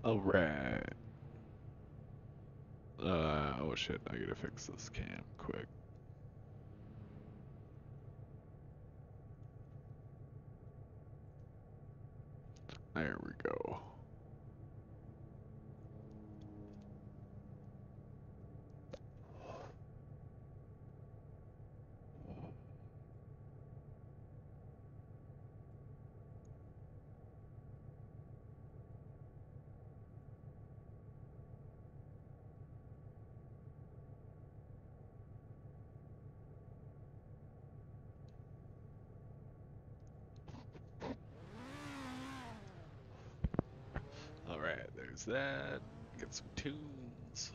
Alright. Oh shit, I gotta fix this cam quick. There we go. Alright, there's that. Get some tunes.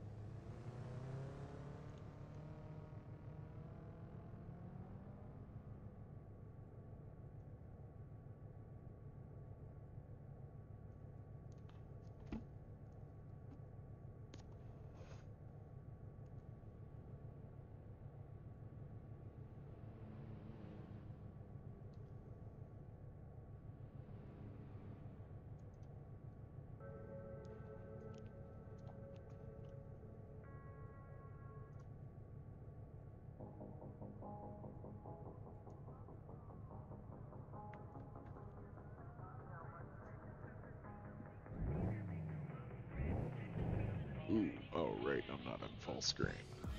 Ooh, oh right, I'm not on full screen.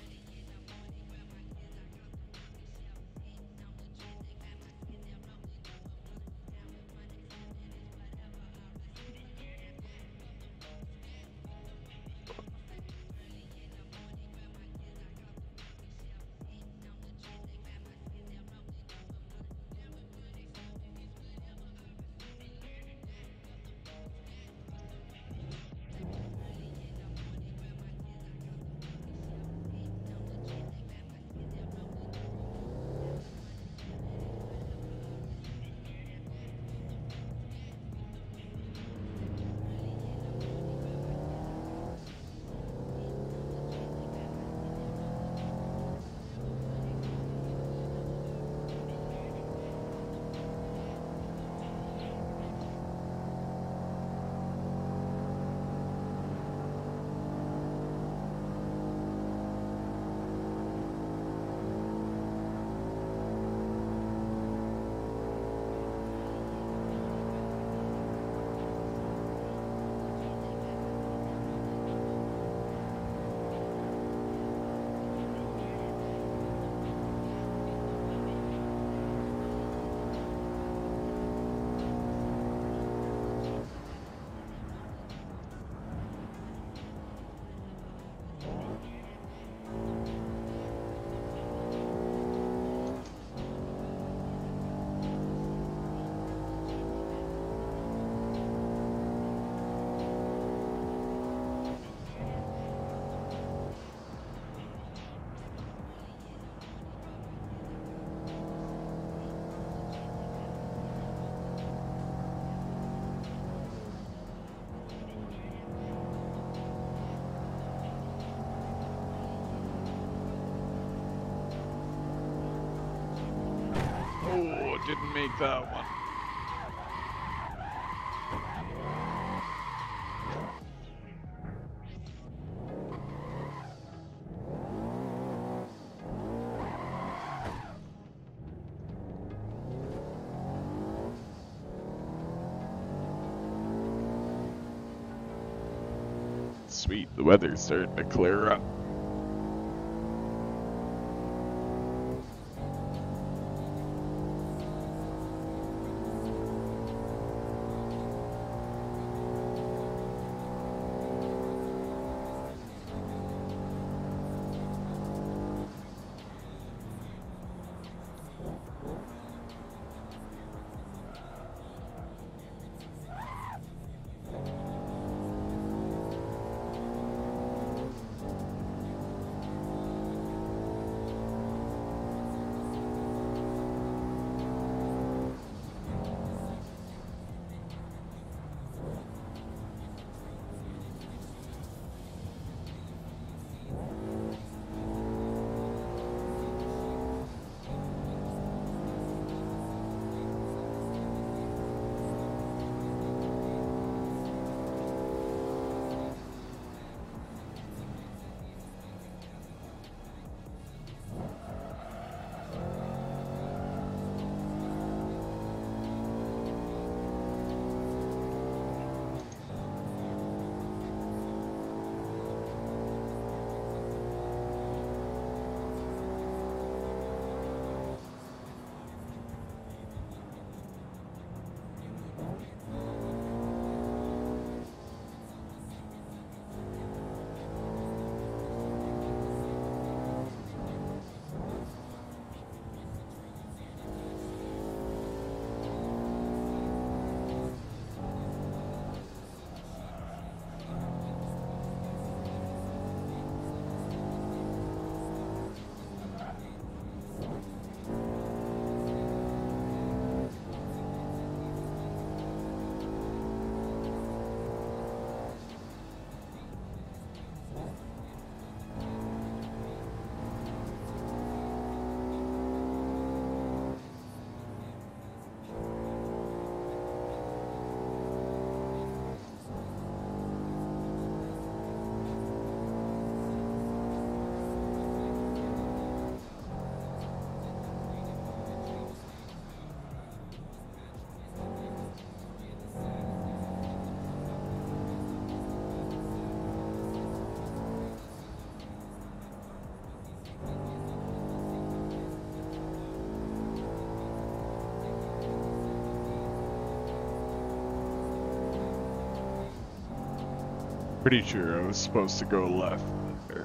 Oh, didn't make that one. Sweet, the weather's starting to clear up. Pretty sure I was supposed to go left there.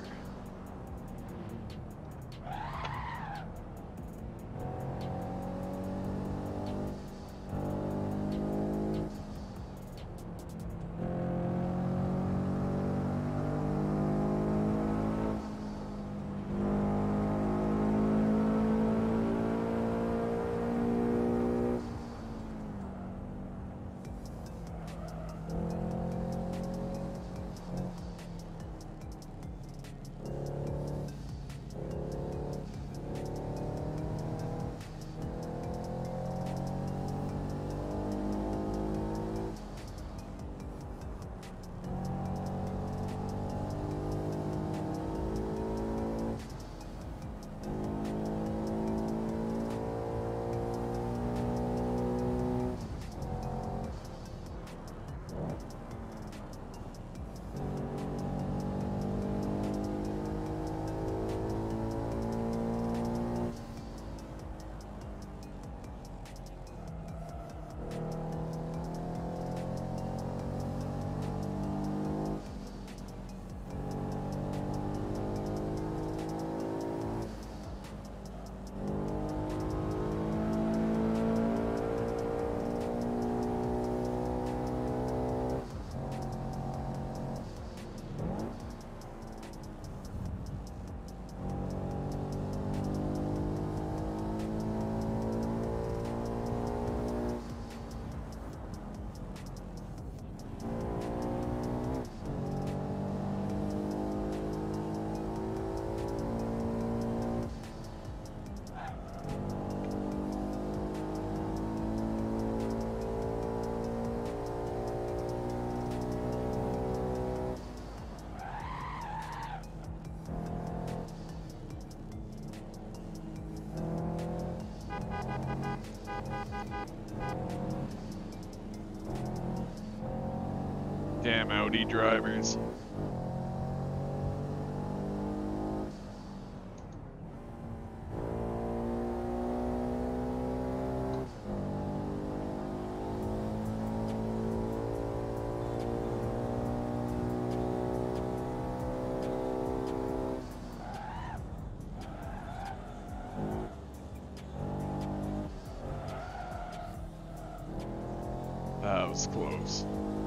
Damn Audi drivers. That was close.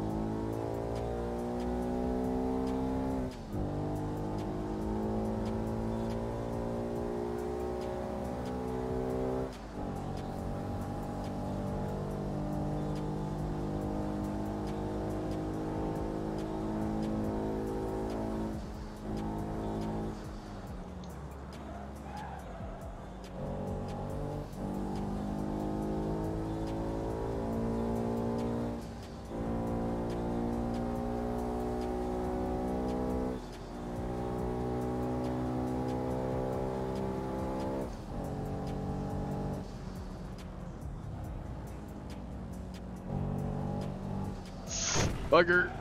Bugger.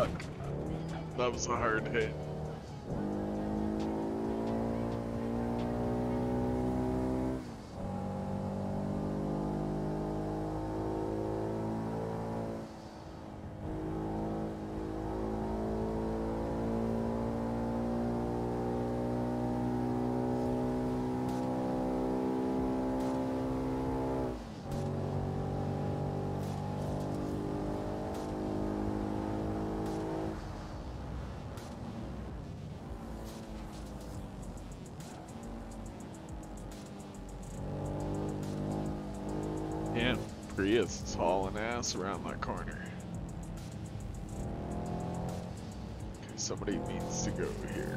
Fuck. That was a hard hit. And Prius is hauling ass around that corner. Okay, somebody needs to go here.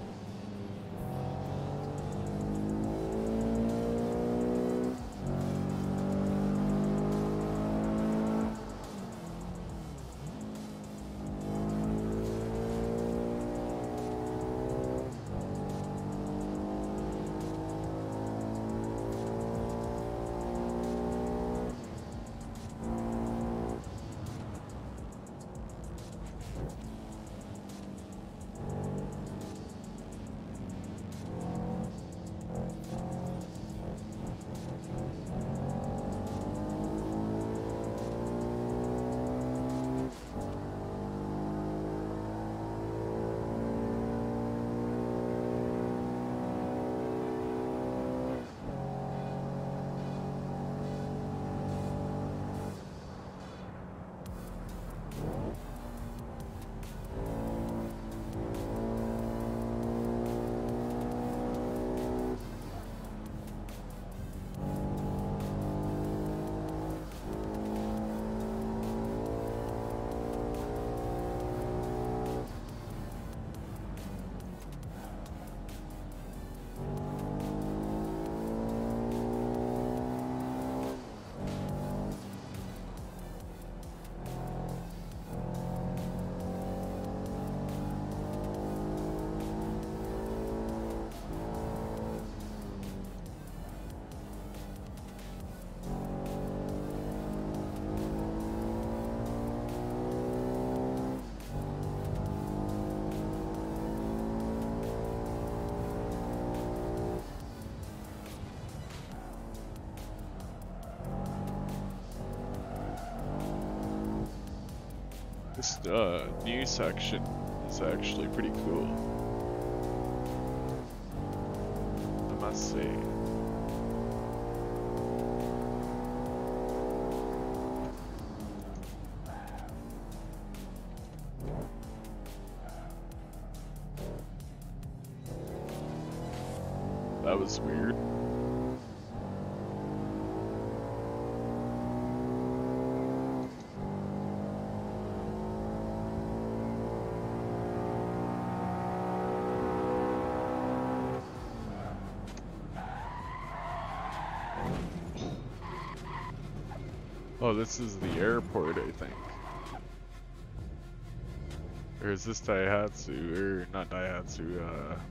This new section is actually pretty cool, I must say. That was weird. Oh, this is the airport, I think. Or is this Daihatsu? Or not Daihatsu,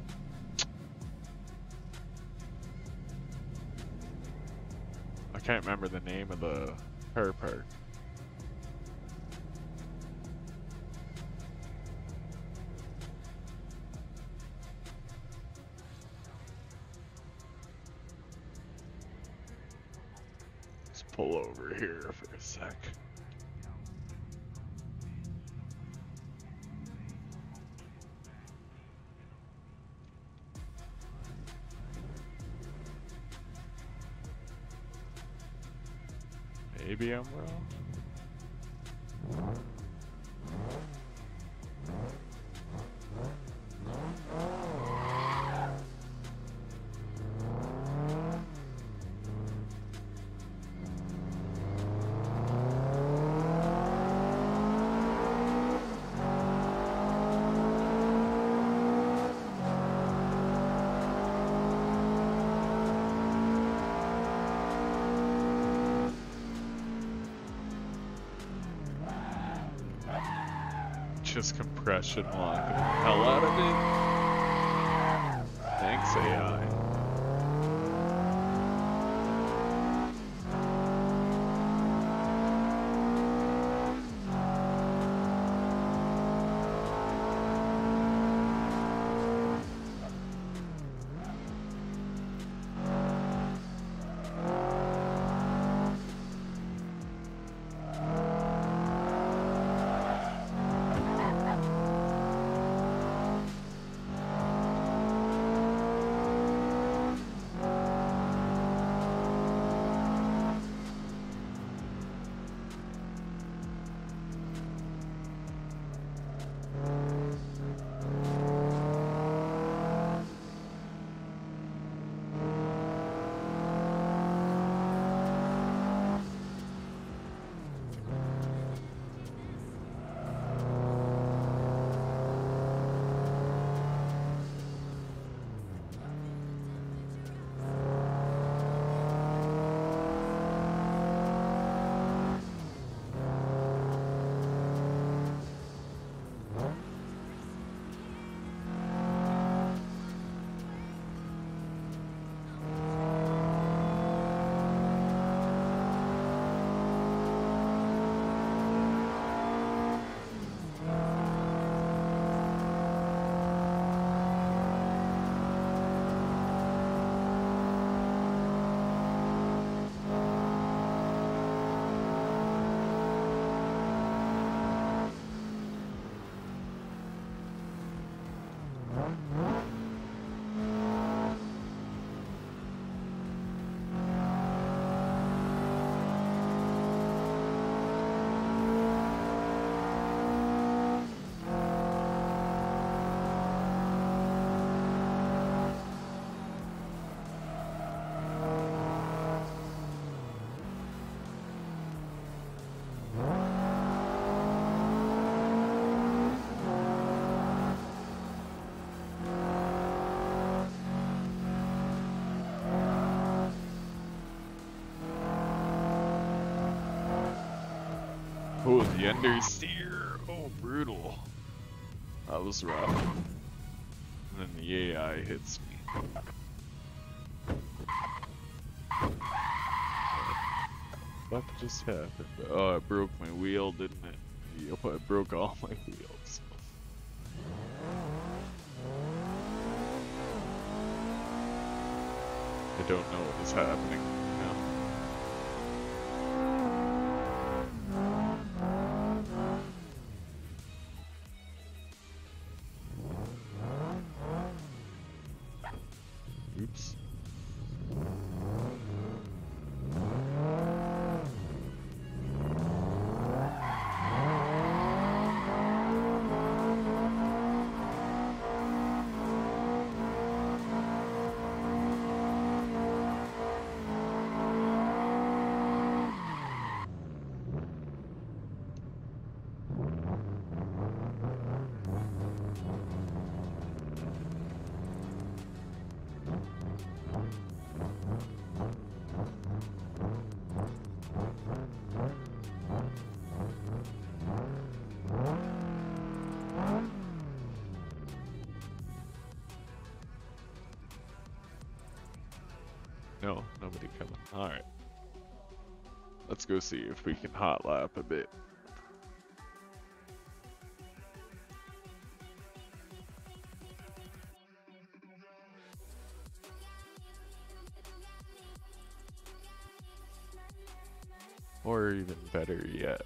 I can't remember the name of the car park. Let's pull over here for a sec. Maybe I'm wrong. Just compression locking the hell out of it. Thanks, AI. Oh, the understeer. Oh, brutal. That was rough. And then the AI hits me. What just happened? Oh, it broke my wheel, didn't it? Yep, it broke all my wheels. I don't know what is happening now. Oops. No, nobody coming. Alright. Let's go see if we can hot lap a bit. Or even better yet.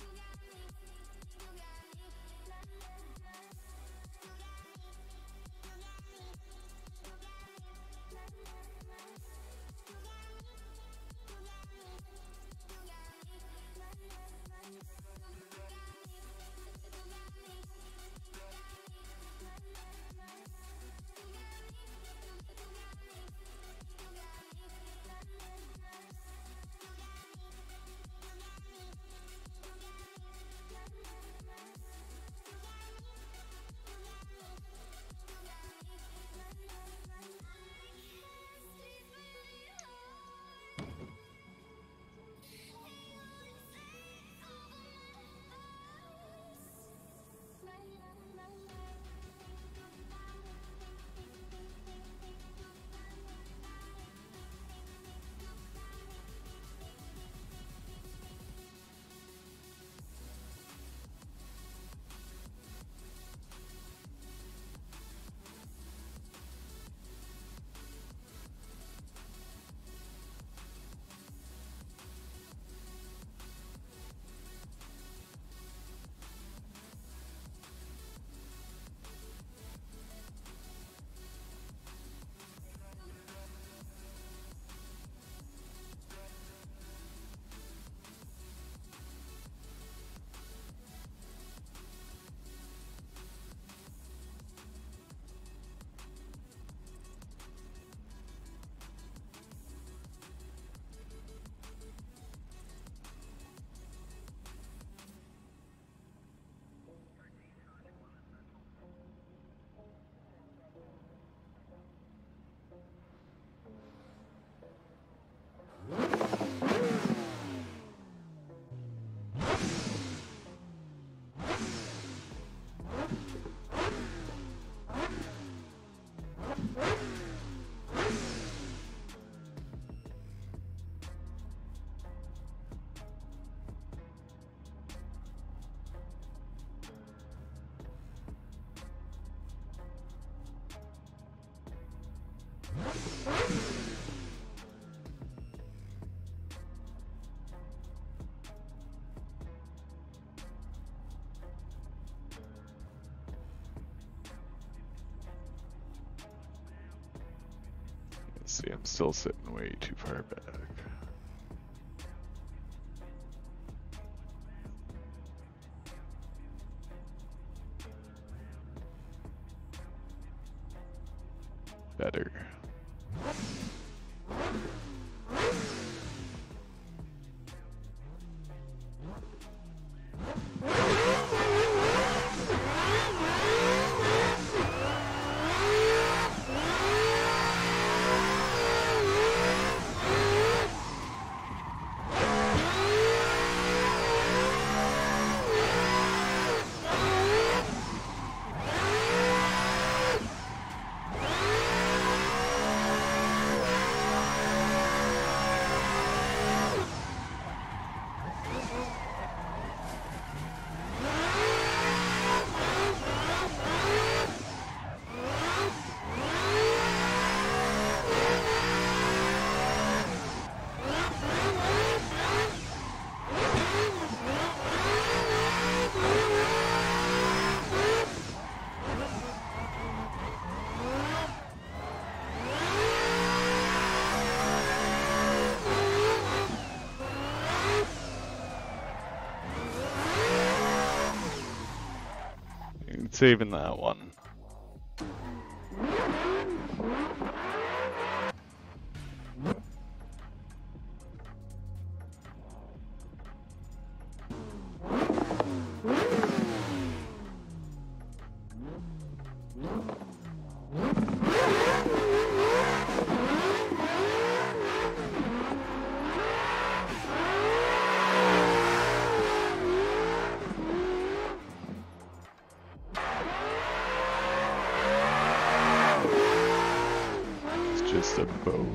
See, I'm still sitting way too far back. Better. saving that one. Just a boat.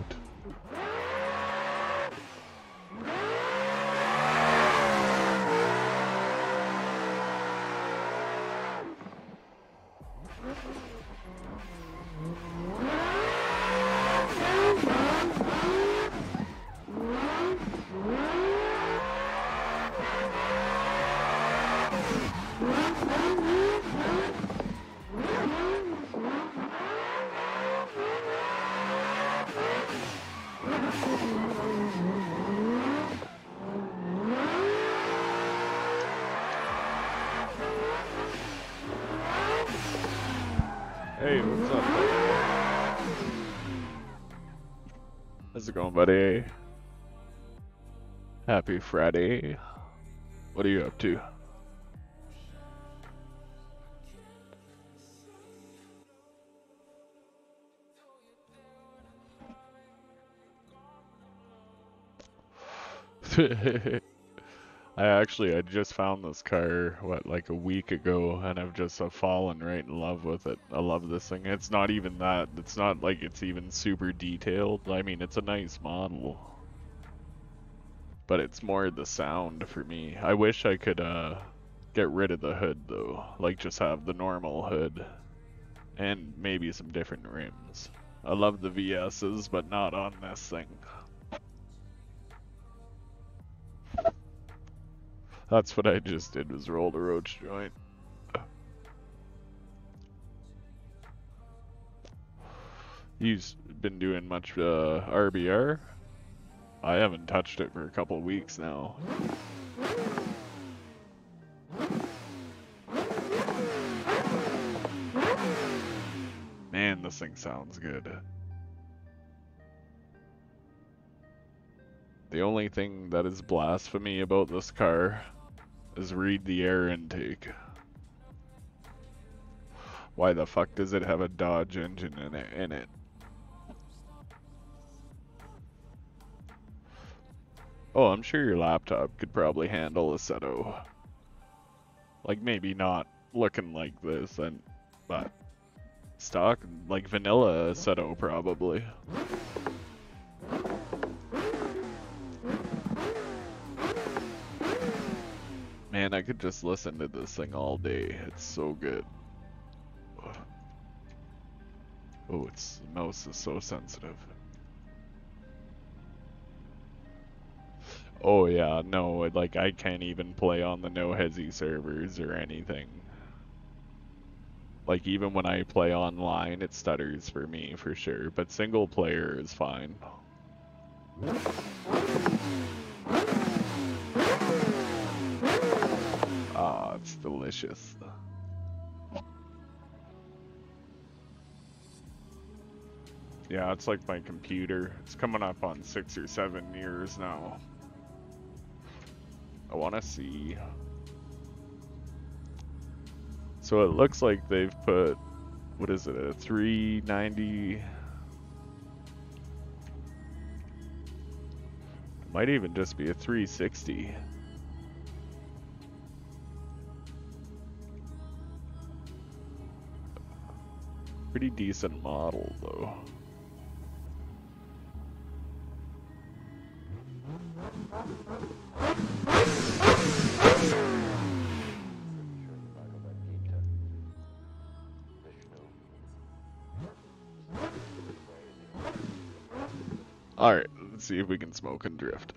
Hey, what's up, buddy? How's it going, buddy? Happy Friday. What are you up to? I just found this car, like a week ago, and I've just fallen right in love with it. I love this thing. It's not even that, it's not like it's even super detailed. I mean, it's a nice model, but it's more the sound for me. I wish I could get rid of the hood though, like just have the normal hood, and maybe some different rims. I love the VS's, but not on this thing. That's what I just did, was roll the roach joint. You've been doing much RBR? I haven't touched it for a couple of weeks now. Man, this thing sounds good. The only thing that is blasphemy about this car is read the air intake. Why the fuck does it have a Dodge engine in it? Oh, I'm sure your laptop could probably handle a Seto. Like, maybe not looking like this, but stock, like vanilla Seto probably. Man, I could just listen to this thing all day. It's so good. Oh, the mouse is so sensitive. Oh yeah, no, like I can't even play on the no hezi servers or anything. Like even when I play online, it stutters for me for sure, but single player is fine. Ah, it's delicious. Yeah, it's like my computer. It's coming up on 6 or 7 years now. I want to see. So it looks like they've put, what is it, a 390? Might even just be a 360. Pretty decent model though. Alright, let's see if we can smoke and drift.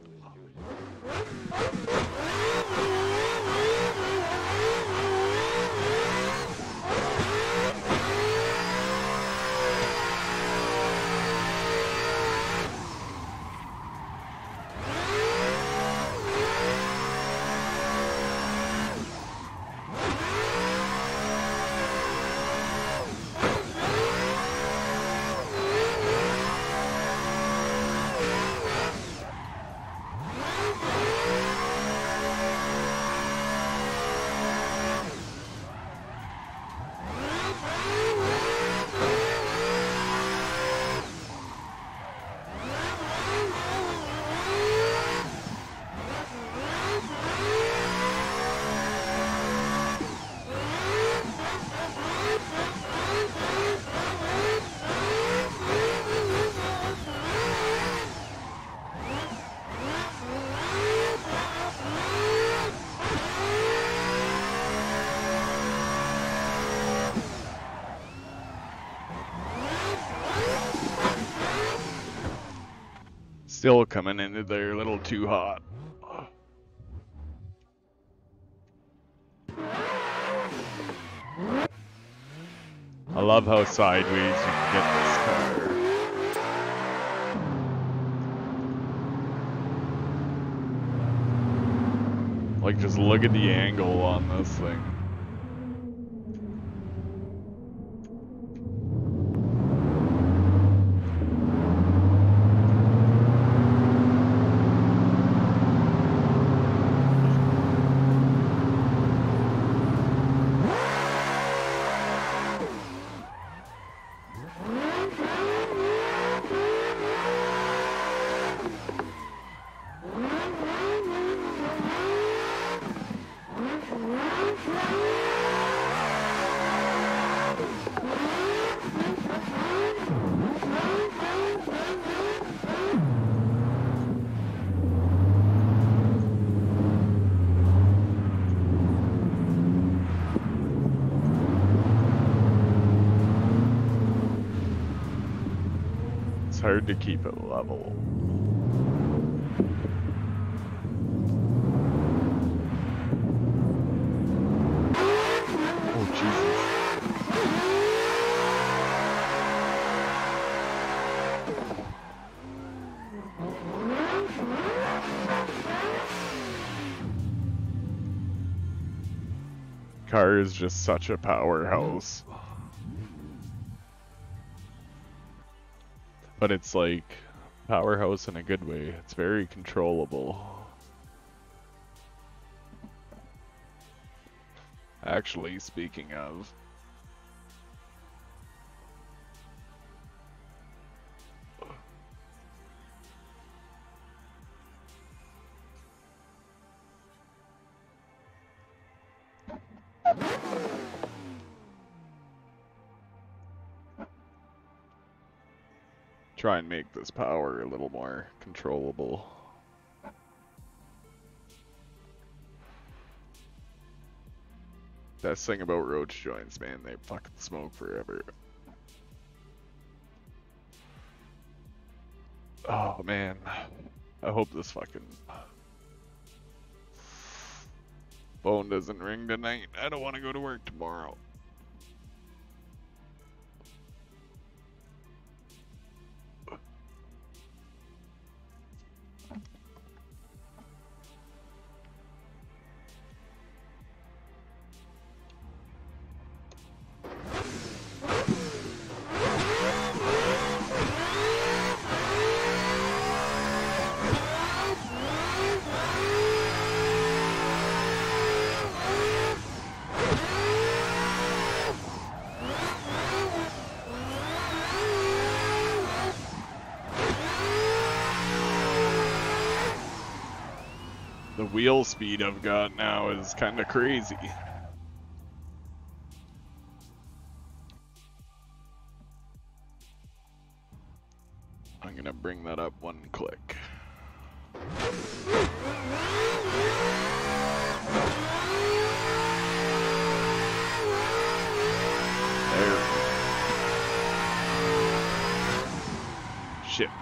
Still coming into there a little too hot. I love how sideways you can get this car. Like, just look at the angle on this thing. It's hard to keep it level. Oh, Jesus. Car is just such a powerhouse. But it's like powerhouse in a good way. It's very controllable. Actually, speaking of, try and make this power a little more controllable. Best thing about roach joints, man, they fucking smoke forever. Oh man, I hope this fucking phone doesn't ring tonight. I don't want to go to work tomorrow. The wheel speed I've got now is kind of crazy. I'm gonna bring that up one click. There. Shit.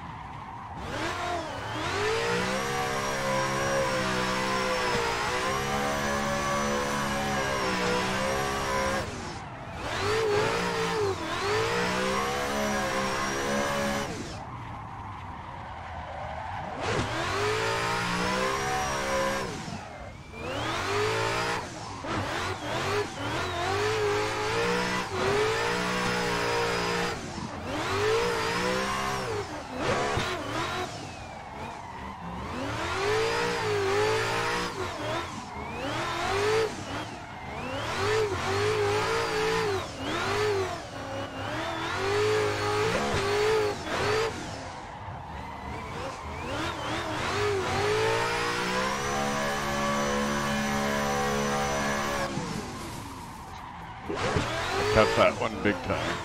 Cut that one big time.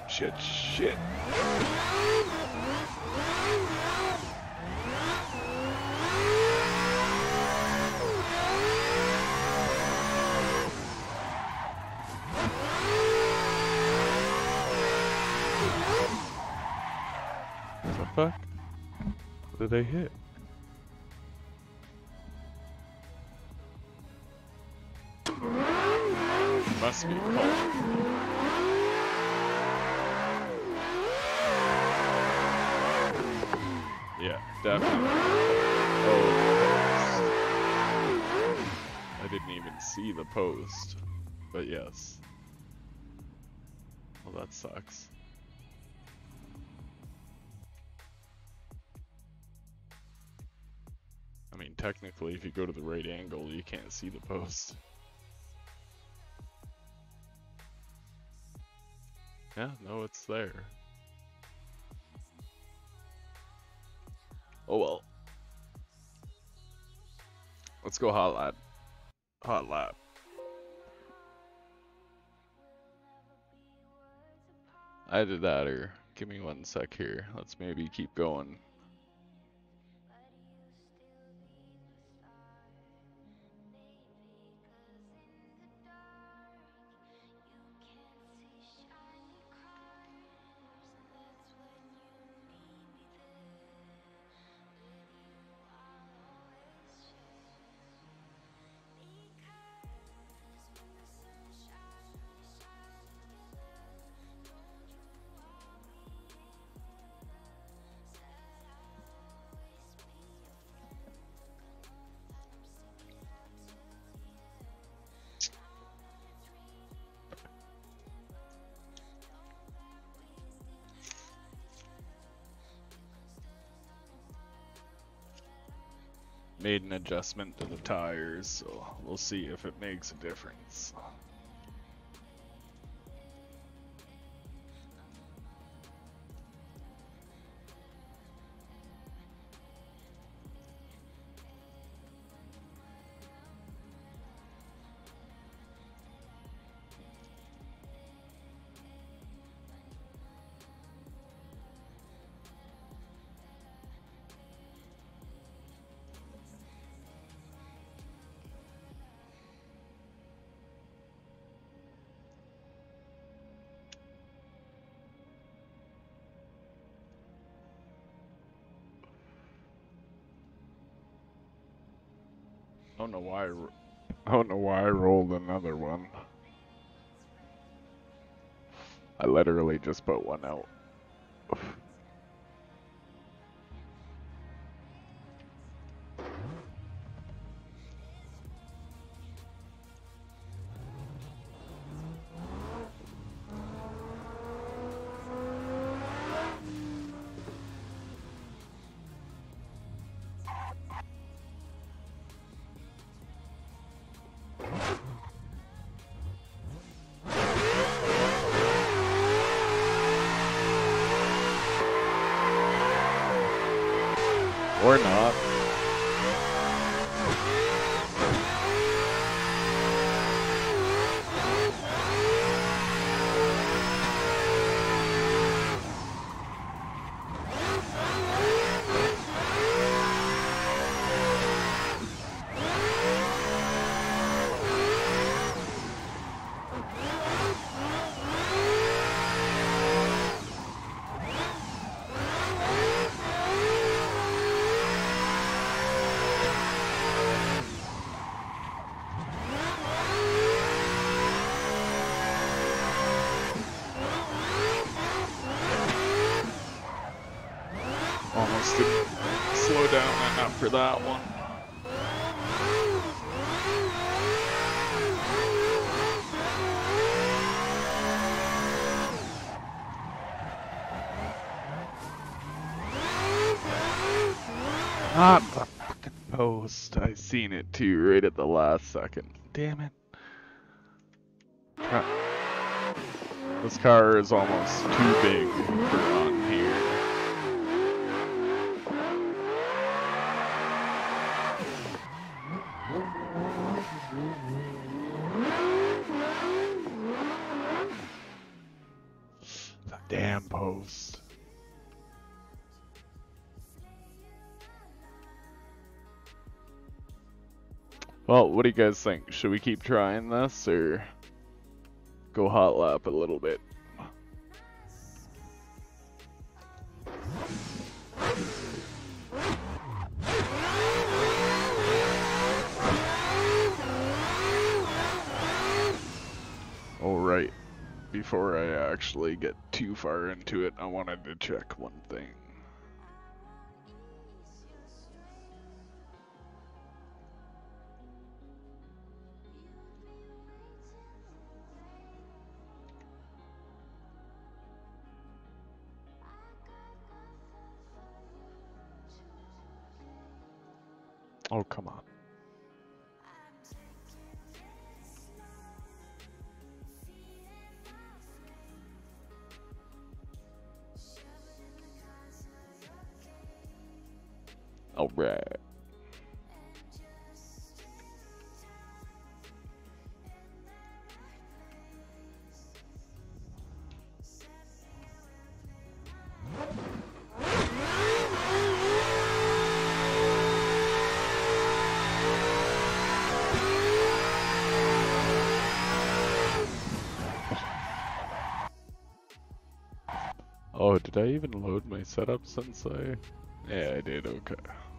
Shit. the fuck? What did I hit? Must be cold. Yeah, definitely. Oh, I didn't even see the post, but yes. Well, that sucks. I mean, technically, if you go to the right angle, you can't see the post. Yeah, no, it's there. Oh well. Let's go hot lap. Hot lap. Either that or give me one sec here. Let's maybe keep going. Made an adjustment to the tires, so we'll see if it makes a difference. I don't know why I rolled another one. I literally just put one out. Or not. Almost didn't slow down enough for that one. Not the fucking post. I seen it too right at the last second. Damn it. This car is almost too big for on here. The damn post. Well, what do you guys think? Should we keep trying this or go hot lap a little bit? before I actually get too far into it, I wanted to check one thing. Oh, come on. All right. Oh, did I even load my setup since I... Yeah, I did, okay.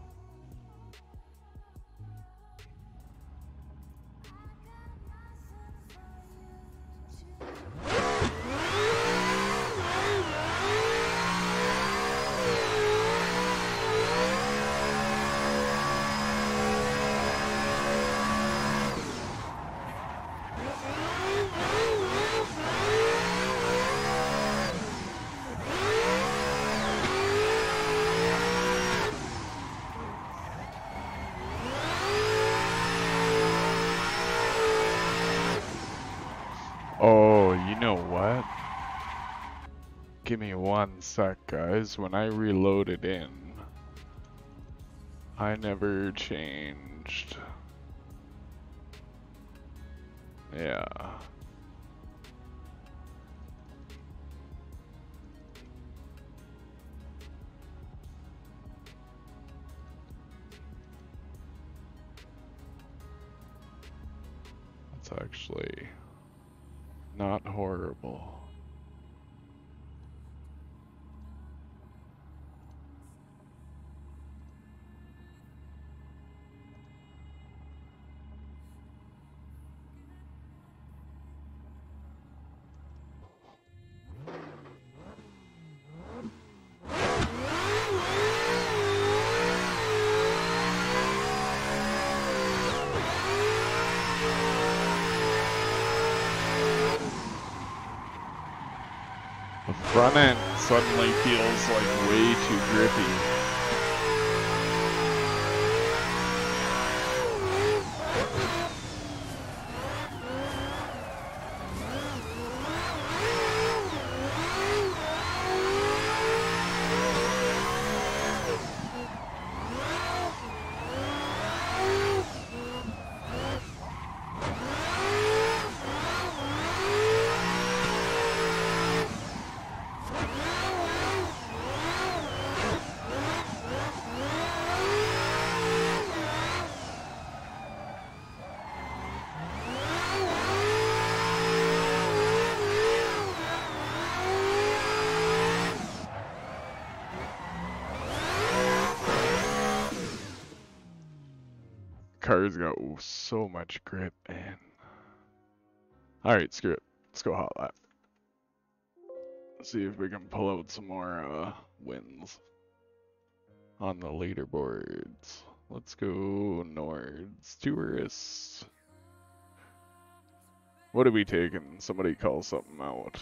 Oh, you know what? Give me 1 sec, guys. When I reload it in, I never changed. Yeah. That's actually not horrible. The front end suddenly feels like way too grippy. Car's got so much grip, man. Alright, screw it. Let's go hot lap. See if we can pull out some more wins on the leaderboards. Let's go Nords. Tourists. What are we taking? Somebody call something out.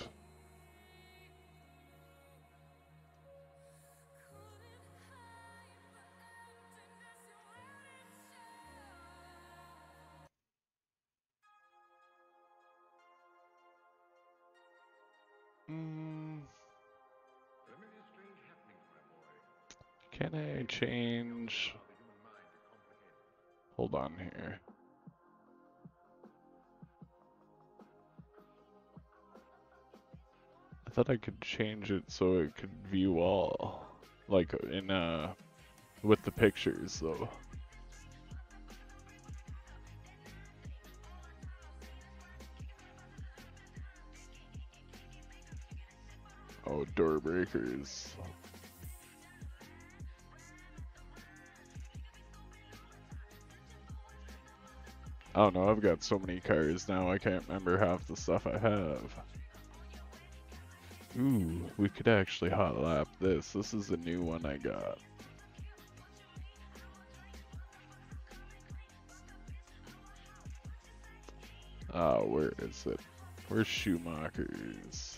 Can I change? Hold on here. I thought I could change it so it could view all. Like in with the pictures though. Oh, door breakers. I don't know, I've got so many cars now, I can't remember half the stuff I have. Ooh, we could actually hot lap this. This is a new one I got. Oh, where is it? Where's Schumacher's?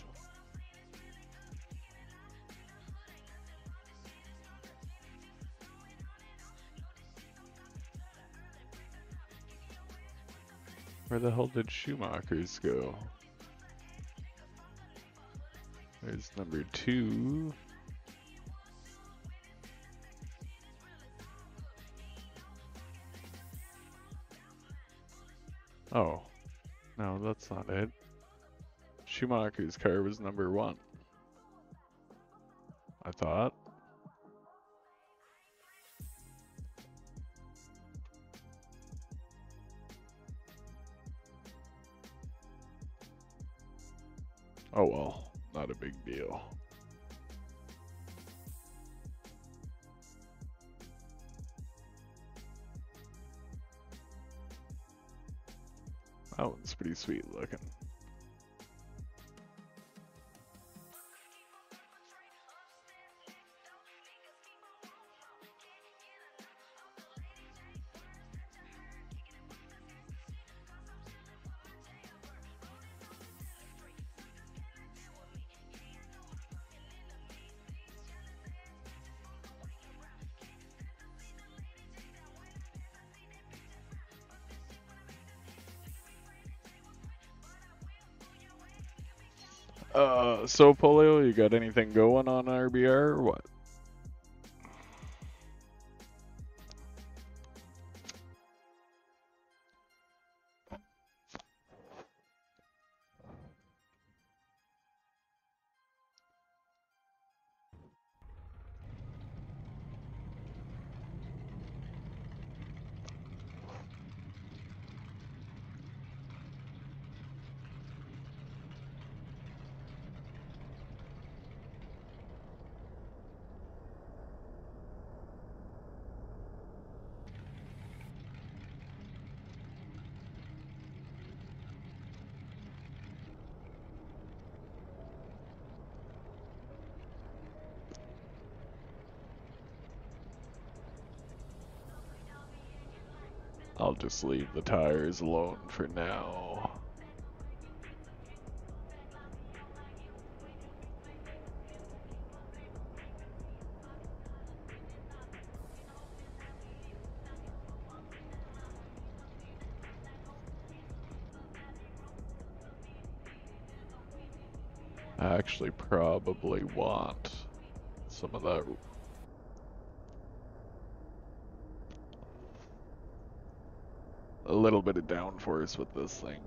Where the hell did Schumacher's go? There's number 2. Oh, no, that's not it. Schumacher's car was number 1. I thought. Oh well, not a big deal. That one's pretty sweet looking. So Polio, you got anything going on RBR or what? I'll just leave the tires alone for now. I actually probably want some of that. A little bit of downforce with this thing.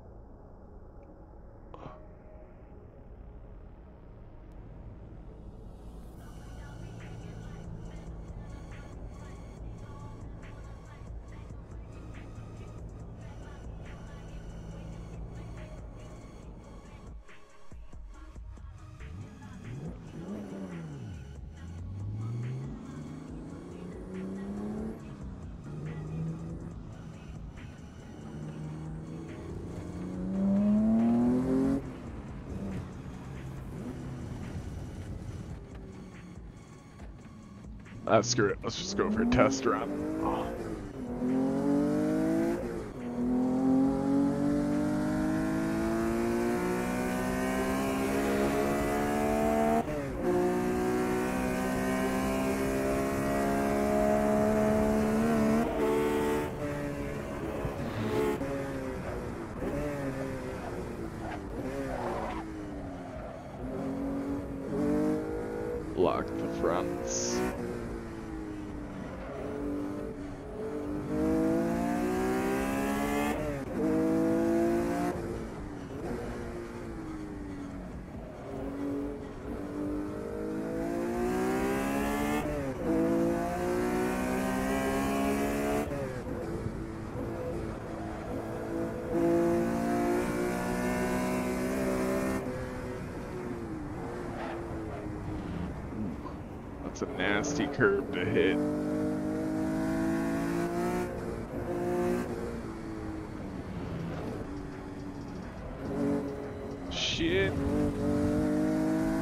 Screw it. Let's just go for a test run. Oh. Lock the fronts. That's a nasty curve to hit. Shit.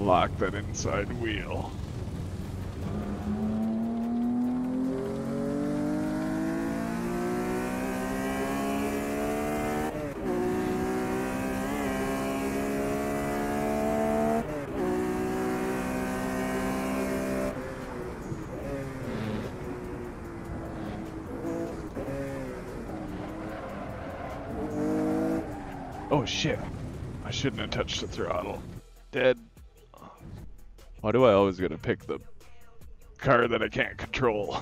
lock that inside wheel. Oh shit, I shouldn't have touched the throttle. Dead. Why do I always gotta pick the car that I can't control?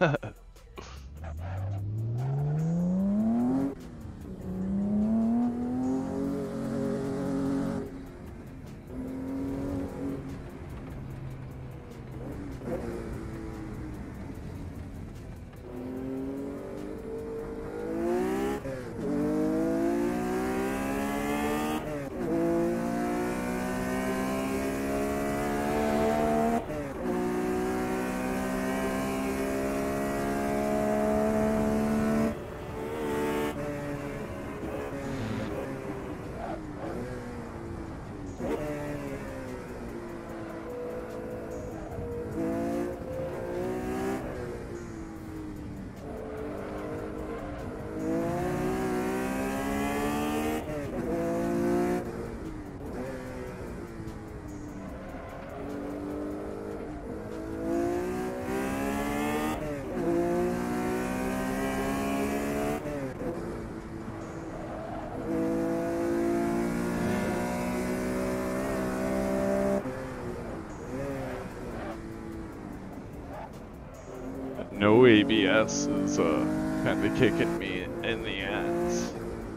No ABS is kind of kicking me in the ass.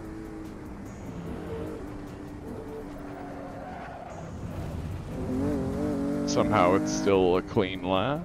Somehow it's still a clean lap.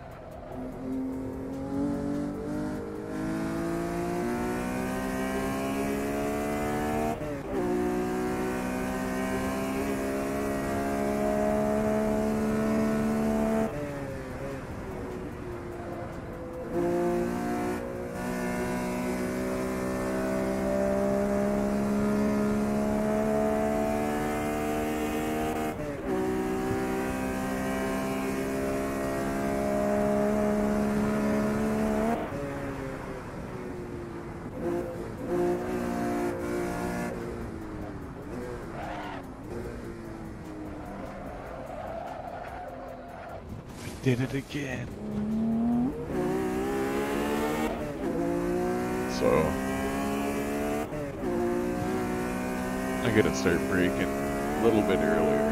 Did it again. So I gotta start braking a little bit earlier.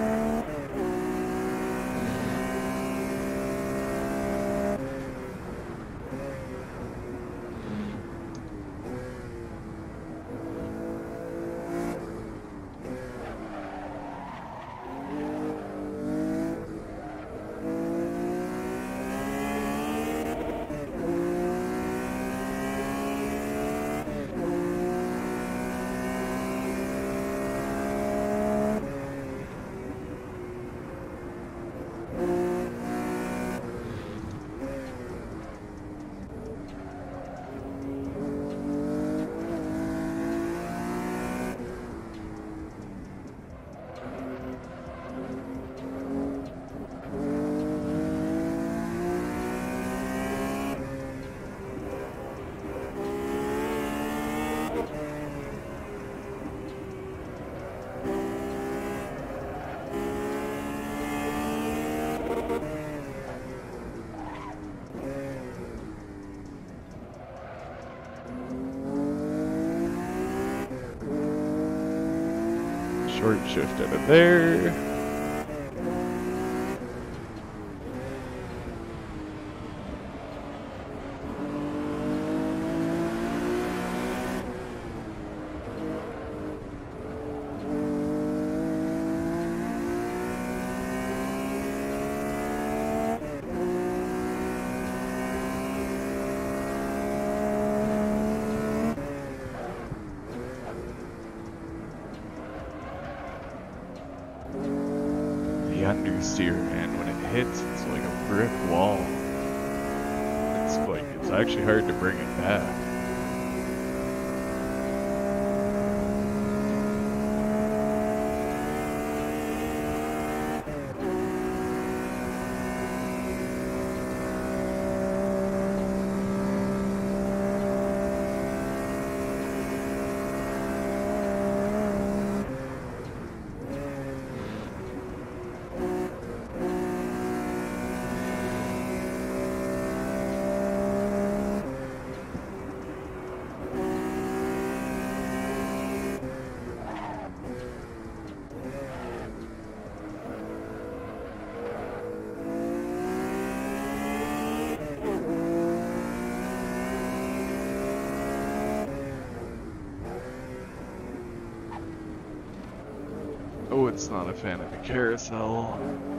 Short shift out of there. Understeer, man, when it hits, it's like a brick wall. It's actually hard to bring it back. just not a fan of the carousel.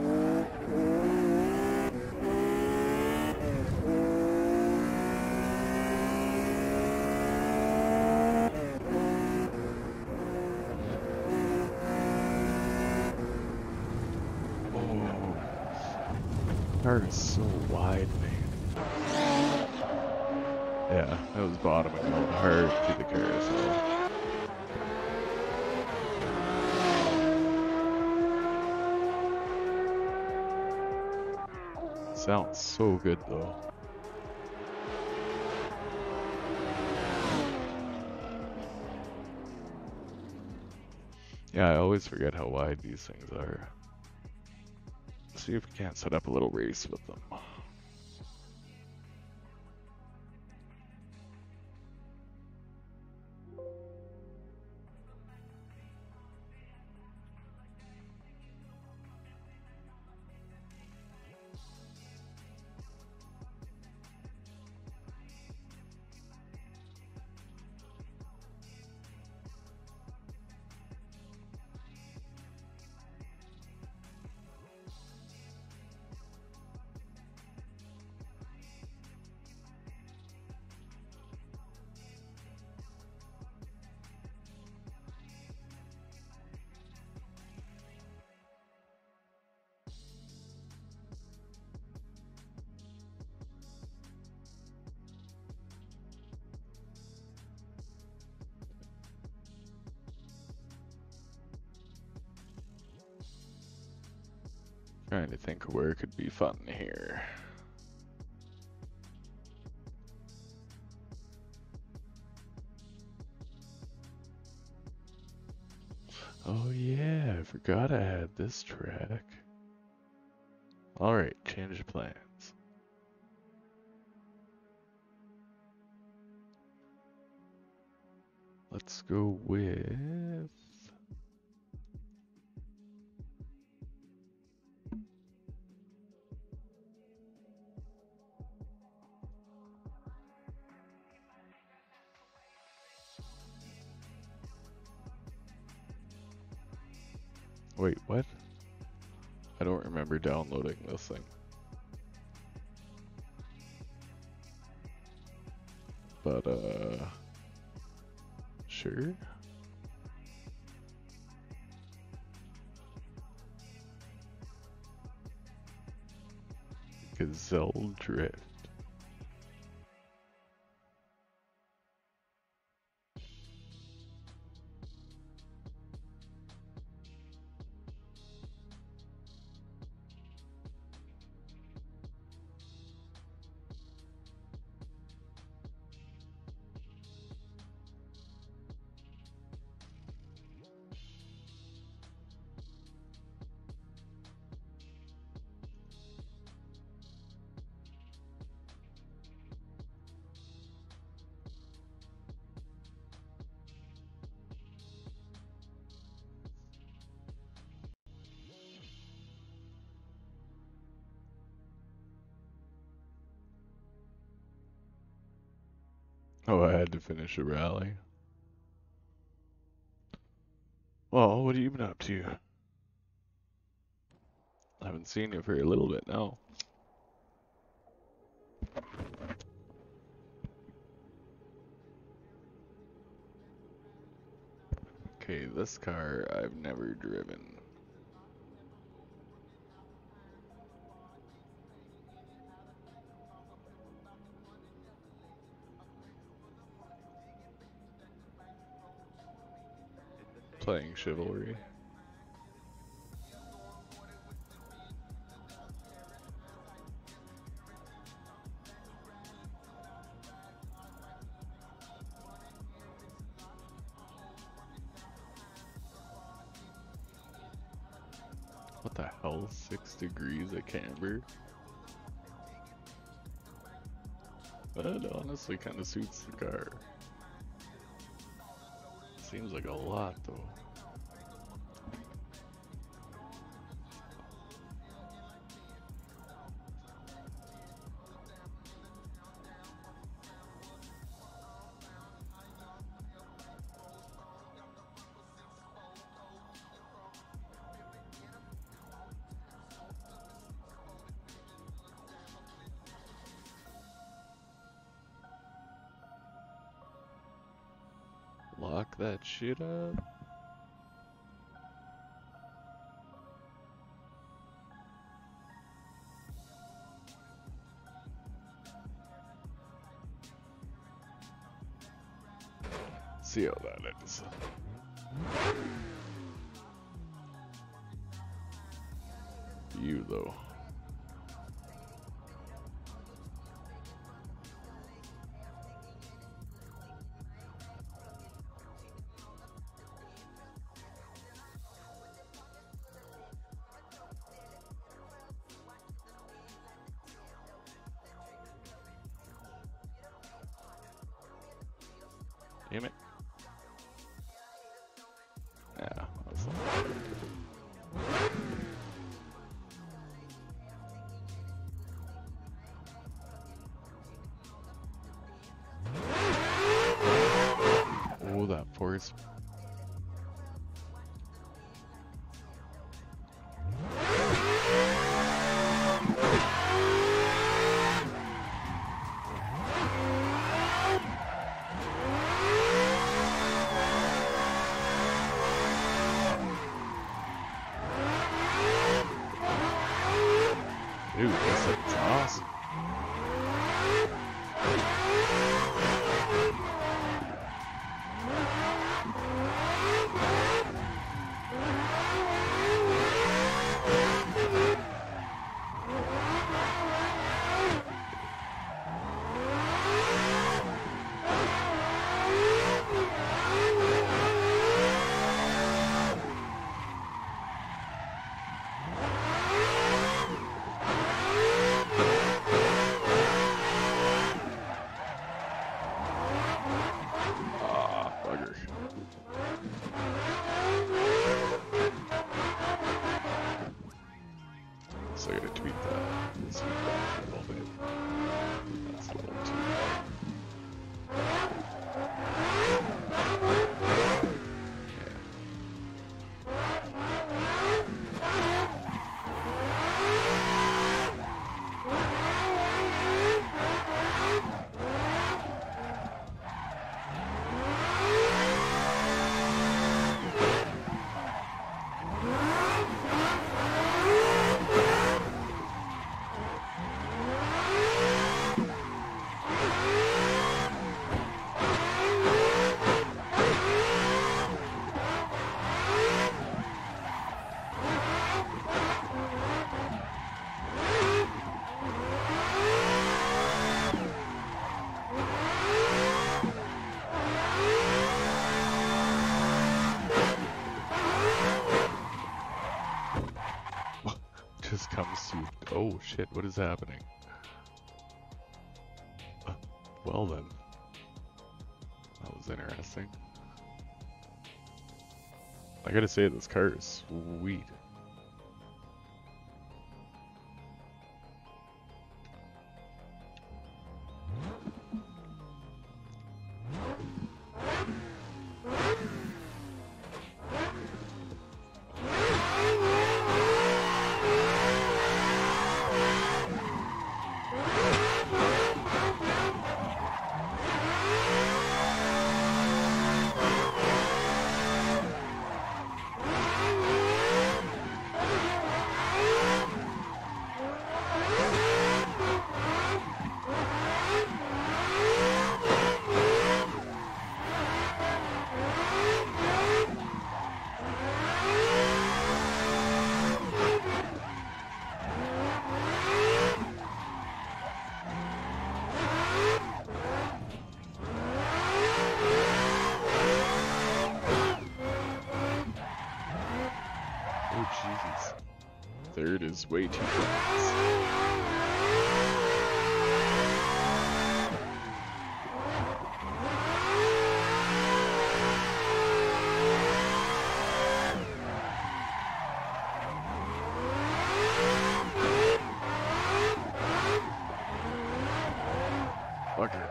Car is so wide, man. Yeah, it was bottoming out hard to the carousel. Sounds so good though. Yeah, I always forget how wide these things are. See if we can't set up a little race with them. Trying to think of where it could be fun here. Oh yeah, I forgot I had this track. Alright, change of plans. Let's go with... Wait, what? I don't remember downloading this thing. But, sure. Gazelle Drift. Oh, I had to finish a rally. Well, what have you been up to? I haven't seen you for a little bit now. Okay, this car I've never driven. Playing Chivalry. What the hell? 6 degrees of camber? That honestly kind of suits the car. Seems like a lot though. that shit up. See how that is. You though. Damn it. Yeah, that's not oh, that force. Dude, this thing's awesome. Bugger. So I gotta tweak that. Speed back a little bit. That's a little too loud. Just comes to, oh shit, what is happening? Well then, that was interesting. I gotta say, this car is sweet. Oh Jesus. Third is way too fast. Fucker.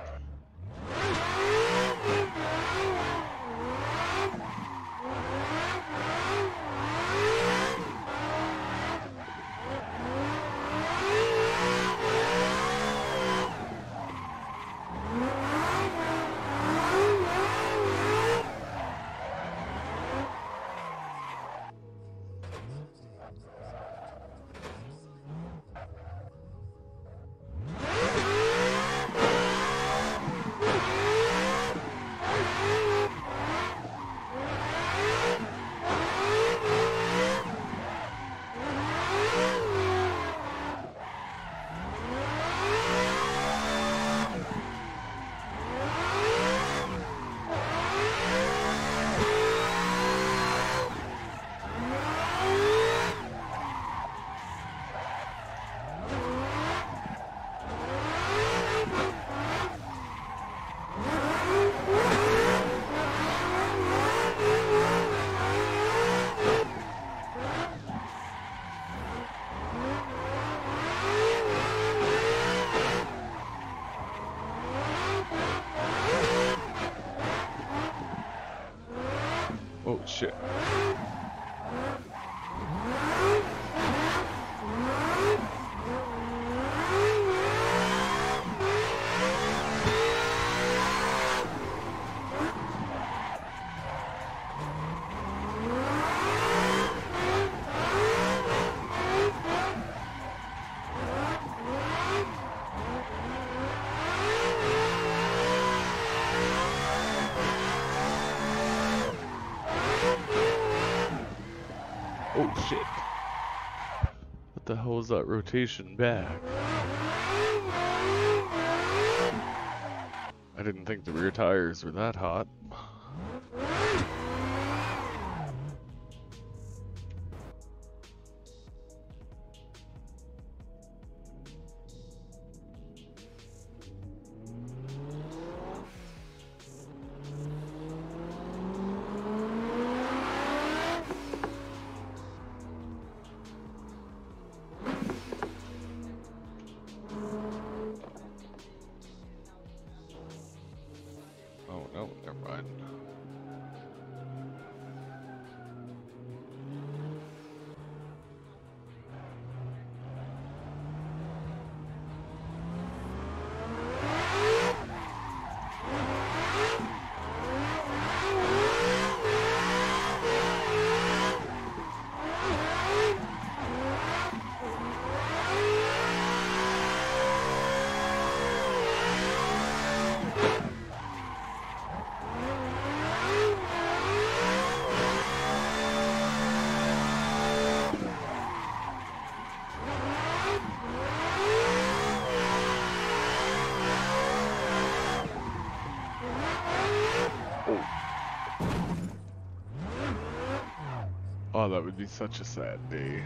Shit. Oh shit. What the hell was that rotation back? I didn't think the rear tires were that hot. Oh no, never mind. Oh, that would be such a sad day.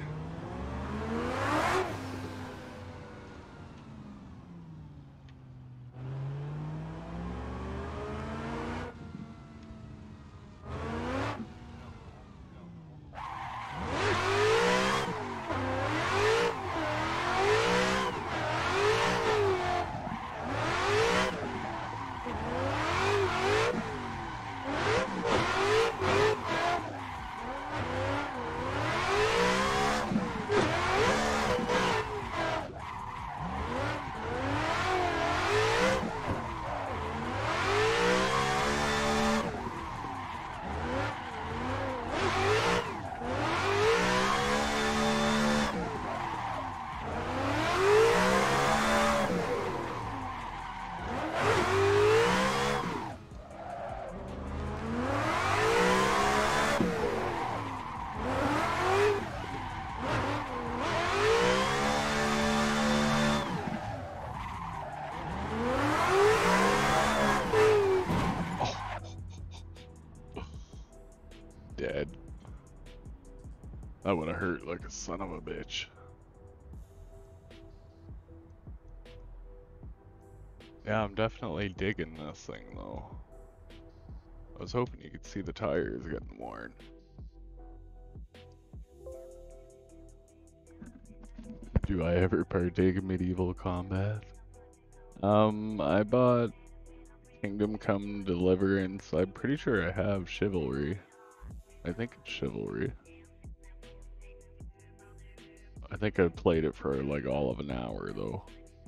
Dead. That would have hurt like a son of a bitch. Yeah, I'm definitely digging this thing though. I was hoping you could see the tires getting worn. Do I ever partake in medieval combat? I bought Kingdom Come Deliverance. I'm pretty sure I have Chivalry. I think it's Chivalry. I think I played it for like all of an hour though.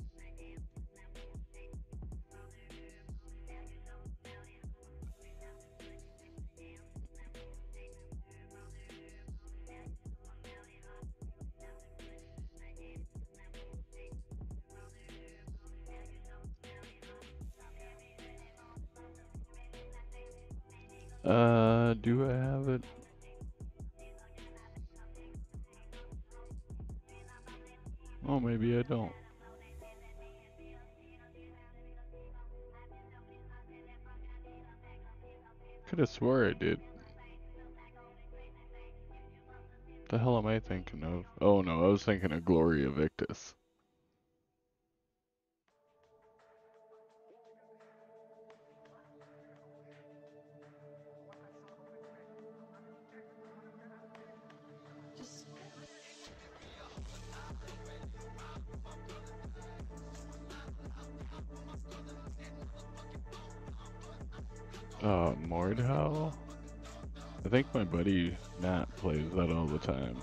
Do I have it? Oh, maybe I don't. Could have swore I did. The hell am I thinking of? Oh no, I was thinking of Gloria Victis. Mordhau? I think my buddy Matt plays that all the time.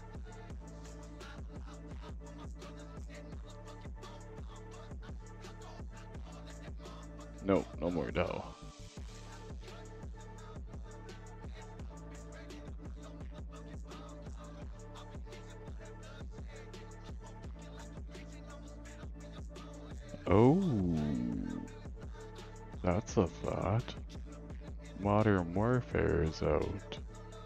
No, no more dough. Oh, that's a thought. Modern Warfare is out.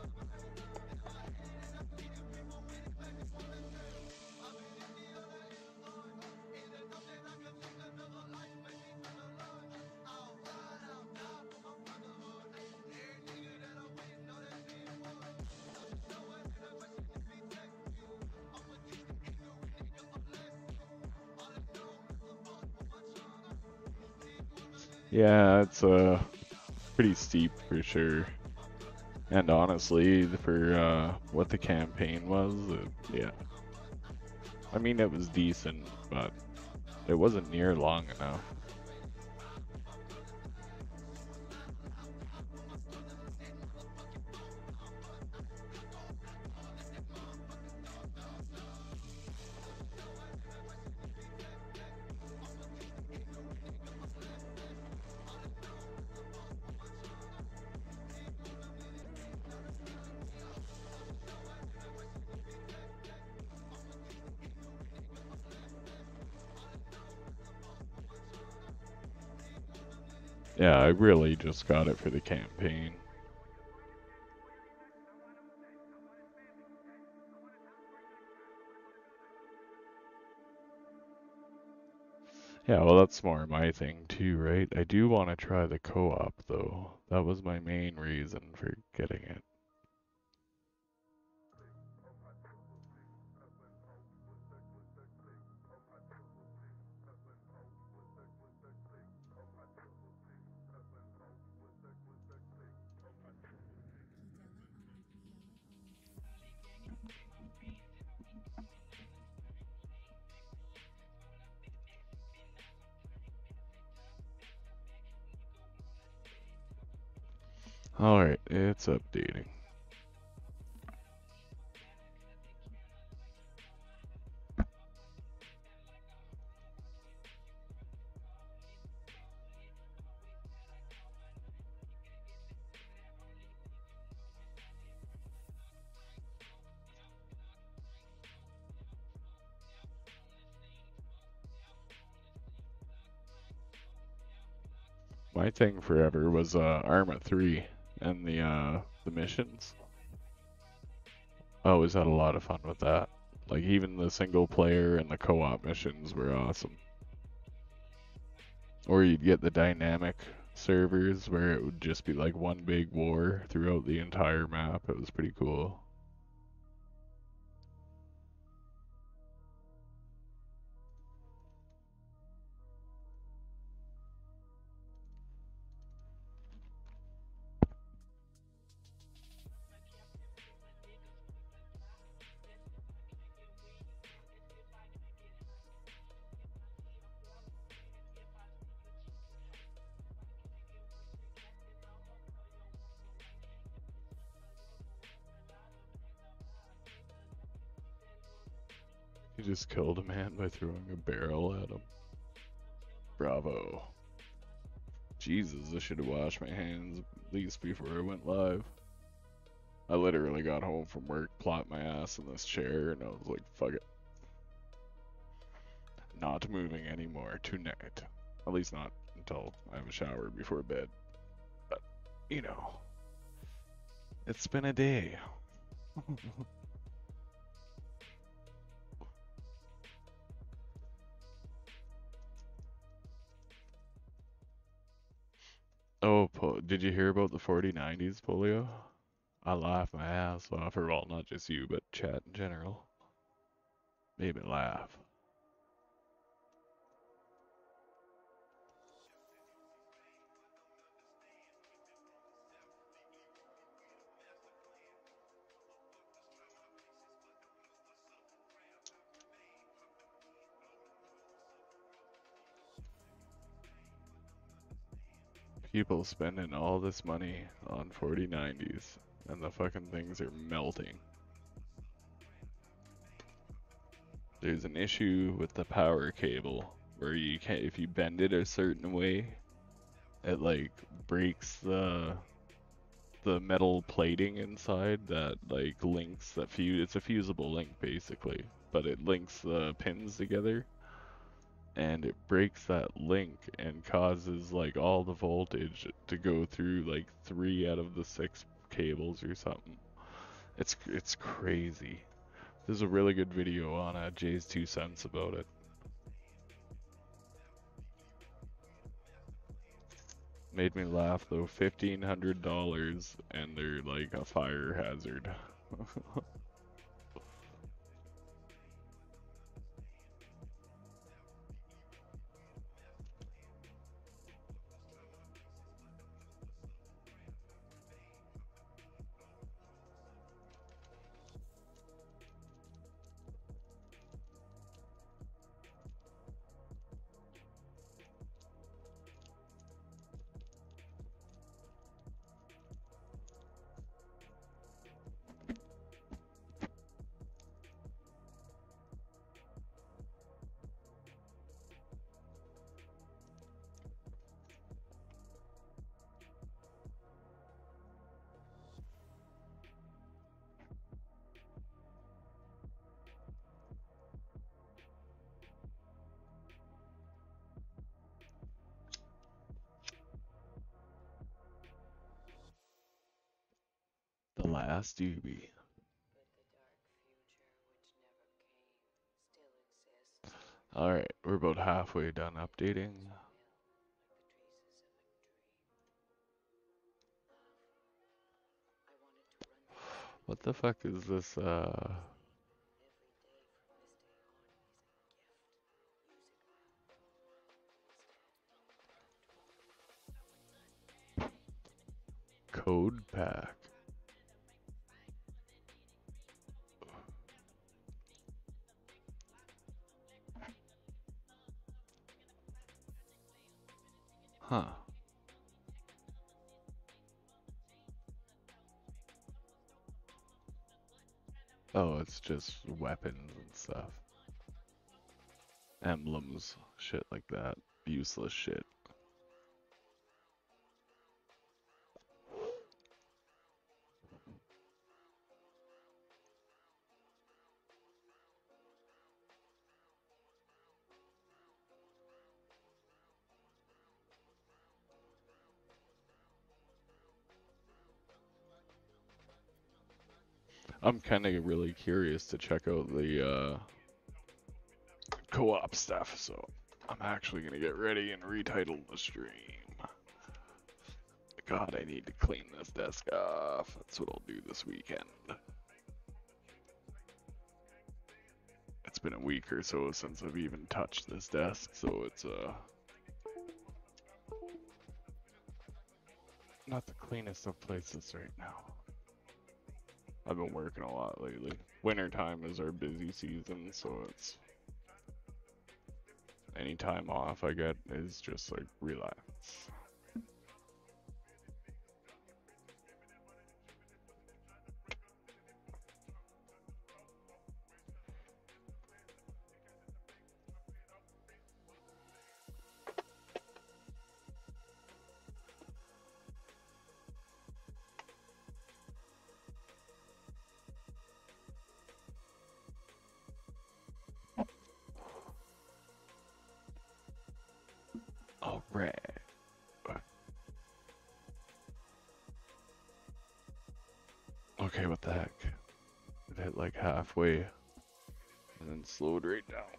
Yeah, it's pretty steep for sure. And honestly, for what the campaign was, yeah. I mean, it was decent, but it wasn't near long enough. Yeah, I really just got it for the campaign. Yeah, well, that's more my thing too, right? I do want to try the co-op though. That was my main reason for getting it. Alright, it's updating. My thing forever was Arma 3 and the missions. I always had a lot of fun with that. Like even the single player and the co-op missions were awesome. Or you'd get the dynamic servers where it would just be like one big war throughout the entire map. It was pretty cool. You just killed a man by throwing a barrel at him. Bravo. Jesus, I should have washed my hands at least before I went live. I literally got home from work, plopped my ass in this chair, and I was like, fuck it. Not moving anymore tonight. At least not until I have a shower before bed. But, you know, it's been a day. Oh, did you hear about the 4090s polio? I laughed my ass off, or well, not just you, but chat in general. Made me laugh. People spending all this money on 4090s. and the fucking things are melting. There's an issue with the power cable where you can't, if you bend it a certain way, it like breaks the metal plating inside that like links that fuse. It's a fusible link basically, but it links the pins together, and it breaks that link and causes like all the voltage to go through like 3 out of the 6 cables or something. It's crazy. There's a really good video on Jay's 2 cents about it. Made me laugh though. $1,500 and they're like a fire hazard. The last UB. Alright, we're about halfway done updating. What the fuck is this, code pack? Huh. Oh, it's just weapons and stuff. Emblems, shit like that. Useless shit. I'm kinda really curious to check out the co-op stuff, so I'm actually gonna get ready and retitle the stream. God, I need to clean this desk off. That's what I'll do this weekend. It's been a week or so since I've even touched this desk, so it's not the cleanest of places right now. I've been working a lot lately. Wintertime is our busy season, so it's any time off I get is just like relax. Alright. Okay, what the heck? It hit like halfway and then slowed right down.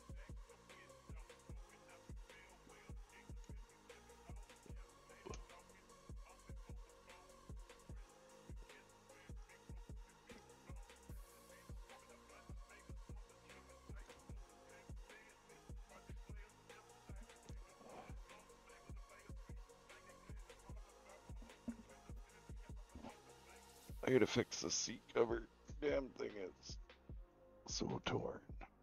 I gotta fix the seat cover. Damn thing is so torn.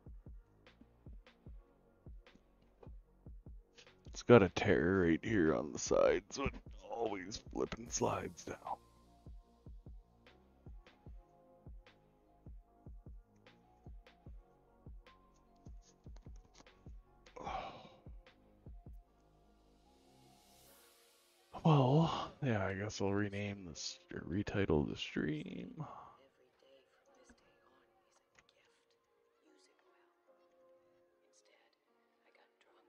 It's got a tear right here on the side, so it always flipping slides down. Yeah, I guess I'll rename this or retitle the stream. Every day from this day on is a gift. Use it well. Instead, I got drunk.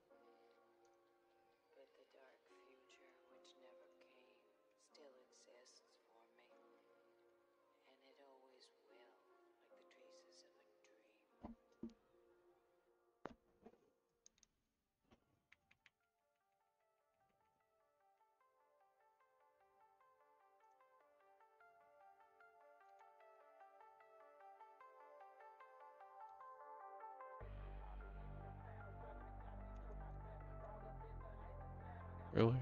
But the dark future, which never came, still exists for me. And it always will, like the traces of a dream. Really?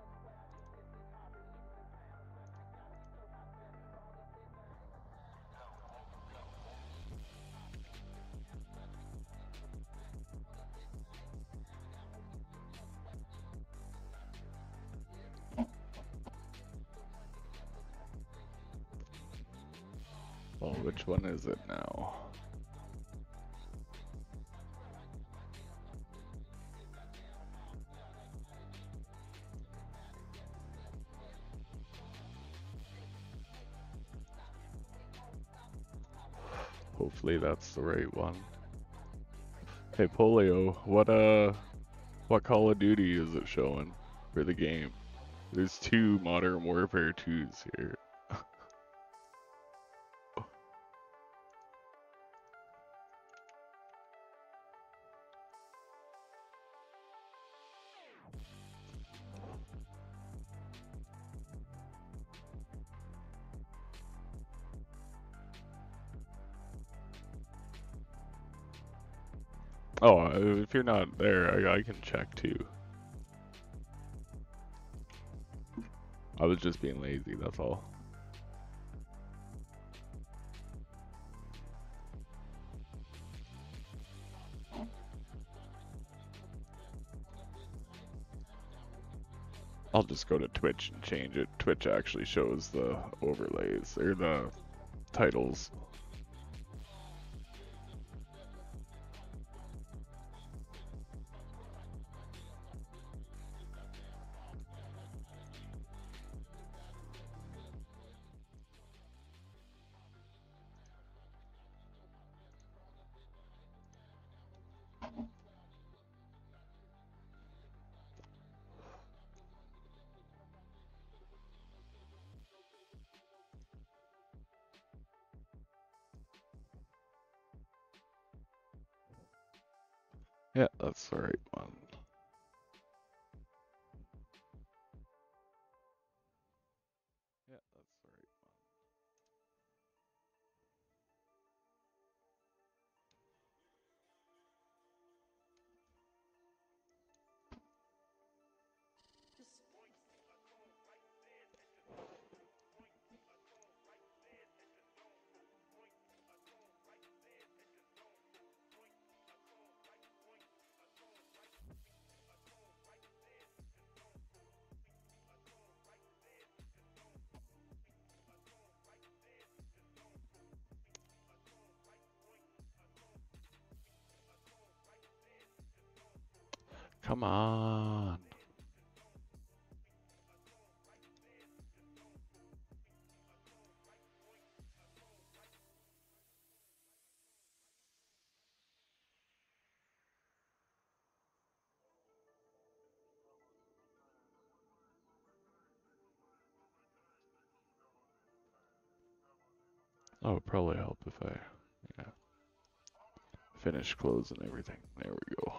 Well, which one is it now? Hopefully that's the right one. Hey Polio, what Call of Duty is it showing for the game? There's two Modern Warfare 2s here. Oh, if you're not there, I can check too. I was just being lazy, that's all. I'll just go to Twitch and change it. Twitch actually shows the overlays, or the titles. Yeah, that's the right one. Yeah, that's the right one. Come on. Oh, it'd probably help if I, yeah, finish closing everything. There we go.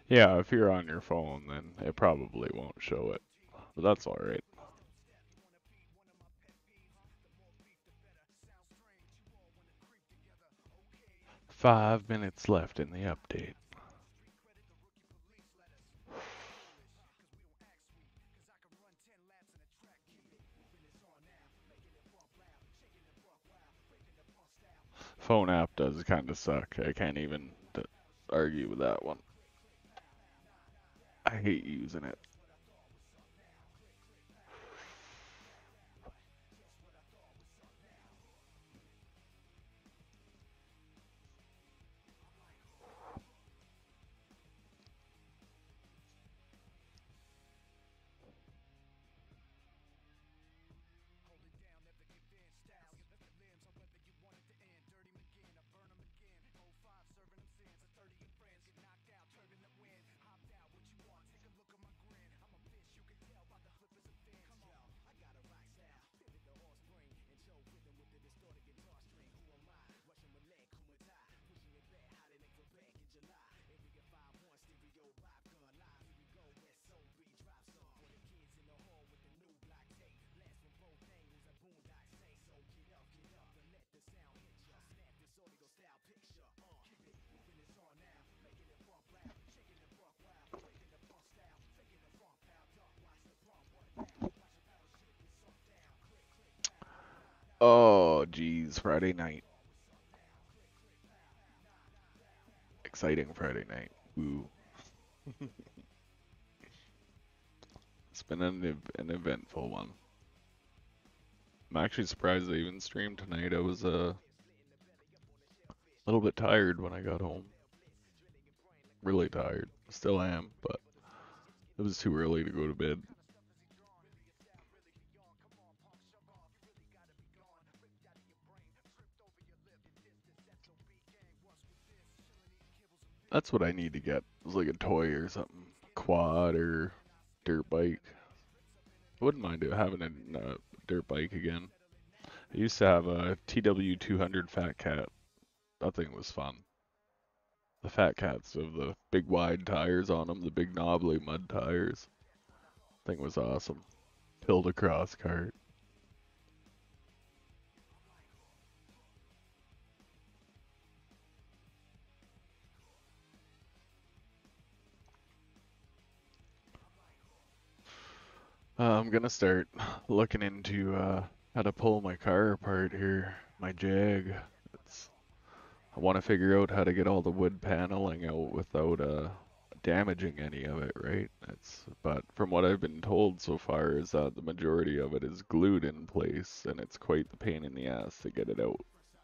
Yeah, if you're on your phone, then it probably won't show it. But that's alright. 5 minutes left in the update. Phone app does kind of suck. I can't even argue with that one. I hate using it. Oh, geez, Friday night. Exciting Friday night. Woo. It's been an eventful one. I'm actually surprised I even streamed tonight. I was a little bit tired when I got home. Really tired. Still am, but it was too early to go to bed. That's what I need to get. It was like a toy or something. Quad or dirt bike. I wouldn't mind having a dirt bike again. I used to have a TW 200 Fat Cat. That thing was fun. The Fat Cats of the big wide tires on them, the big knobbly mud tires. Thing was awesome. Build a cross cart. I'm gonna start looking into how to pull my car apart here. My Jag. It's, I want to figure out how to get all the wood paneling out without damaging any of it, right? But from what I've been told so far is that the majority of it is glued in place, and it's quite the pain in the ass to get it out.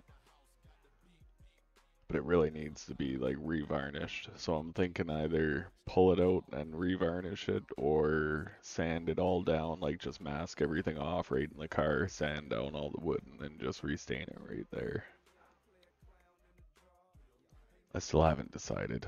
But it really needs to be like revarnished. So I'm thinking either pull it out and revarnish it or sand it all down, like just mask everything off right in the car, sand down all the wood, and then just restain it right there. I still haven't decided.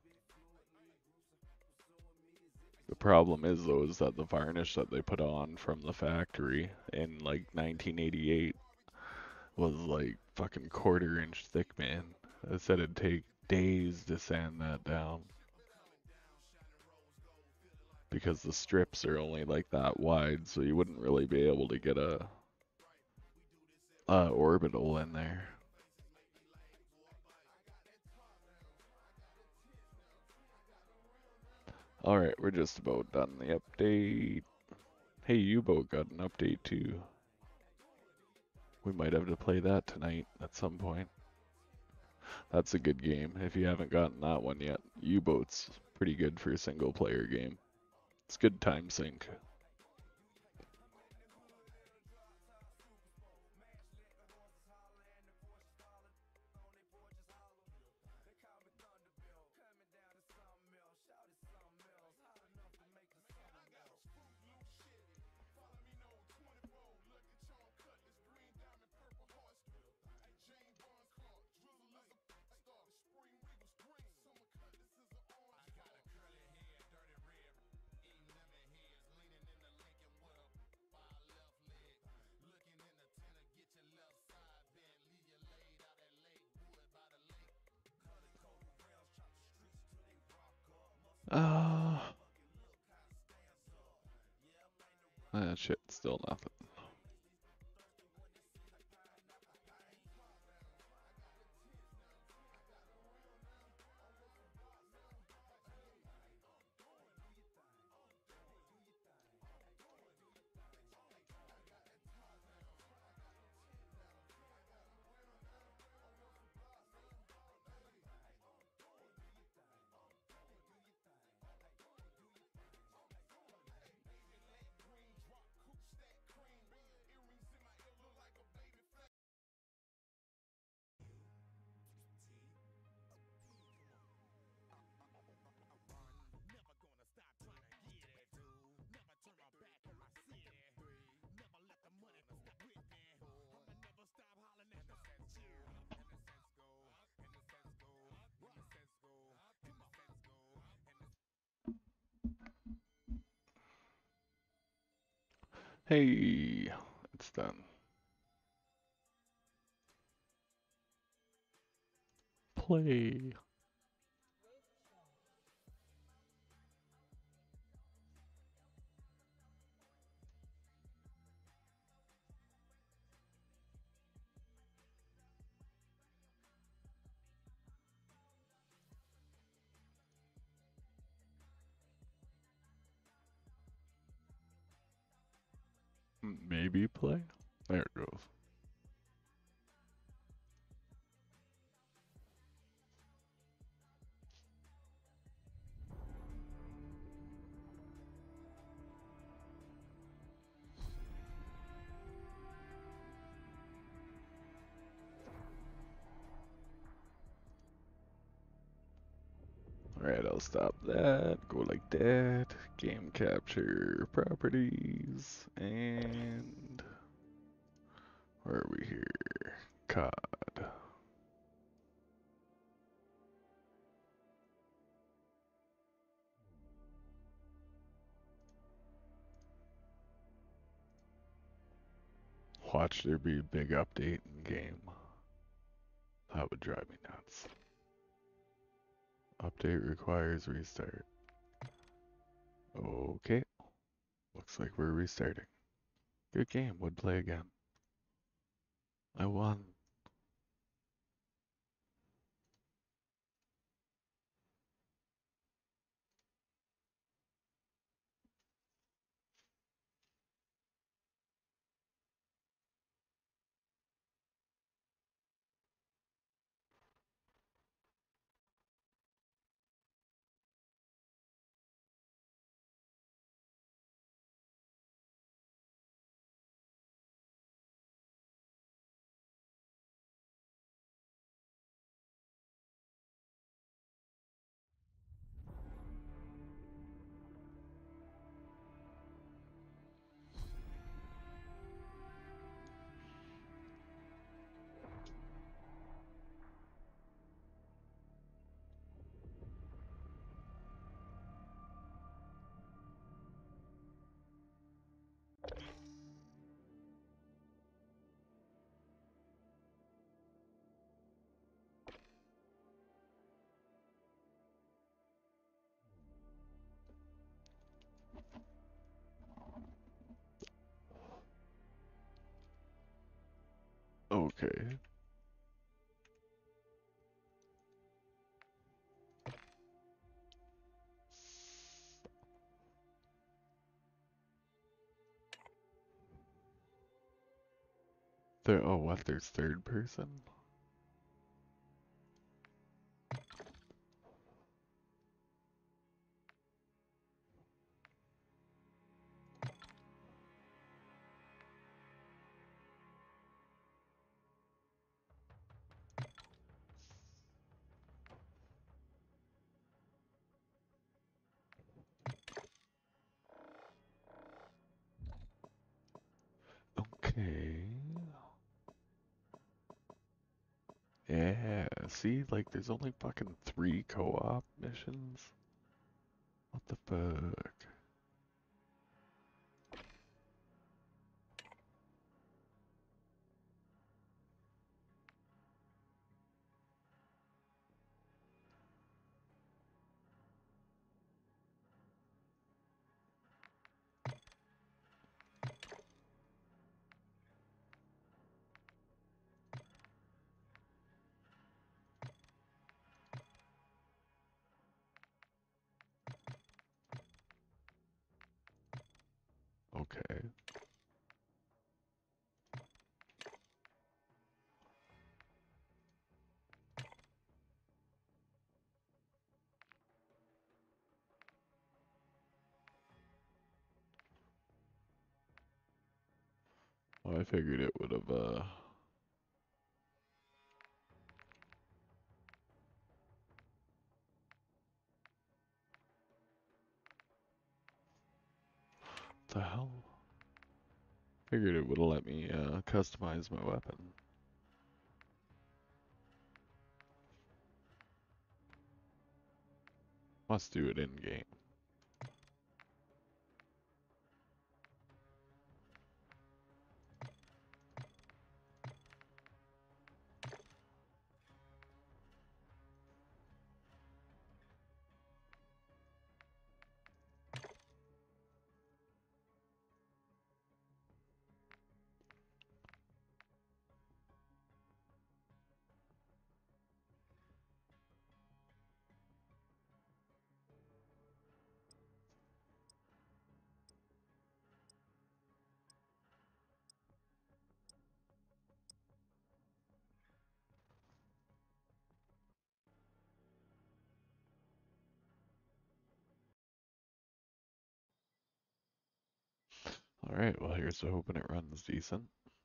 The problem is though is that the varnish that they put on from the factory in like 1988 was like fucking quarter-inch thick, man. I said it'd take days to sand that down because the strips are only like that wide, so you wouldn't really be able to get a orbital in there. All right, we're just about done the update. Hey, U-Boat got an update too. We might have to play that tonight at some point. That's a good game if you haven't gotten that one yet. U-Boat's pretty good for a single player game. It's good time sink. Shit, still nothing. Hey, it's done. Play. Maybe play? There it goes. Alright, I'll stop that. Go like that. Game capture properties. And where are we here? COD. Watch there be a big update in game. That would drive me nuts. Update requires restart. Okay. Looks like we're restarting. Good game. Would play again. I won. Okay. There. Oh, what? There's third person? Okay. Yeah, see, like, there's only fucking 3 co-op missions. What the fuck? Well, I figured it would have, the hell? Figured it would have let me, customize my weapon. Must do it in game. Alright, well here's to hoping it runs decent.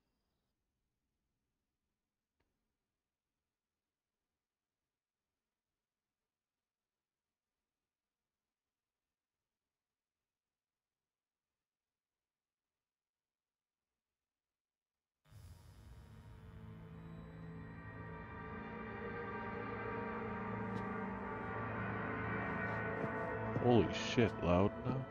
Holy shit, loud enough?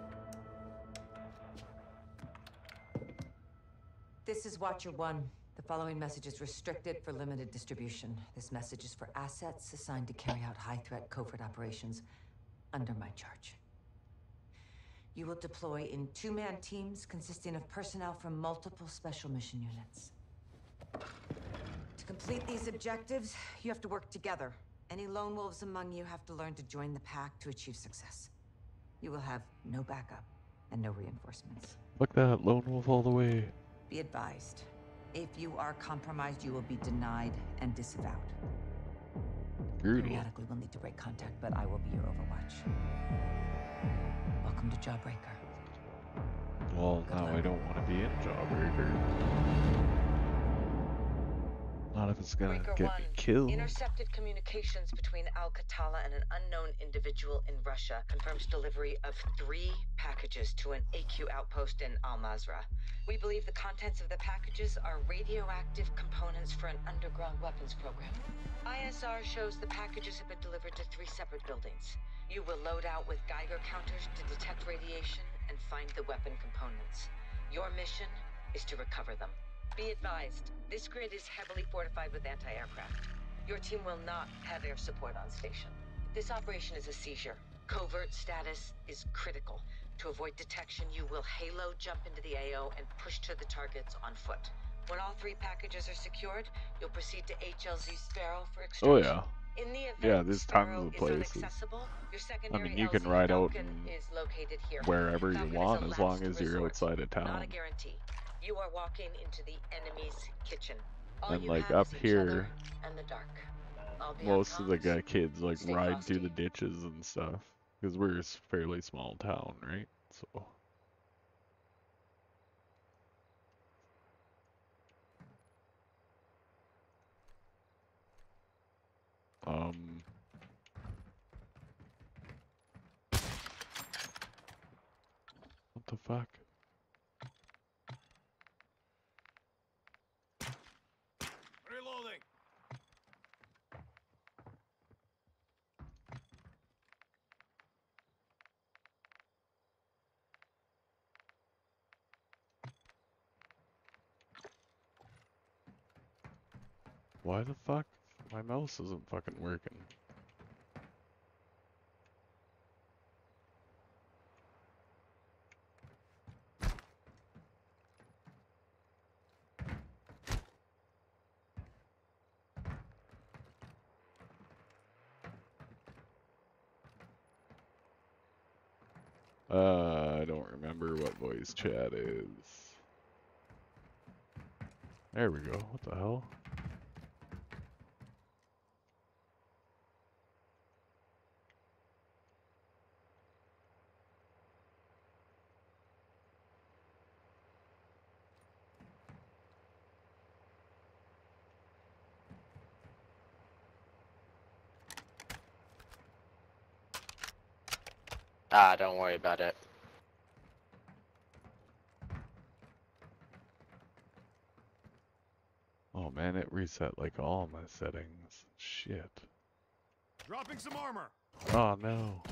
This is Watcher 1. The following message is restricted for limited distribution. This message is for assets assigned to carry out high-threat covert operations under my charge. You will deploy in two-man teams consisting of personnel from multiple special mission units. To complete these objectives, you have to work together. Any lone wolves among you have to learn to join the pack to achieve success. You will have no backup and no reinforcements. Fuck that, lone wolf all the way. Be advised, if you are compromised, you will be denied and disavowed. Brutal. Periodically, we'll need to break contact, but I will be your overwatch. Welcome to Jawbreaker. Well, Good now luck. I don't want to be in Jawbreaker. Not if it's gonna Breaker get 1, me killed. intercepted communications between Al-Qatala and an unknown individual in Russia confirms delivery of 3 packages to an AQ outpost in Al-Mazrah. We believe the contents of the packages are radioactive components for an underground weapons program. ISR shows the packages have been delivered to 3 separate buildings. You will load out with Geiger counters to detect radiation and find the weapon components. Your mission is to recover them. Be advised, this grid is heavily fortified with anti-aircraft. Your team will not have air support on station. This operation is a seizure. Covert status is critical. To avoid detection, you will halo jump into the AO and push to the targets on foot. When all 3 packages are secured, you'll proceed to HLZ Sparrow for Oh extraction. yeah. In the event Yeah, there's tons Sparrow of is places. inaccessible, your I secondary mean, you can LZ ride out Falcon in is located here. wherever you Falcon is want a as long last as you're resort, outside of not a town. guarantee. You are walking into the enemy's kitchen. All And you like have up is each other here, and the dark. I'll be on most of the comms. kids like Stay ride through frosty. the ditches and stuff. Because we're a fairly small town, right? So. Um. What the fuck? Reloading. Why the fuck? My mouse isn't fucking working. I don't remember what voice chat is. There we go. What the hell? Ah, don't worry about it. Oh man, it reset like all my settings. Shit. Dropping some armor. Oh no.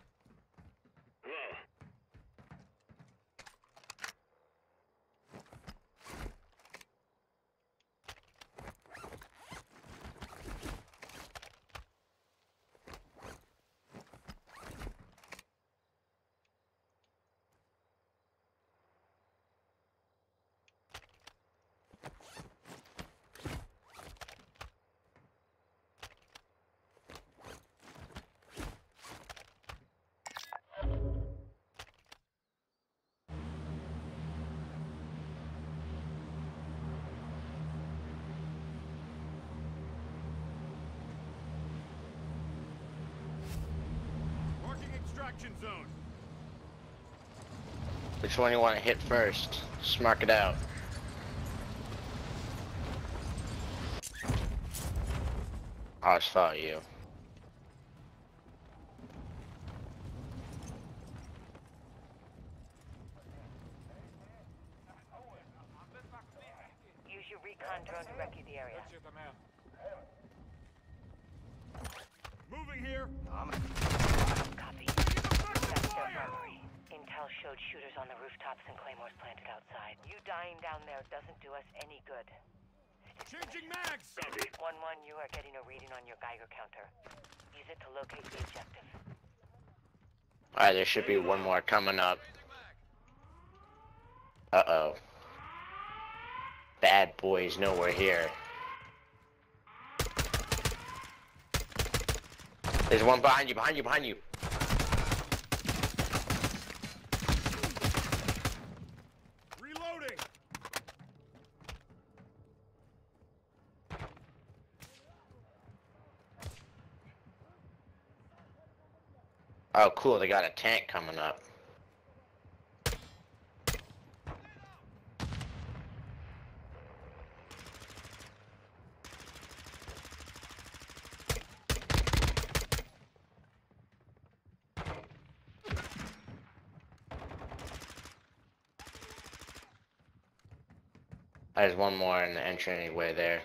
Marking extraction zone. Which one you want to hit first? Just mark it out. I just thought you. Use your recon drone to recce the area. Moving here. Copy. That's their armory. Intel showed shooters on the rooftops and claymores planted outside. You dying down there doesn't do us any good. Changing mags. 1-1, you are getting a reading on your Geiger counter. Use it to locate the objective. Alright, there should be one more coming up. Uh-oh. Bad boys know we're here. There's one behind you, behind you, behind you. Reloading. Oh, cool, they got a tank coming up. There's one more in the entryway there.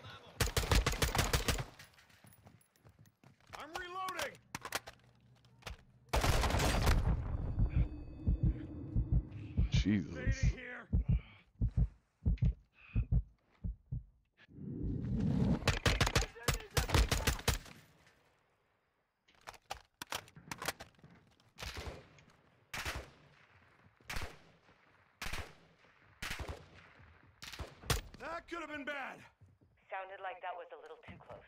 I'm reloading. Jesus. Stay here. That could have been bad. Sounded like that was a little too close.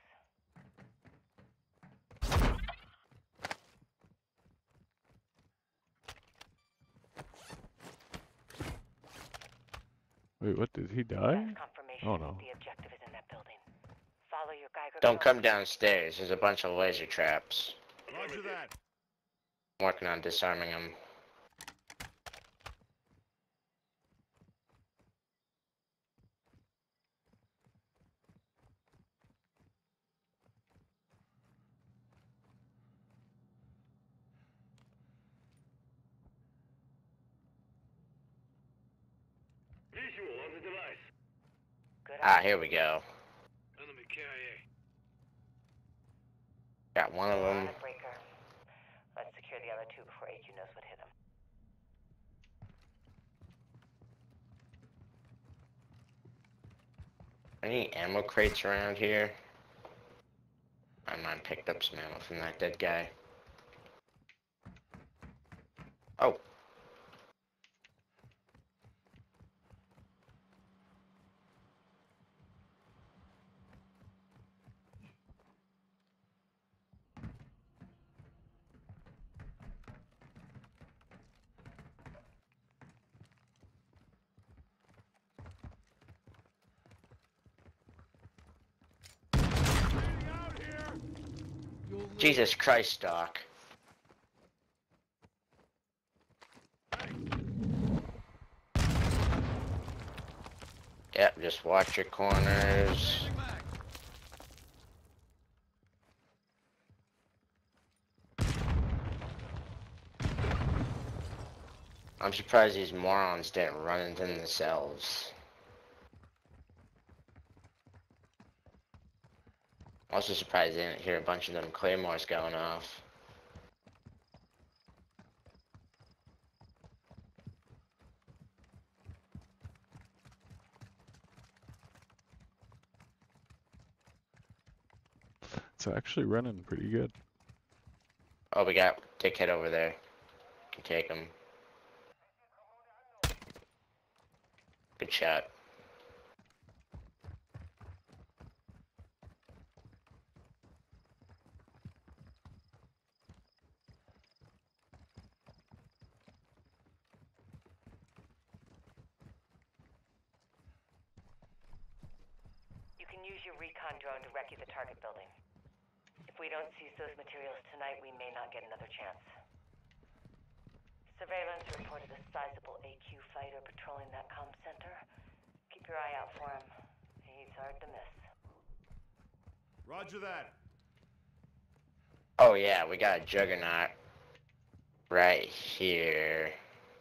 Wait, what, did he die? That's confirmation Oh no. the objective is in that building. Follow your Geiger Don't counter. come downstairs, there's a bunch of laser traps. Roger that. I'm working on disarming them. Visual on the device. Good Ah, eye. here we go. Enemy KIA. Got one of We're on them. a breaker. Let's secure the other two before AQ knows what hit them. Any ammo crates around here? I might have picked up some ammo from that dead guy. Oh. Getting out here. Jesus Christ, Doc. Yep, just watch your corners. Changing mag. I'm surprised these morons didn't run into themselves. Also surprised I didn't hear a bunch of them claymores going off. It's actually running pretty good. Oh, we got Dickhead over there. Can take him. Good shot. You can use your recon drone to recce the target building. If we don't seize those materials tonight, we may not get another chance. Surveillance reported a sizable AQ fighter patrolling that comm center. Keep your eye out for him. He's hard to miss. Roger that. Oh yeah, we got a juggernaut right here.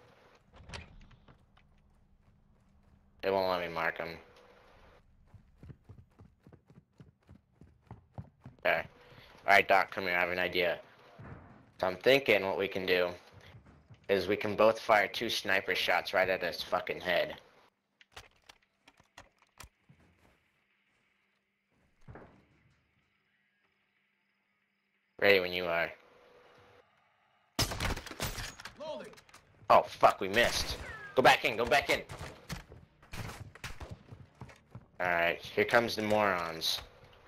They won't let me mark him. Okay. Alright, Doc, come here. I have an idea. So I'm thinking what we can do is we can both fire 2 sniper shots right at his fucking head. Ready when you are. Loading. Oh, fuck, we missed. Go back in, go back in. Alright, here comes the morons.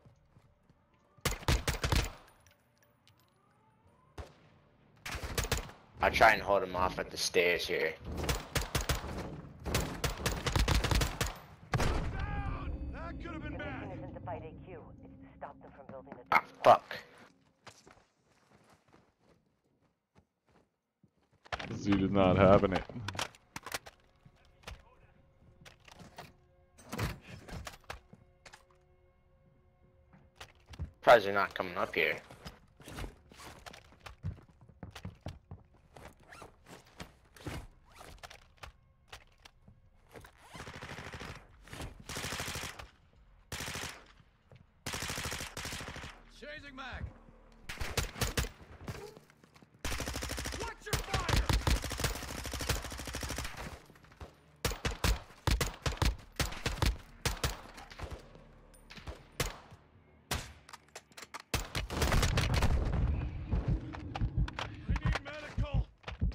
I'll try and hold him off at the stairs here. Down! That could have been The bad. mission isn't to fight AQ. It's to stop them from building the Ah, teapot. fuck. This dude is not having it. Surprised they're not coming up here. Changing mag. Watch your fire! I need medical.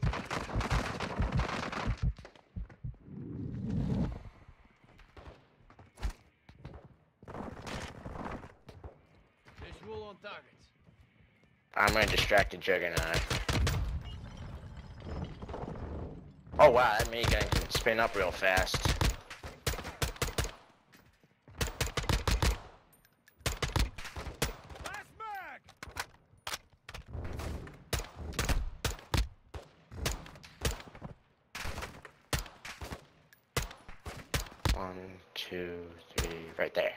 Visual on targets. I'm gonna distract the juggernaut. Oh wow, that minigun can spin up real fast. Last mag! One, two, three, right there.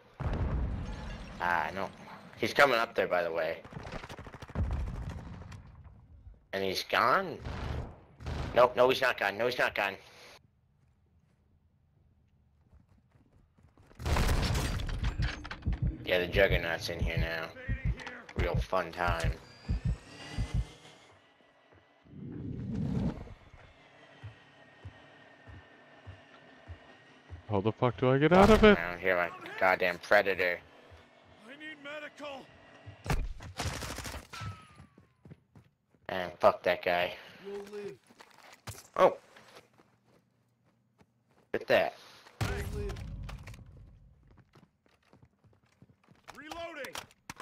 Ah, no. He's coming up there, by the way. And he's gone? Nope, no, he's not gone. No, he's not gone. Yeah, the juggernaut's in here now. Fading here. Real fun time. How the fuck do I get out of it? Around here like a goddamn predator. I need medical. And fuck that guy. You'll live. Oh. Look at that. Mag live. Reloading.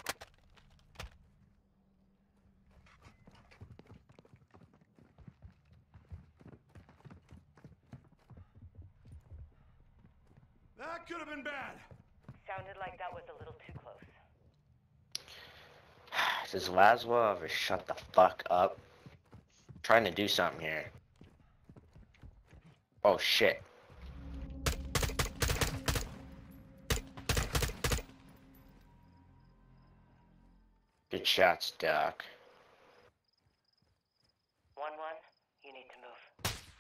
That could have been bad. Sounded like that was a little too close. Does Laswell ever shut the fuck up? I'm trying to do something here. Oh shit. Good shots, Doc. 1-1, you need to move.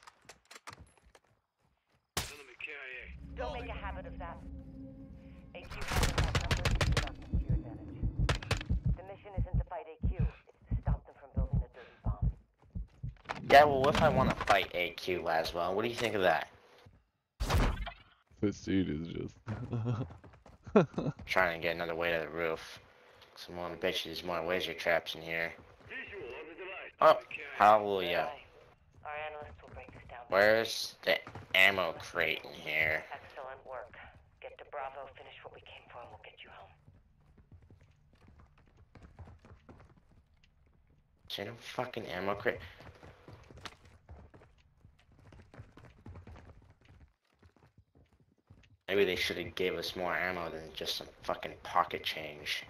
Don't make a habit of that. AQ has outnumbered and developed to your advantage. The mission isn't to fight AQ, it's to stop them from building a dirty bomb. Yeah, well, what if I want to fight AQ, Laswell? What do you think of that? This dude is just. Trying to get another way to the roof. Some more bitches, there's more laser traps in here. Oh, hallelujah. Our analysts will break this down. Where's the ammo crate in here? Excellent work. Get to Bravo, finish what we came for, and we'll get you home. Is there no fucking ammo crate? Maybe they should have gave us more ammo than just some fucking pocket change.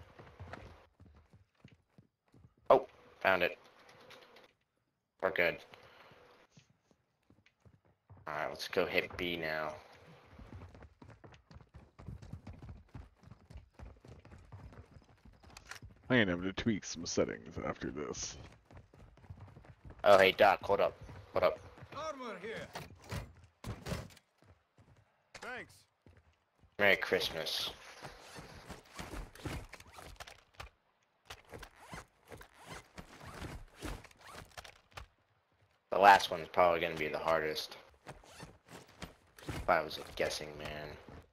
Oh, found it. We're good. Alright, let's go hit B now. I'm gonna have to tweak some settings after this. Oh, hey Doc, hold up. Hold up. Armor here. Thanks. Merry Christmas. The last one's probably gonna be the hardest. If I was a guessing man.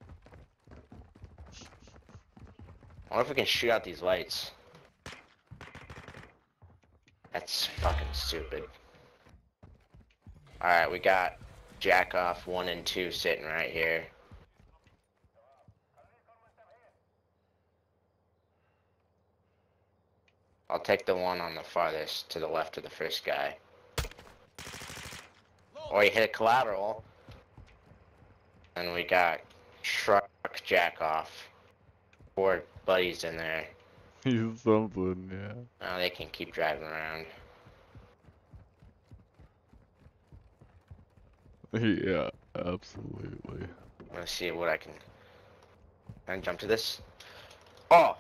I wonder if we can shoot out these lights. That's fucking stupid. Alright, we got Jack off 1 and 2 sitting right here. I'll take the one on the farthest to the left of the first guy. Or he hit a collateral. And we got Truck Jack off. 4 buddies in there. He's something, yeah. Now they can keep driving around. Yeah, absolutely. I'm gonna see what I can jump to this. Oh!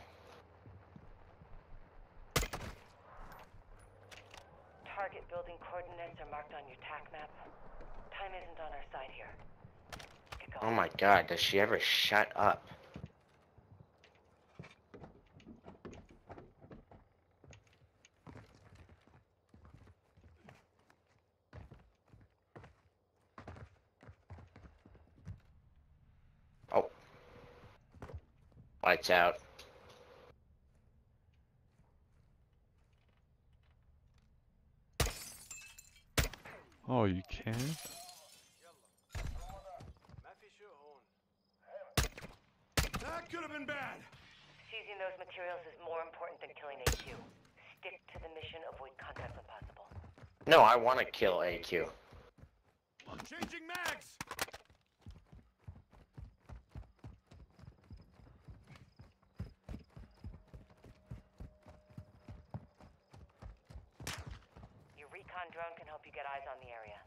Target building coordinates are marked on your TAC map. Time isn't on our side here. Get going. Oh my god, does she ever shut up? Oh. Lights out. Oh, you can't? That could have been bad. Seizing those materials is more important than killing AQ. Stick to the mission, avoid contact when possible. No, I want to kill AQ. Changing mags. Your recon drone can help you get eyes on the area.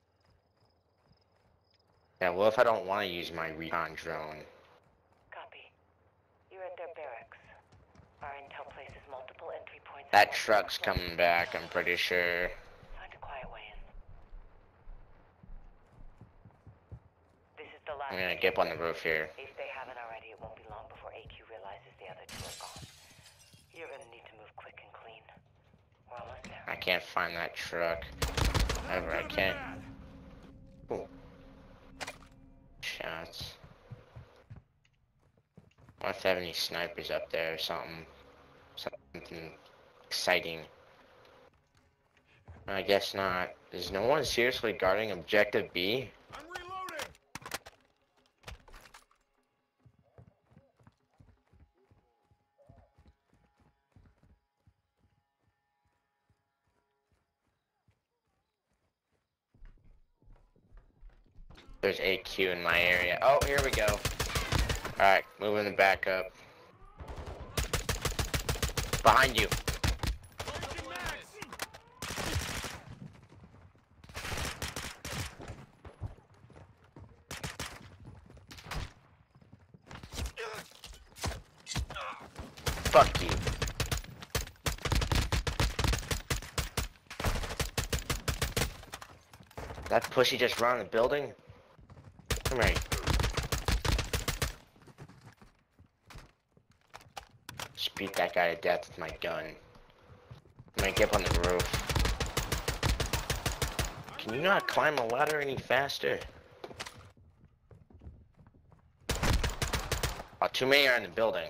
Yeah, well, if I don't want to use my recon drone. Copy. You're at their barracks. Our intel places multiple entry points. That truck's coming back, I'm pretty sure. Find a quiet way in. This is the last. I'm gonna get up on the roof here. If they haven't already, it won't be long before AQ realizes the other two are gone. You're gonna need to move quick and clean. We're almost there. I can't find that truck. That Ever, I could have been can't. bad. Ooh. Shots. What if they have any snipers up there or something? Something exciting. I guess not. Is no one seriously guarding objective B? I'm reloading. There's AQ in my area. Oh, here we go. Alright, moving the back up. Behind you. Changing mags. Fuck you. That pussy just run the building? Come here. beat that guy to death with my gun. I'm gonna get up on the roof. Can you not climb a ladder any faster? Oh, too many are in the building.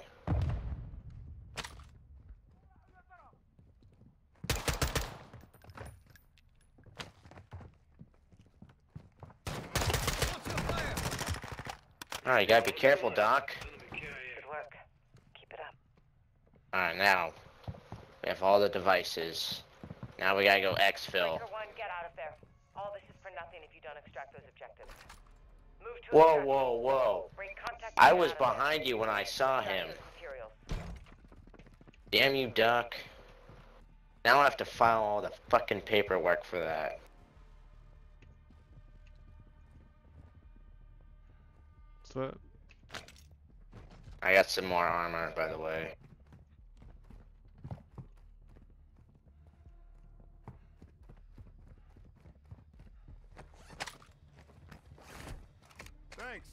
Alright, you gotta be careful, Doc. Good work. Keep it up. Alright, now we have all the devices. Now we gotta go exfil. Breaker 1, get out of there. All this is for nothing if you don't extract those objectives. Move to Whoa, extraction. whoa, whoa. Break contact. I and get was out of there. behind you when I saw Extract him. those materials. Damn you, Doc. Now I have to file all the fucking paperwork for that. What's that? I got some more armor, by the way. Thanks.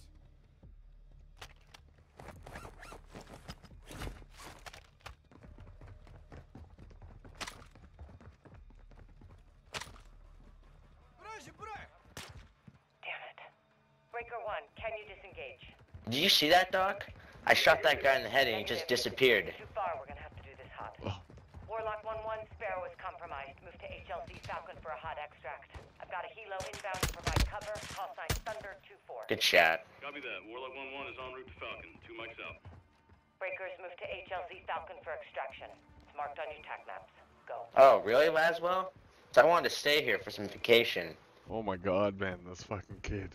Damn it. Breaker 1, can you disengage? Did you see that, Doc? I shot that guy in the head and he just disappeared. Too far, we're gonna have to do this hot. Oh. Warlock 1-1, Sparrow is compromised. Move to HLZ Falcon for a hot extract. I've got a helo inbound to provide cover. Call sign Thunder 2-4. Good shot. Copy that. Warlock 1-1 is en route to Falcon. 2 mics out. Breakers, move to HLZ Falcon for extraction. It's marked on your tac maps. Go. Oh, really, Laswell? So I wanted to stay here for some vacation. Oh my god, man, this fucking kid.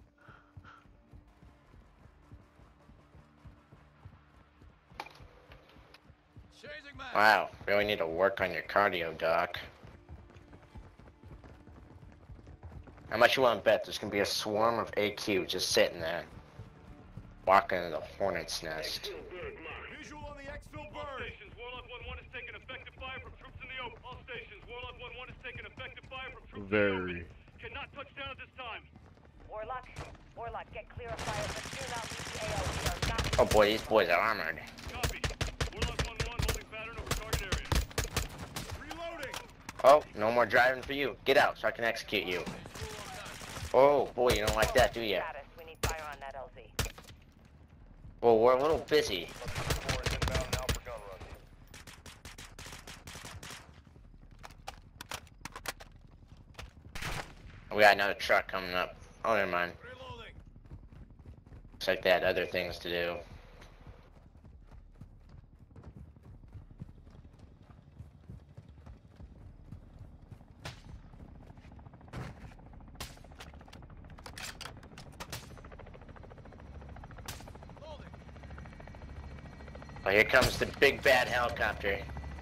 Wow, really need to work on your cardio, Doc. How much you want to bet there's gonna be a swarm of AQ just sitting there, walking into the hornet's nest? Visual on the exfil All bird. stations, Warlock 1-1 is taking effective fire from troops in the open. All stations, Warlock 1-1 is taking effective fire from troops in the Very. open. Cannot touch down at this time. Warlock, get clear of fire, but do not leave the AO. We are not... Oh boy, these boys are armored. Copy. Warlock 1-1 holding pattern over target area. Reloading. Oh, no more driving for you. Get out so I can execute you. Oh boy, you don't like that, do ya? Status. We need fire on that LZ. Well, we're a little busy. We got another truck coming up. Oh, never mind. Reloading. Looks like they had other things to do. Oh, here comes the big bad helicopter.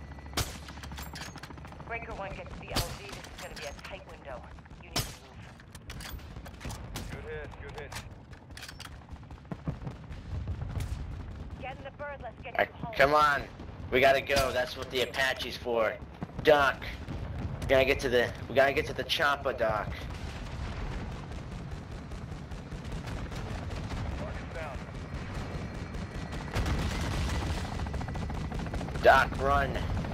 Breaker 1 gets the LZ. This is going to be a tight window. You need to move. Good hit. Get in the bird. Let's get Alright, you home. come on. We gotta go. That's what the Apache's for. Doc. We gotta get to the chopper, Doc. Doc, run.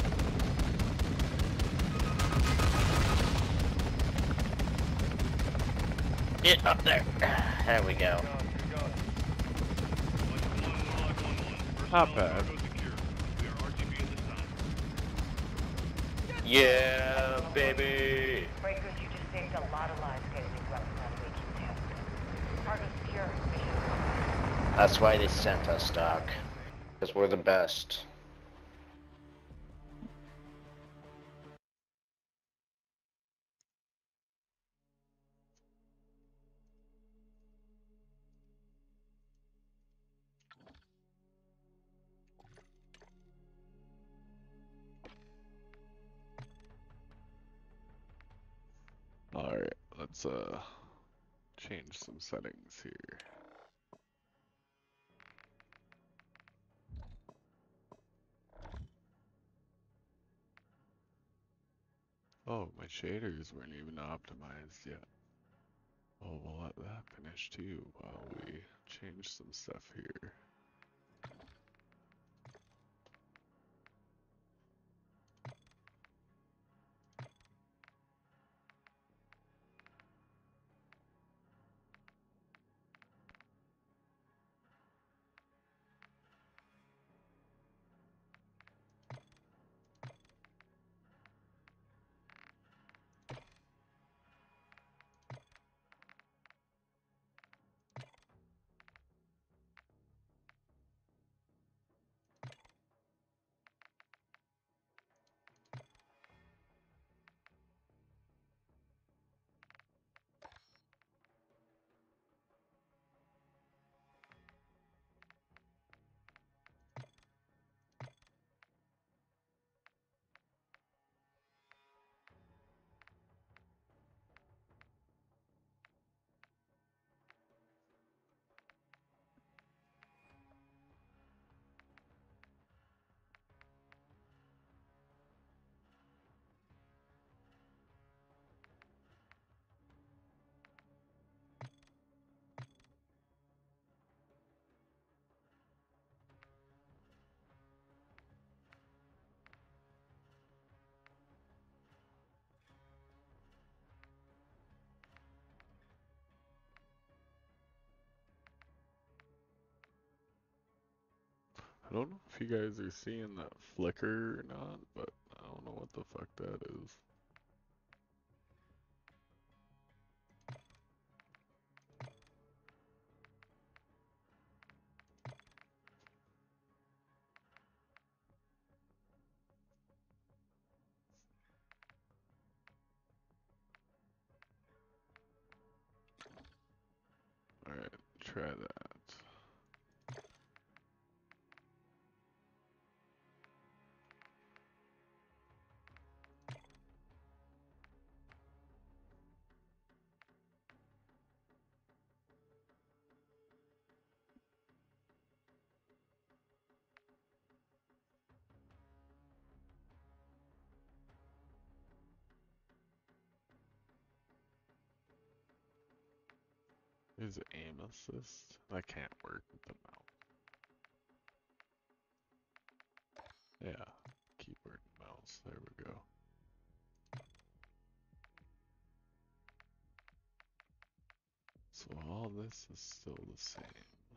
Get up there. There we go. Not bad. We are RTB at this time. Yeah, baby. Breakers, you just saved a lot of lives getting these weapons out of AQ's hands. Cargo secure. Mission. That's why they sent us, Doc. Because we're the best. Alright, let's change some settings here. Oh, my shaders weren't even optimized yet. Oh, we'll let that finish too while we change some stuff here. I don't know if you guys are seeing that flicker or not, but I don't know what the fuck that is. Alright, try that. Is aim assist? That can't work with the mouse. Yeah, keyboard and mouse. There we go. So all this is still the same.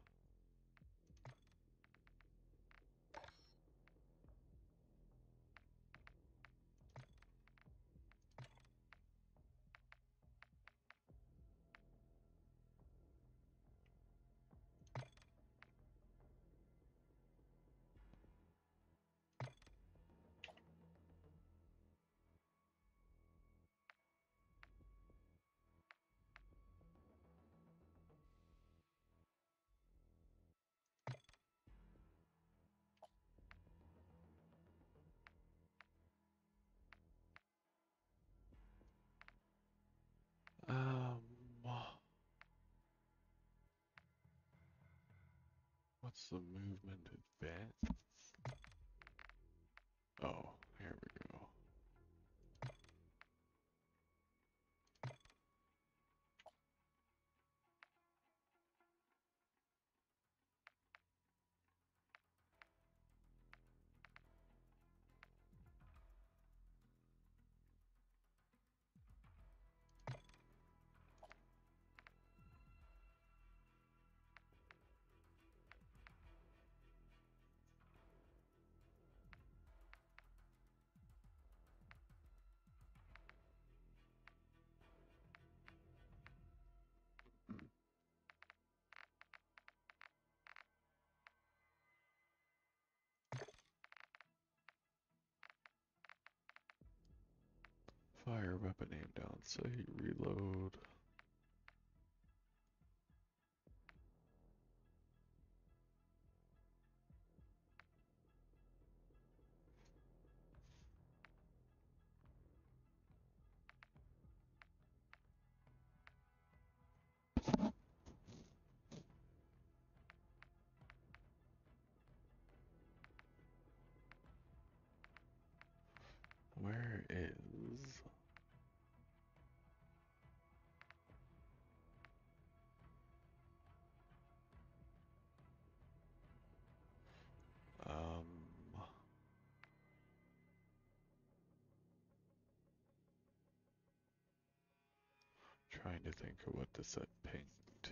Um, what's the movement advance? Oh, here we go. Fire weapon aim down sight, reload. Where is... Um... Trying to think of what to set ping to.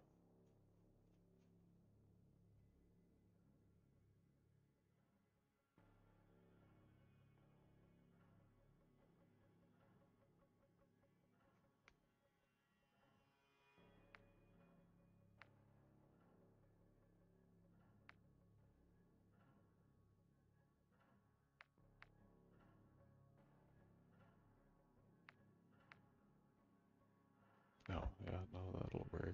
No, yeah, no, that'll work.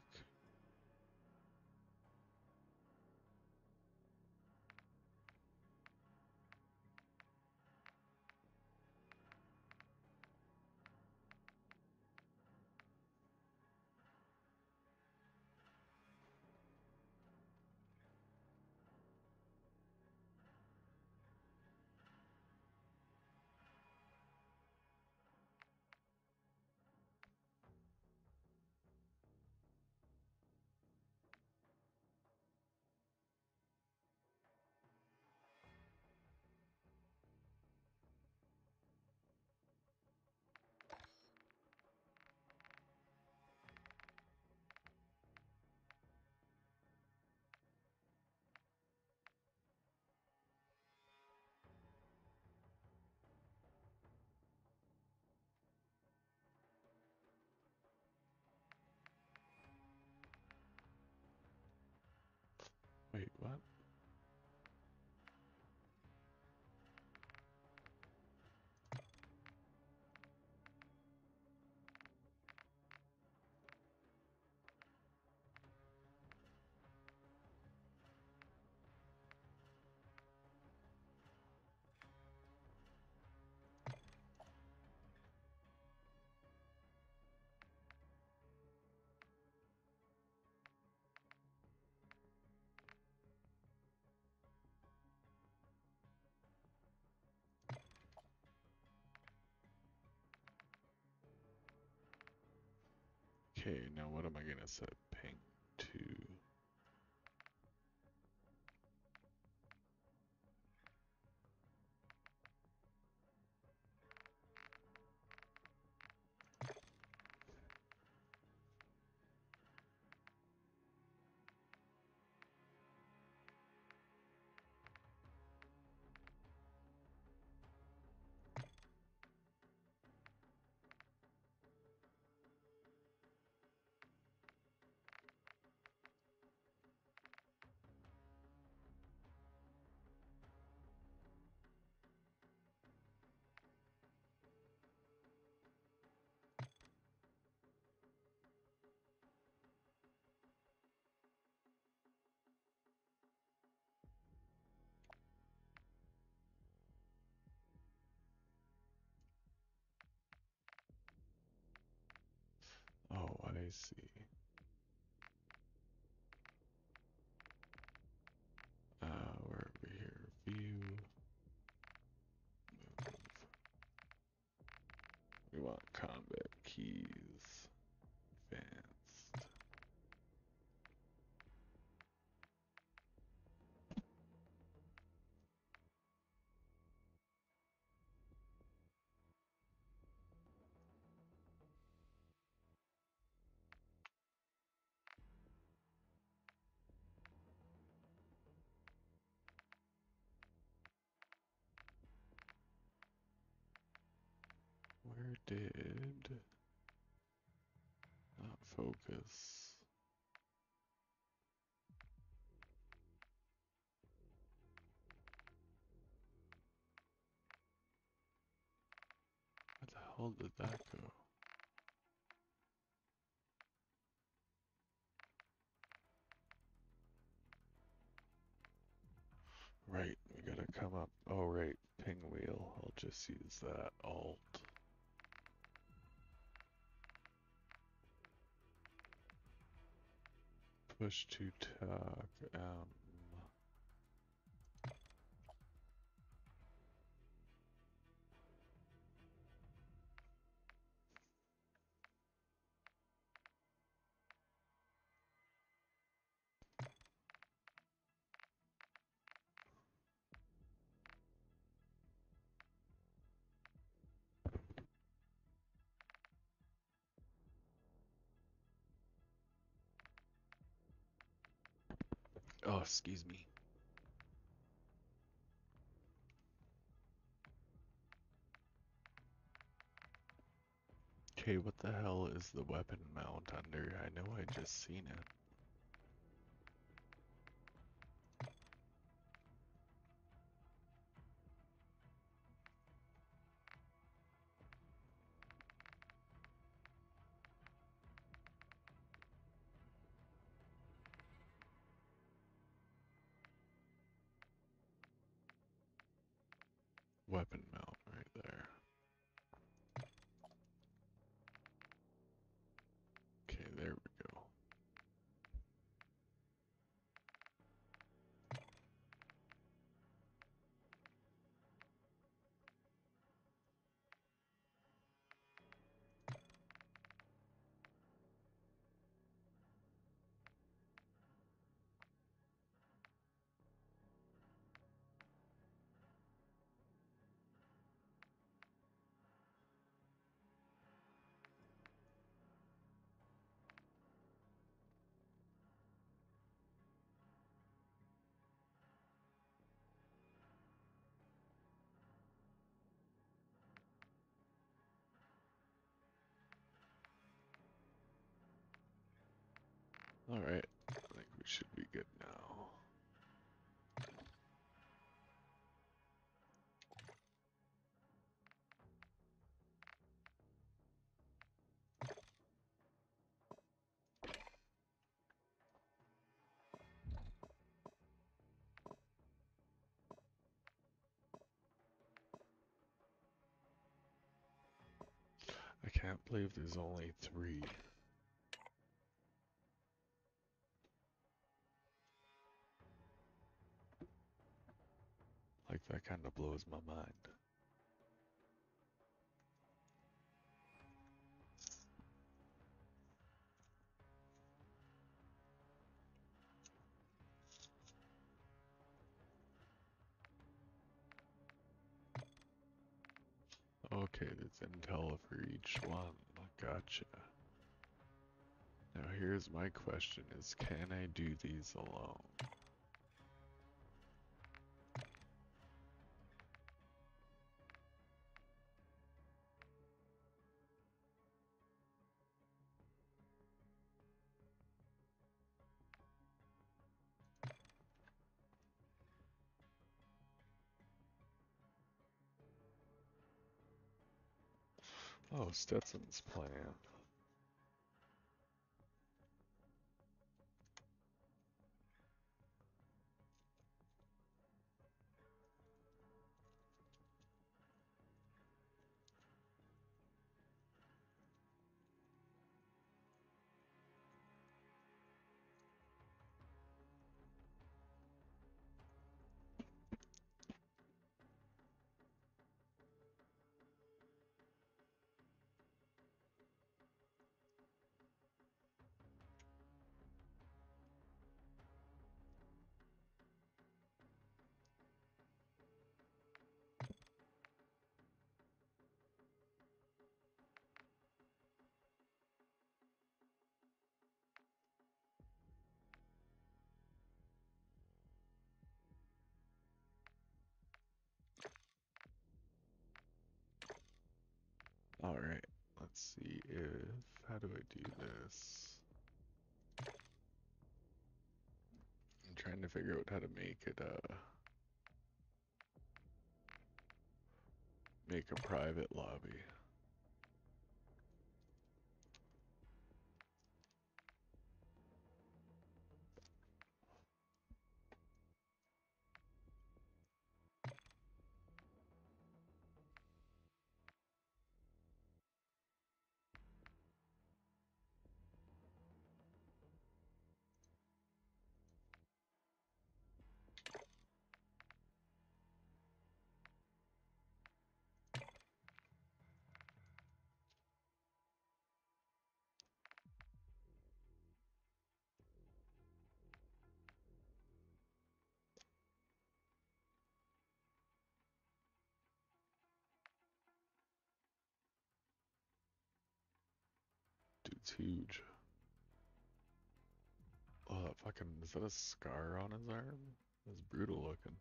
Okay, now what am I gonna set ping to? Oh, I see. We're over here. View. Move. We want combat keys. Advanced. Where did not focus? Where the hell did that go? Right, we gotta come up. Oh, right, ping wheel. I'll just use that. Alt. Push to talk. Oh, excuse me. Okay, what the hell is the weapon mount under? I know I just seen it. Weapon mount right there. Okay, there we go. Alright, I think we should be good now. I can't believe there's only 3. Like, that kind of blows my mind. Okay, there's intel for each one. Gotcha. Now here's my question is, can I do these alone? Oh, Stetson's plan. Alright, let's see if, how do I do this? I'm trying to figure out how to make it, make a private lobby. Dude's huge. Oh, that fucking, is that a scar on his arm? That's brutal looking.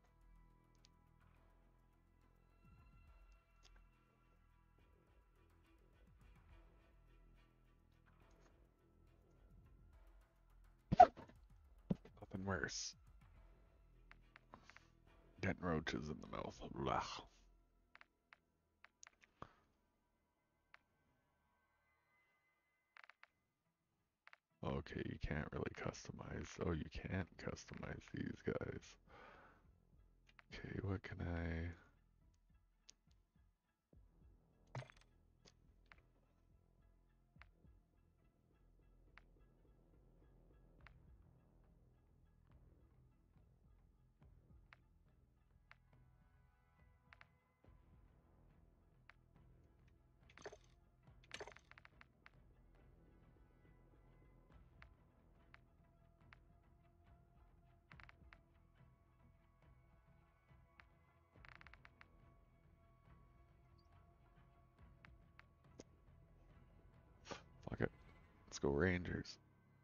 Nothing worse. Getting roaches in the mouth. Blah. Okay, you can't really customize. Oh, you can't customize these guys. Okay, what can I... Fuck it. Let's go Rangers.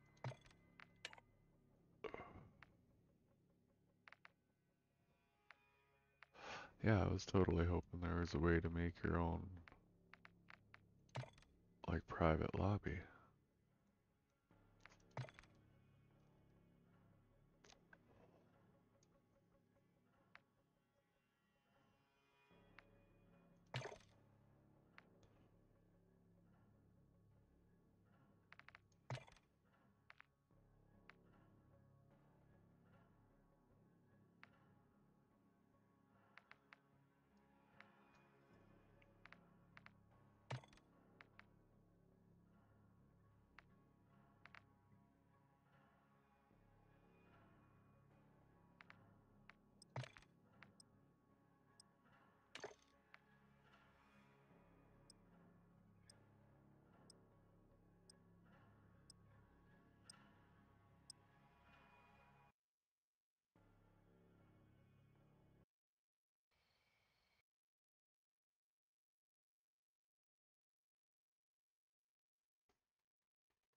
Yeah, I was totally hoping there was a way to make your own, like, private lobby.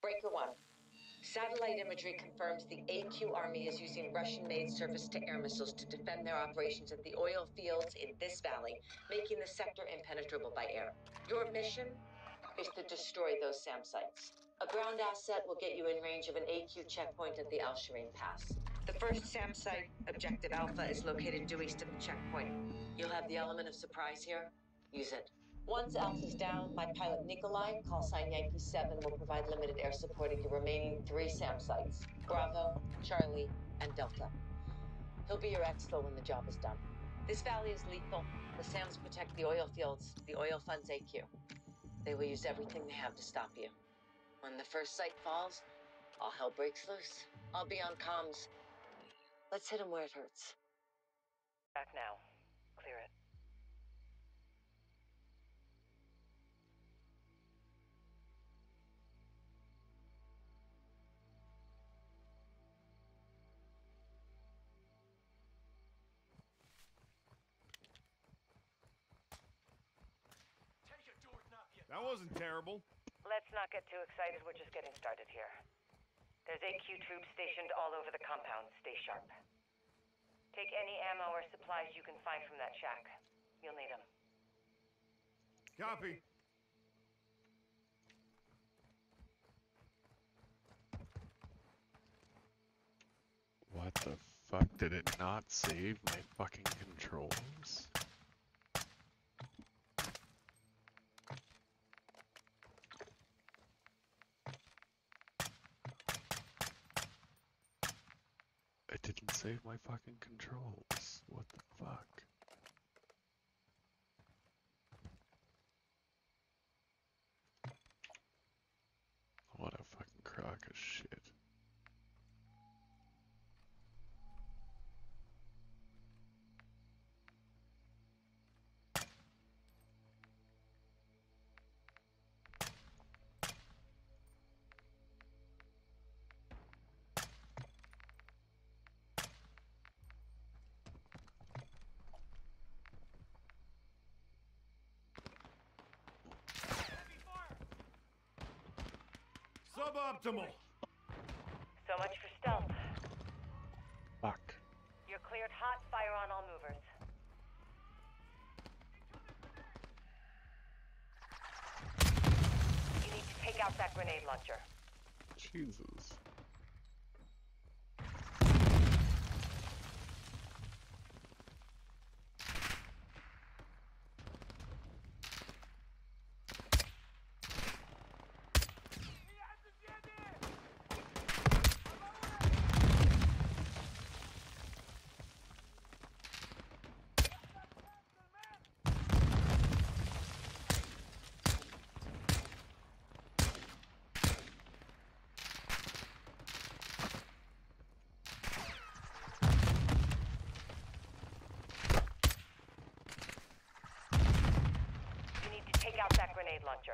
Breaker 1. Satellite imagery confirms the AQ army is using Russian-made surface-to-air missiles to defend their operations at the oil fields in this valley, making the sector impenetrable by air. Your mission is to destroy those SAM sites. A ground asset will get you in range of an AQ checkpoint at the Al Shireen Pass. The first SAM site, Objective Alpha, is located due east of the checkpoint. You'll have the element of surprise here. Use it. Once Alpha's down, my pilot Nikolai, call sign Yankee 7, will provide limited air support at your remaining 3 SAM sites. Bravo, Charlie, and Delta. He'll be your exfil when the job is done. This valley is lethal. The SAMs protect the oil fields. The oil funds AQ. They will use everything they have to stop you. When the first site falls, all hell breaks loose. I'll be on comms. Let's hit him where it hurts. Back now. Clear it. That wasn't terrible. Let's not get too excited. We're just getting started here. There's AQ troops stationed all over the compound. Stay sharp. Take any ammo or supplies you can find from that shack. You'll need them. Copy. What the fuck? Did it not save my fucking controls? It didn't save my fucking controls. What the fuck? What a fucking crock of shit. Suboptimal. So much for stealth. Fuck. You're cleared hot. Fire on all movers. You need to take out that grenade launcher. Jesus. You need to take out that grenade launcher.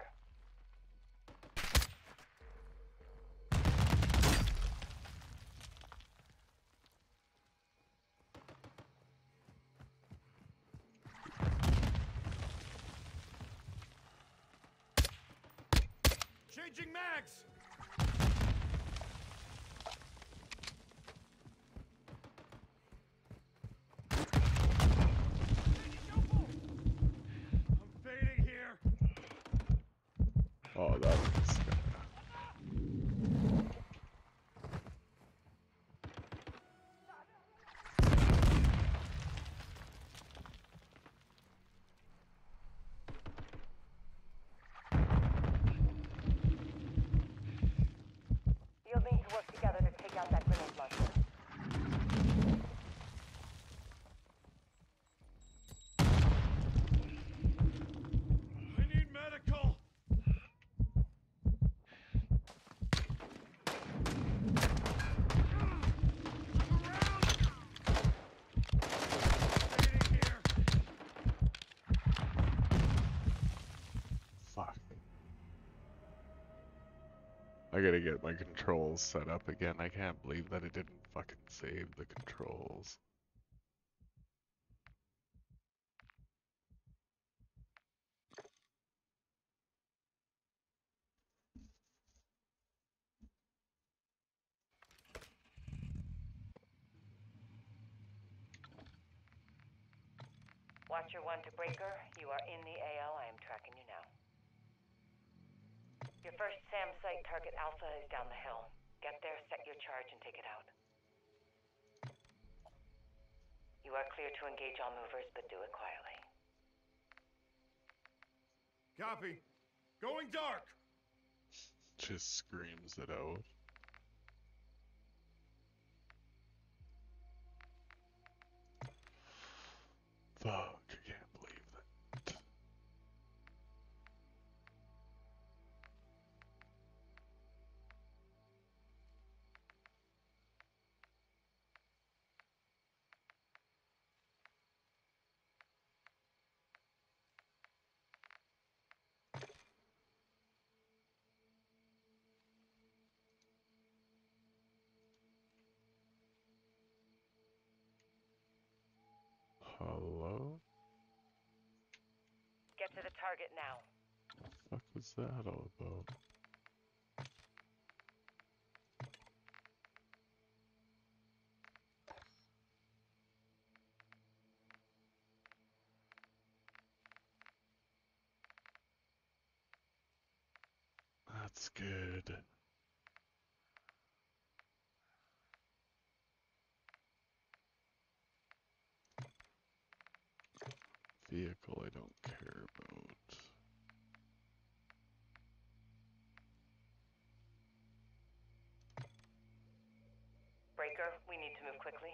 Changing mags. I'm fading here. Oh, that was kinda... You'll need to work together to take out that grenade launcher. I need medical. Fading here. Fuck. I gotta get my controls set up again. I can't believe that it didn't fucking save the controls. Watcher 1 to Breaker, you are in the AO. I am tracking you now. Your first SAM site, target Alpha, is down the hill. Get there, set your charge, and take it out. You are clear to engage all movers, but do it quietly. Copy. Going dark. Just screams it out. Fuck, I can't believe that. Hello? Get to the target now. What the fuck was that all about? That's good. Vehicle I don't care about. Breaker, we need to move quickly.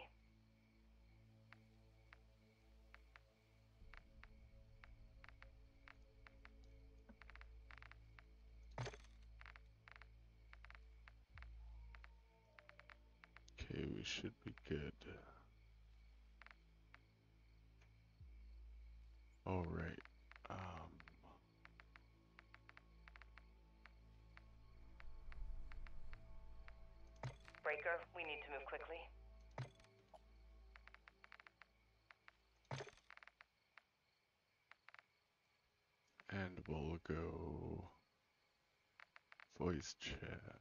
Okay, we should be good. Alright, Breaker, we need to move quickly. and we'll go voice chat.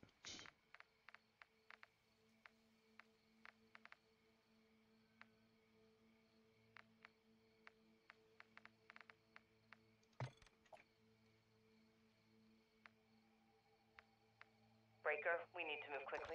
Breaker, we need to move quickly.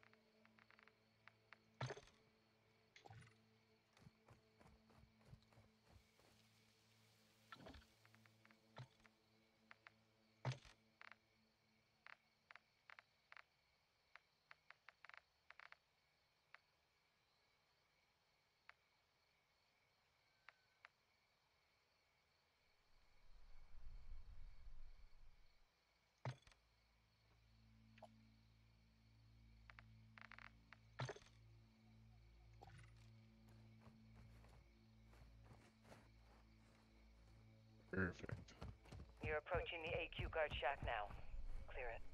Perfect. You're approaching the AQ guard shack now. Clear it.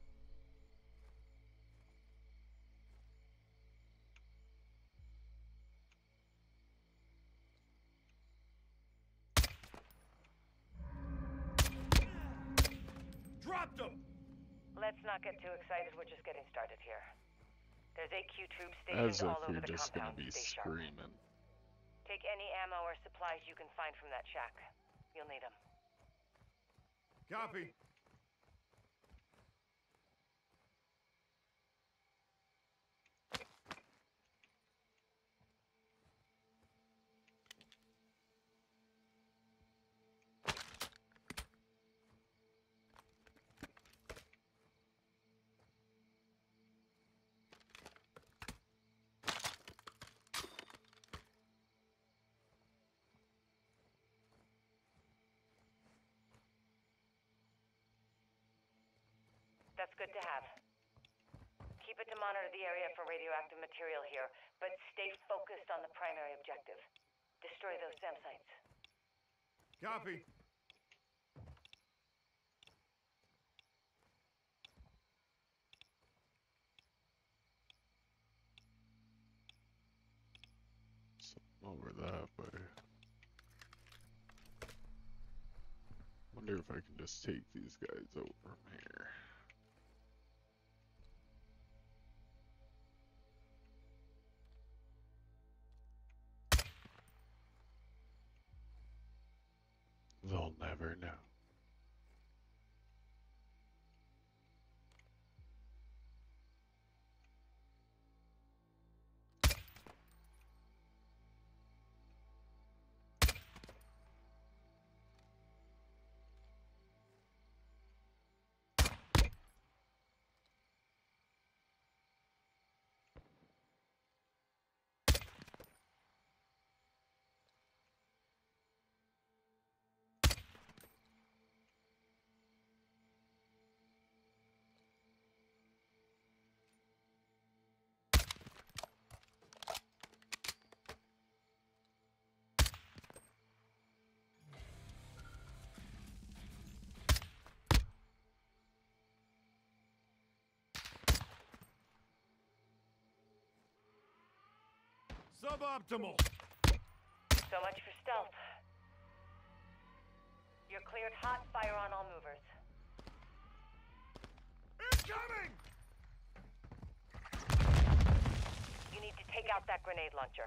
Dropped him! Let's not get too excited. We're just getting started here. There's AQ troops As stationed if all over you're the just gonna compound. be Stay sharp. screaming. Take any ammo or supplies you can find from that shack. You'll need them. Copy. That's good to have. Keep it to monitor the area for radioactive material here, but stay focused on the primary objective. Destroy those SAM sites. Copy. Something over that way. Wonder if I can just take these guys out from here. We'll never know. Suboptimal. So much for stealth. You're cleared hot. Fire on all movers. Incoming! You need to take out that grenade launcher.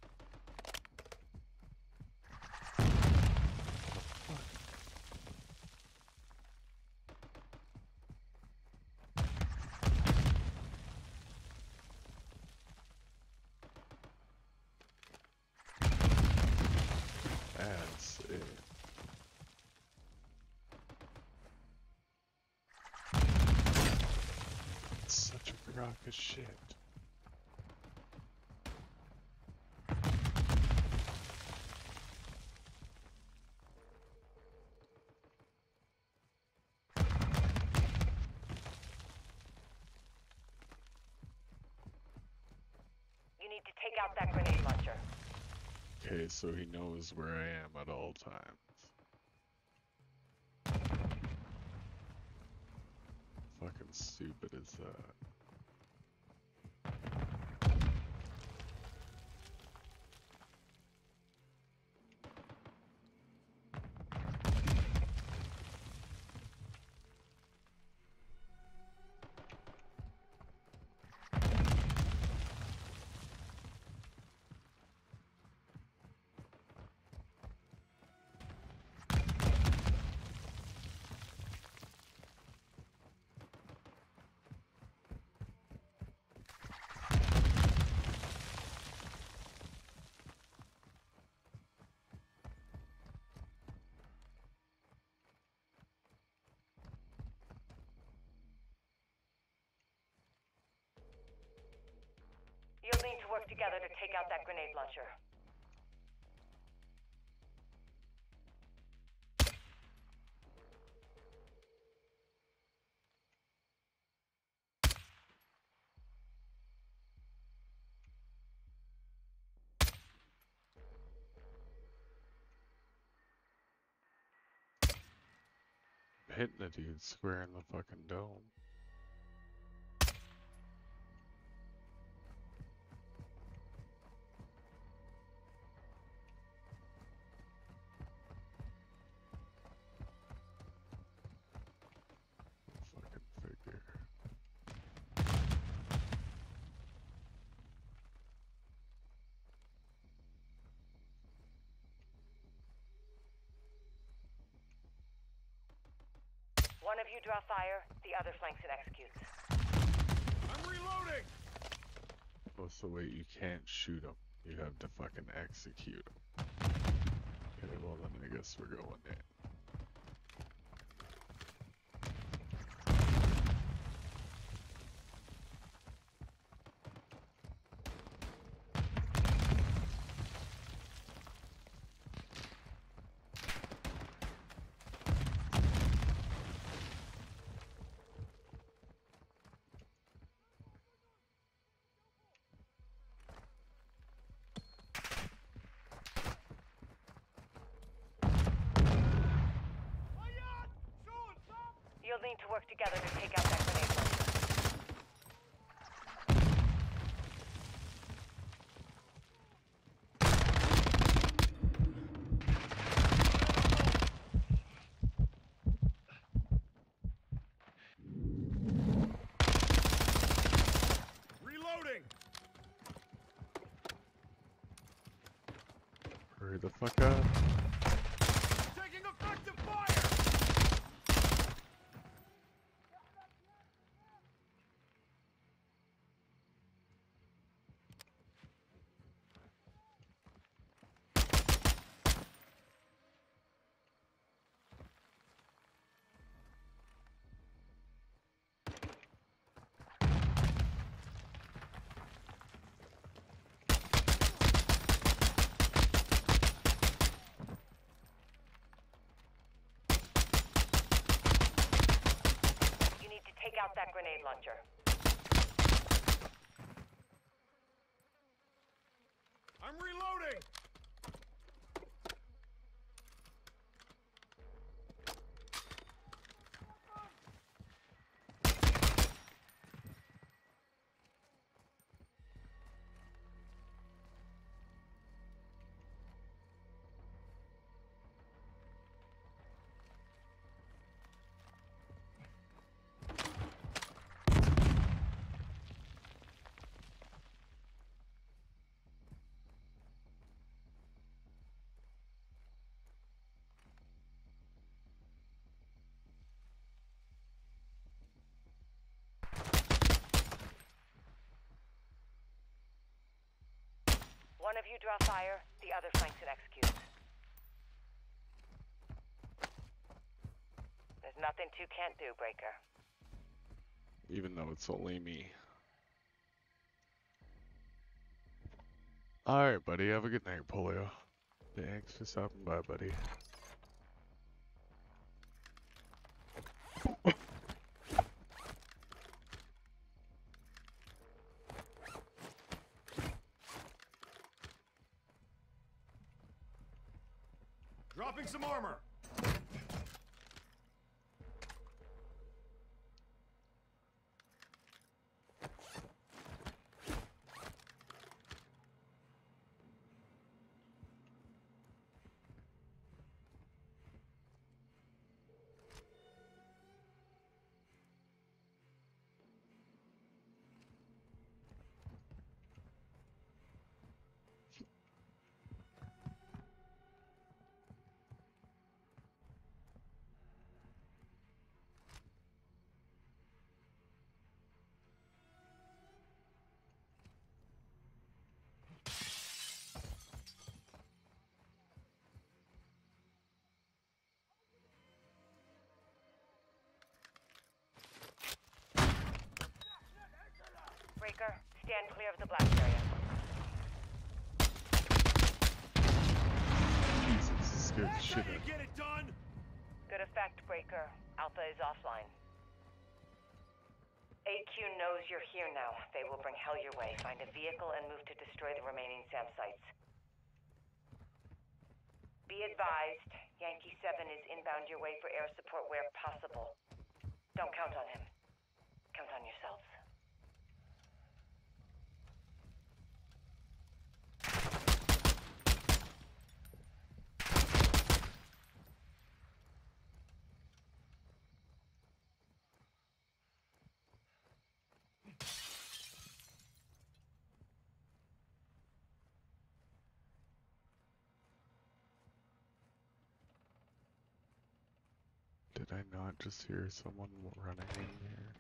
That's it. It's such a crock of shit. You need to take out that grenade launcher. Okay, so he knows where I am at all times. Fucking stupid is that? You'll need to work together to take out that grenade launcher. I'm hitting a dude square in the fucking dome. Fucking figure. One of you draw fire, the other flanks and executes. I'm reloading! What's the way you can't shoot him? You have to fucking execute him. Okay, well then I guess we're going in. You'll need to work together to take out that grenade launcher. Reloading! Hurry the fuck up. Taking effective that grenade launcher. I'm reloading! One of you draw fire, the other flanks and executes. There's nothing two can't do, Breaker. Even though it's only me. Alright, buddy. Have a good night, Polio. Thanks for stopping by, buddy. Dropping some armor! Breaker, stand clear of the blast area. Jesus, this scared the shit That's how out you of me. get it done! Good effect, Breaker. Alpha is offline. AQ knows you're here now. They will bring hell your way, find a vehicle, and move to destroy the remaining SAM sites. Be advised, Yankee 7 is inbound your way for air support where possible. Don't count on him. Count on yourselves. Did I not just hear someone running in here?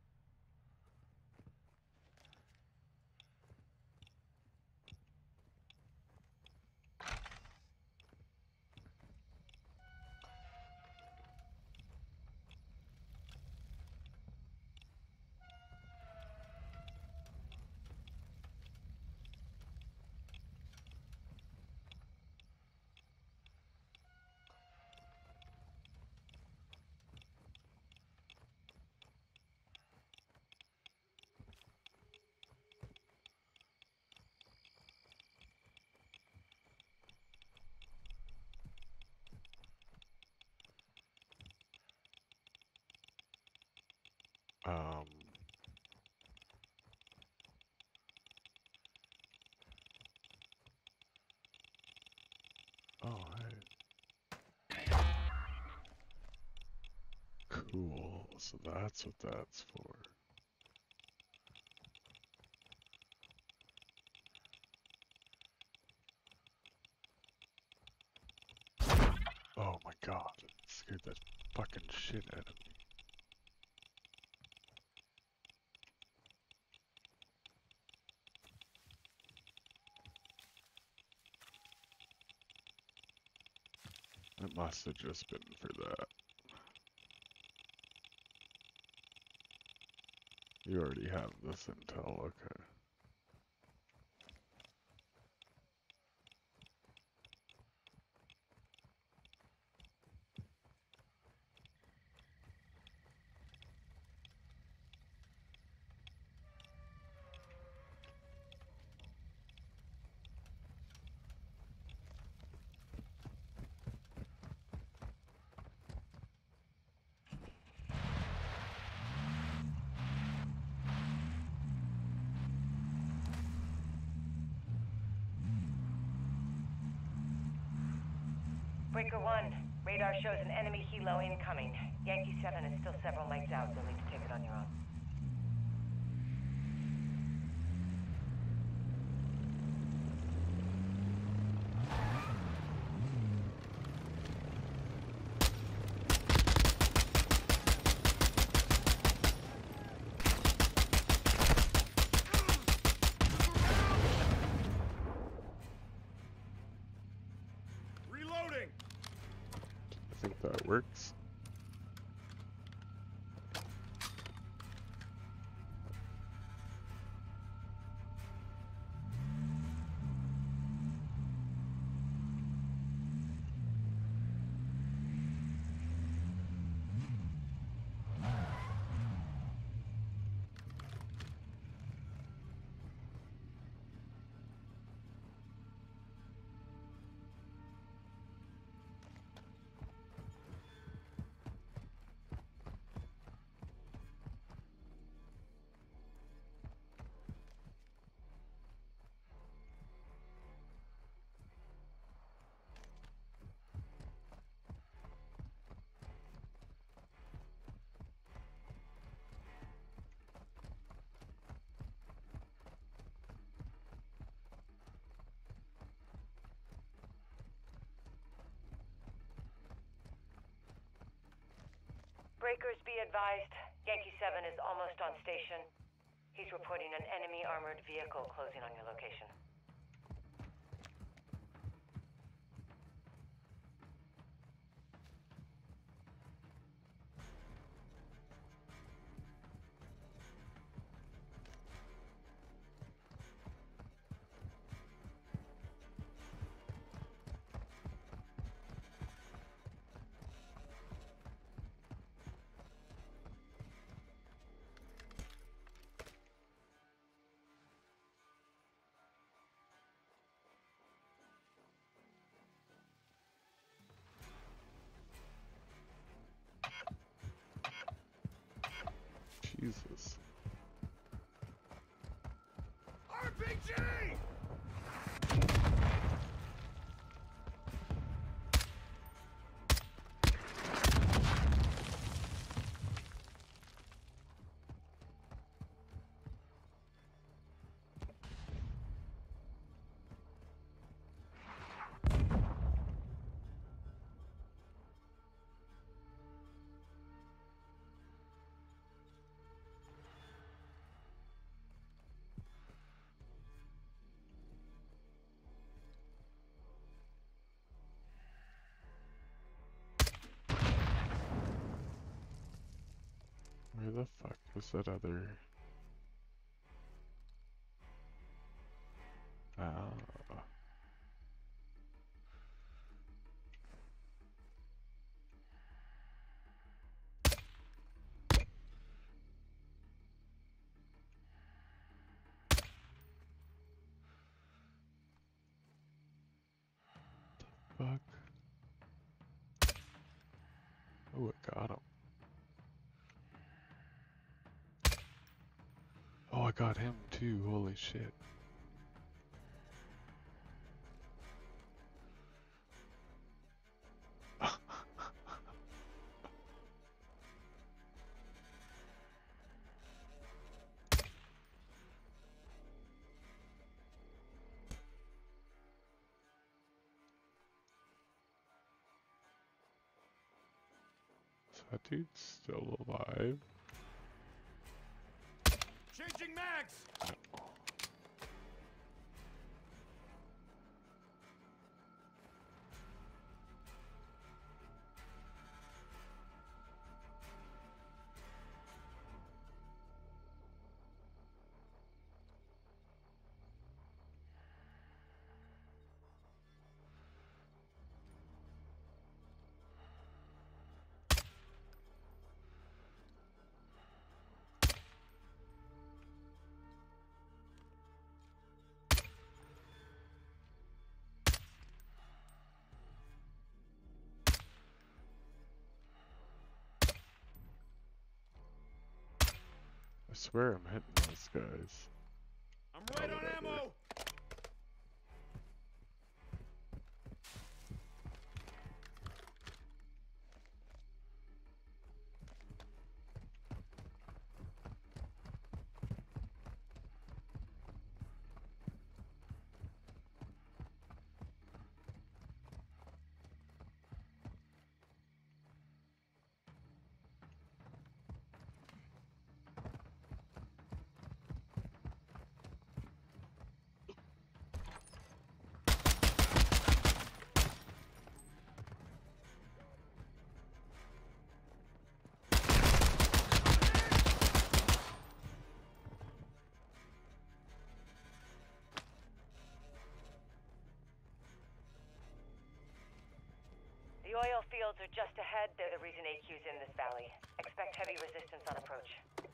Um. Oh, hey. Cool. So that's what that's for. Oh my god. It scared the fucking shit out of me. It must have just been for that. You already have this intel, okay. Breaker 1, radar shows an enemy helo incoming. Yankee 7 is still several mics out. You'll need to take it on your own. Reloading! I think that works. Breakers, be advised. Yankee 7 is almost on station. He's reporting an enemy armored vehicle closing on your location. Jesus. RPG! Where the fuck was that other... Ah. Fuck. Oh, I got him. Oh, I got him too. Holy shit. So that dude's still alive. Changing mags! I swear I'm hitting those guys. I'm right on whatever. ammo! fields are just ahead. They're the reason AQ's in this valley. Expect heavy resistance on approach.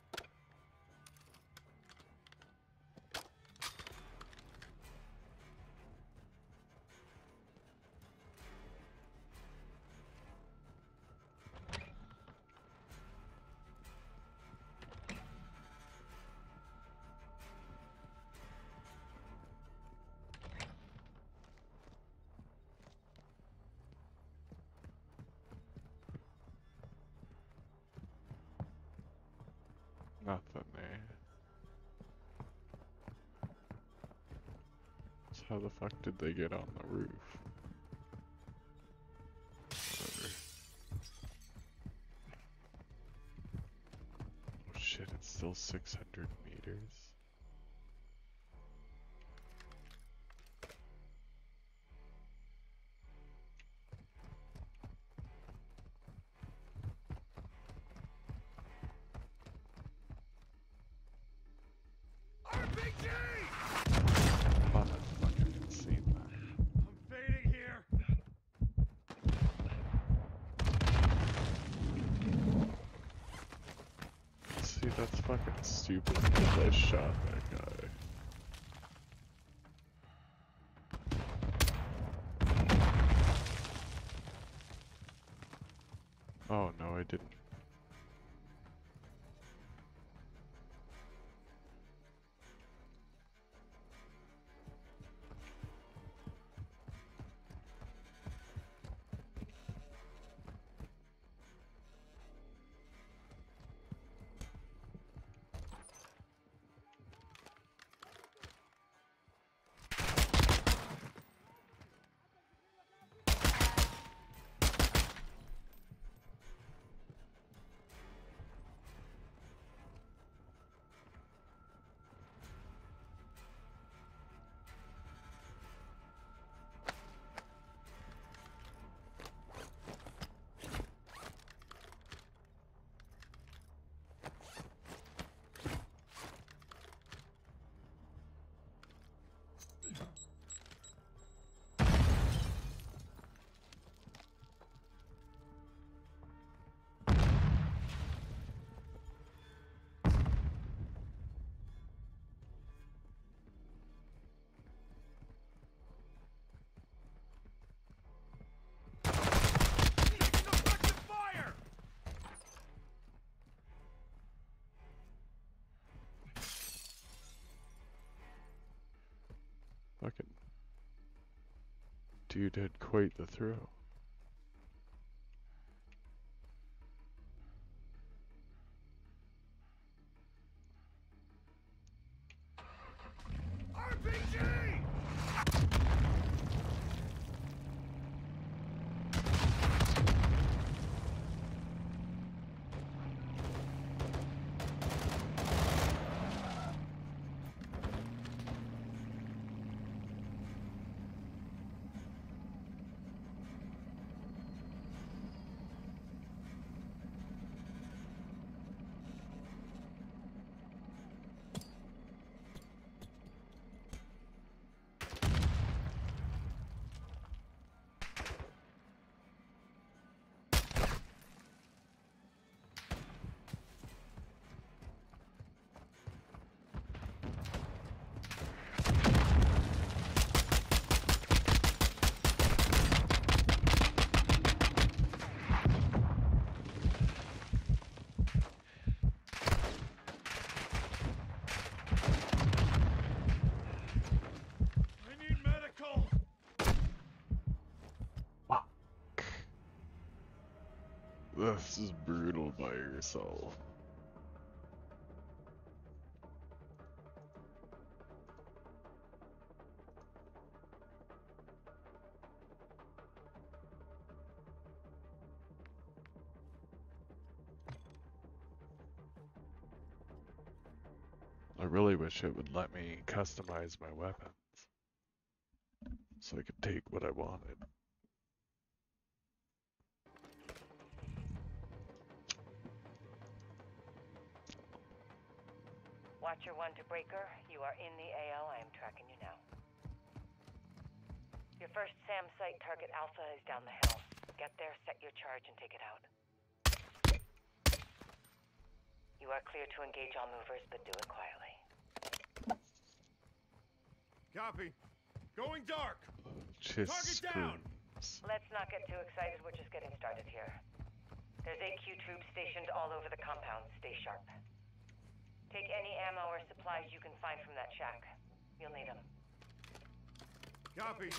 Nothing there. So how the fuck did they get on the roof? Whatever. Oh shit, it's still 600 meters. RPG! Oh, that's fucking insane. I'm fading here. See, that's fucking stupid because I shot that guy. Oh no, I didn't. Effective fire! Fucking dude had quite the throw. RPG! I need medical! Fuck. This is brutal by yourself. I really wish it would let me customize my weapons so I could take what I wanted. Watcher 1 to Breaker, you are in the AL. I am tracking you now. Your first SAM site target Alpha is down the hill. Get there, set your charge, and take it out. You are clear to engage all movers, but do it quietly. Copy. Going dark. Just Target down! screams. Let's not get too excited, we're just getting started here. There's AQ troops stationed all over the compound. Stay sharp. Take any ammo or supplies you can find from that shack. You'll need them. Copy.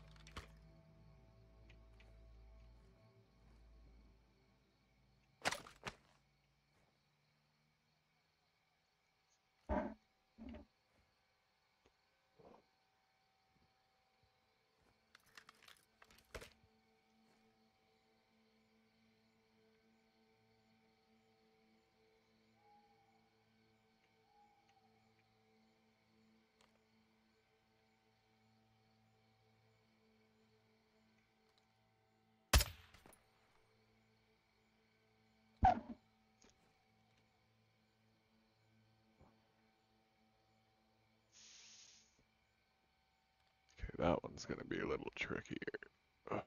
Okay, that one's gonna be a little trickier. Ugh.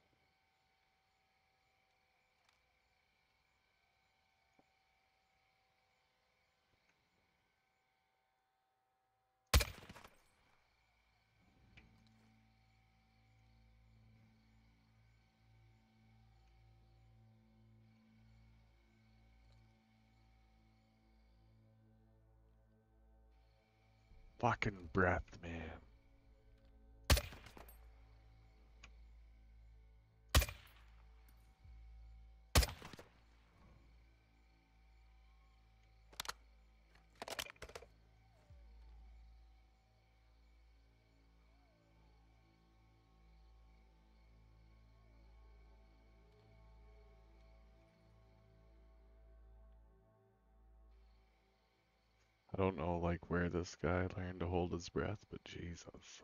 Fucking breath, man. I don't know, like, where this guy learned to hold his breath, but Jesus.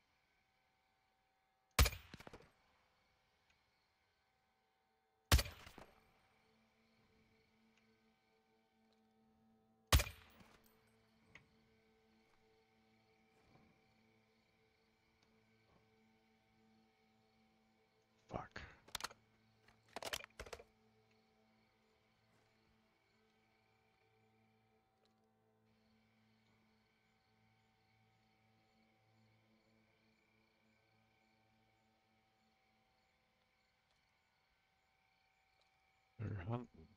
Fuck. They're hunting.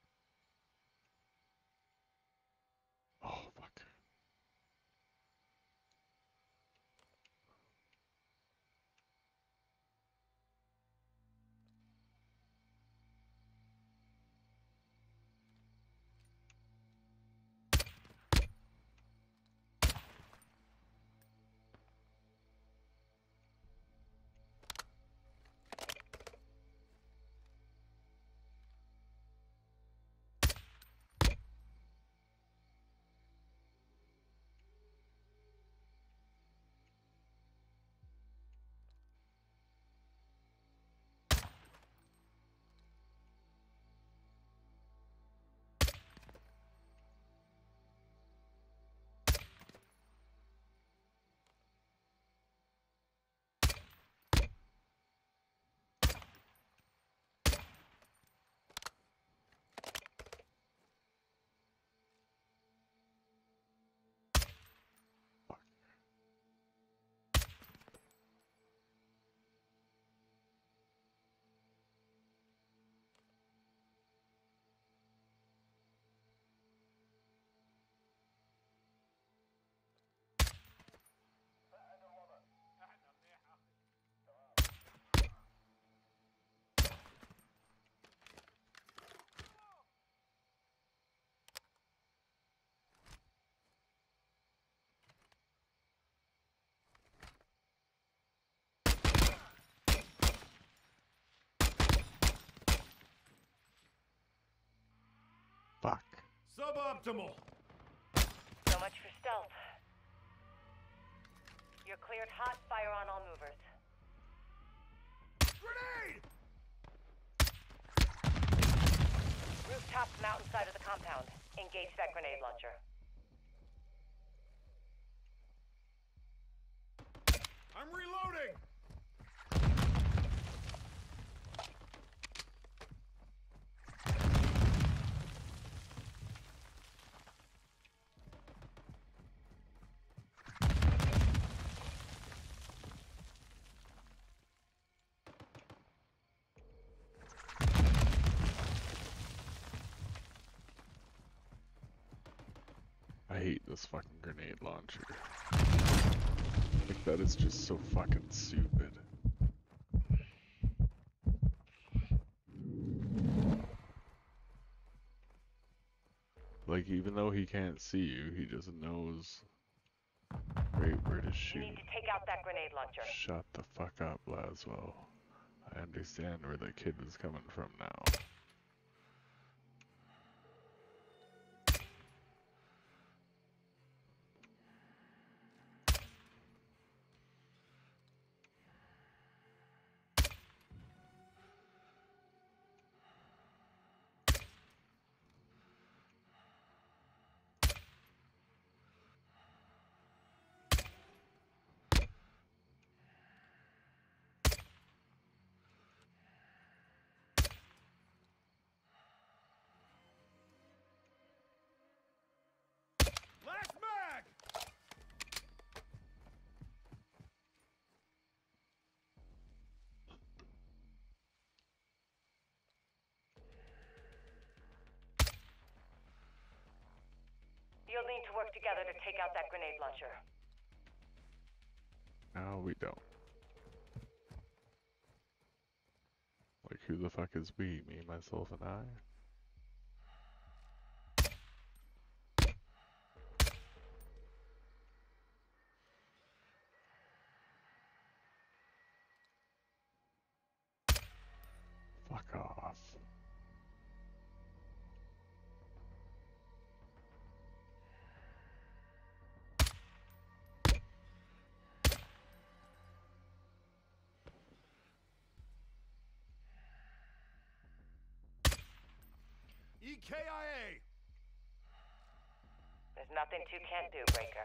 Oh, fuck. Fuck. Suboptimal. So much for stealth. You're cleared hot, fire on all movers. Grenade! Rooftops, mountainside of the compound. Engage that grenade launcher. I'm reloading! hate this fucking grenade launcher. Like, that is just so fucking stupid. Like, even though he can't see you, he just knows right where to You shoot. need to take out that grenade launcher. Shut the fuck up, Laswell. I understand where the kid is coming from now. Last mag! You'll need to work together to take out that grenade launcher. No, we don't. Like, who the fuck is we? Me, myself, and I? Fuck off. EKIA! There's nothing 2 can't do, Breaker.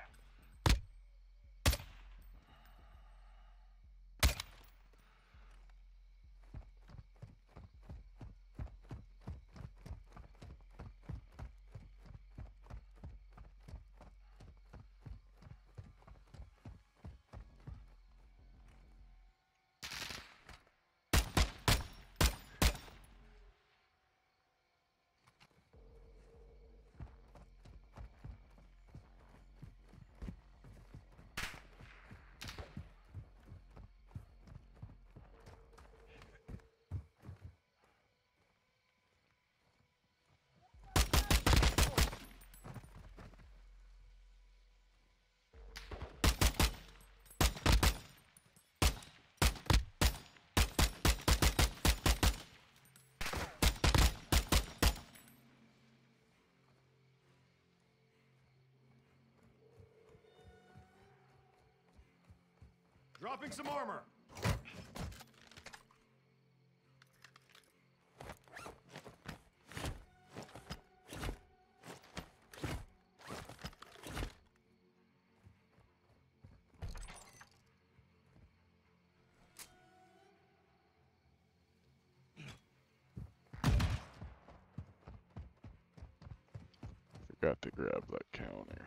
Dropping some armor! Forgot to grab that counter.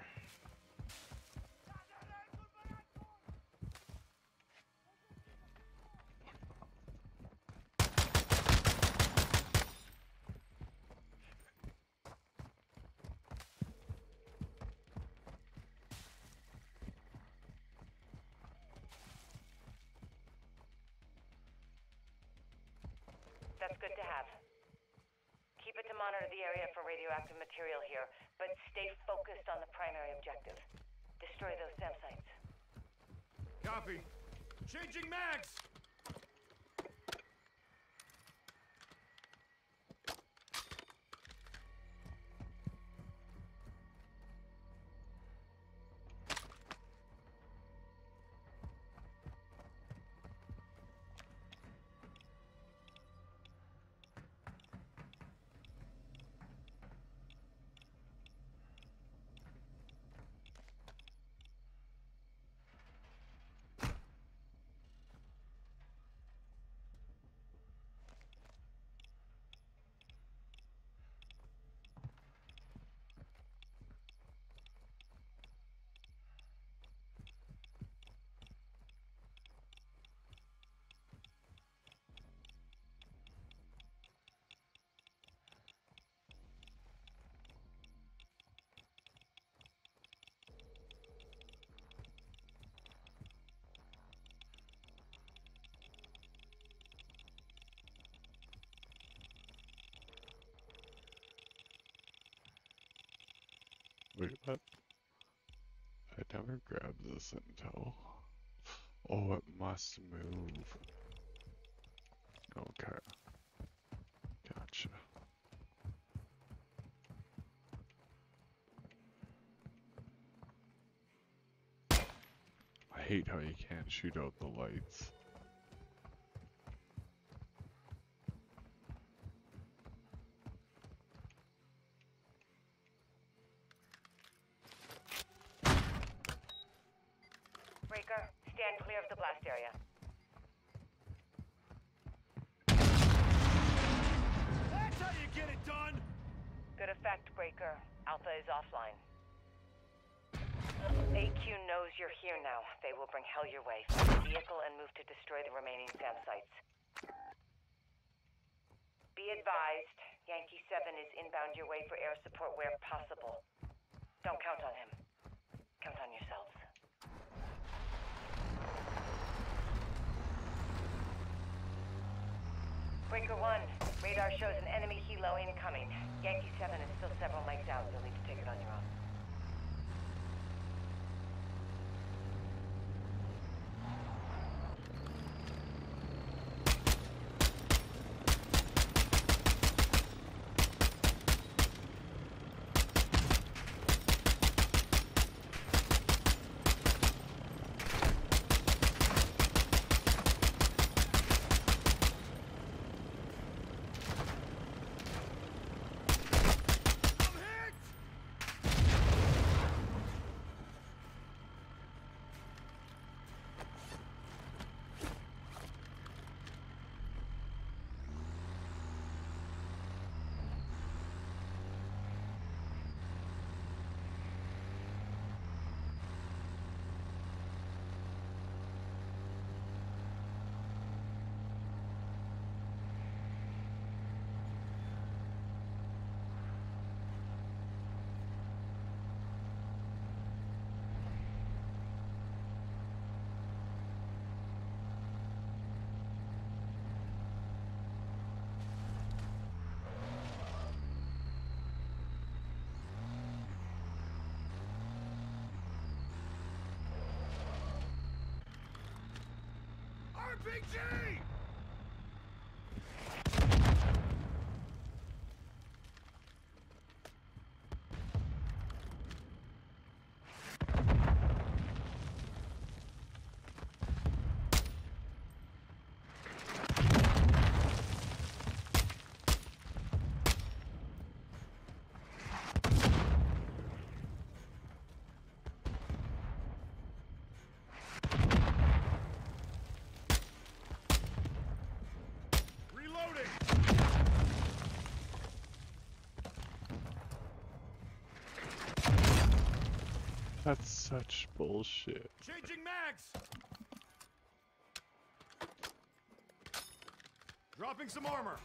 That's good to have. Keep it to monitor the area for radioactive material here, but stay focused on the primary objective. Destroy those SAM sites. Copy. Changing mags! Wait, what? I never grabbed this intel. Oh, it must move. Okay. Gotcha. I hate how you can't shoot out the lights. Breaker, stand clear of the blast area. That's how you get it done! Good effect, Breaker. Alpha is offline. AQ knows you're here now. They will bring hell your way. Find the vehicle and move to destroy the remaining SAM sites. Be advised, Yankee 7 is inbound your way for air support where possible. Don't count on him. Count on yourselves. Breaker 1, radar shows an enemy helo incoming. Yankee 7 is still several mics out. You'll need to take it on your own. RPG! Reloading! That's such bullshit. Changing mags! Dropping some armor.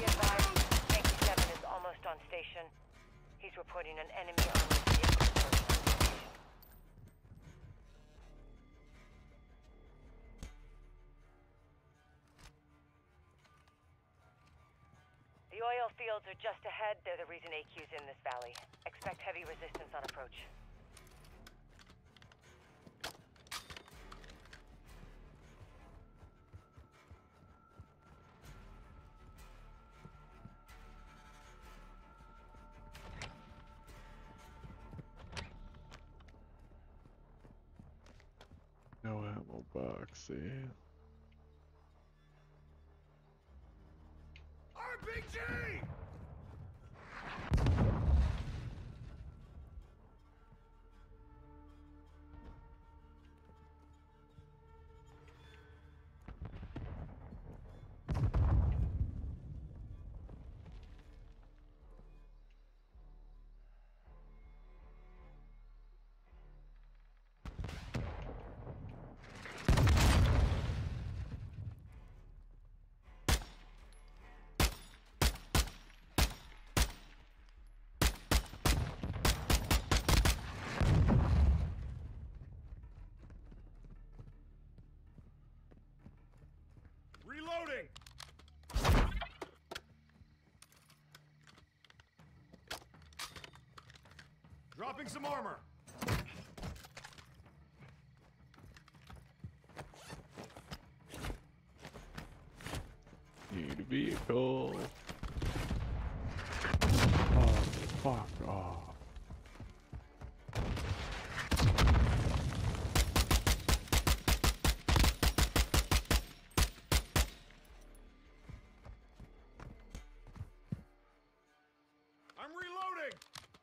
On station. He's reporting an enemy armored vehicle. oil fields are just ahead. They're the reason AQ's in this valley. Expect heavy resistance on approach. No ammo box, eh? RPG! Reloading! Dropping some armor. Need a vehicle. Oh, fuck off. I'm reloading!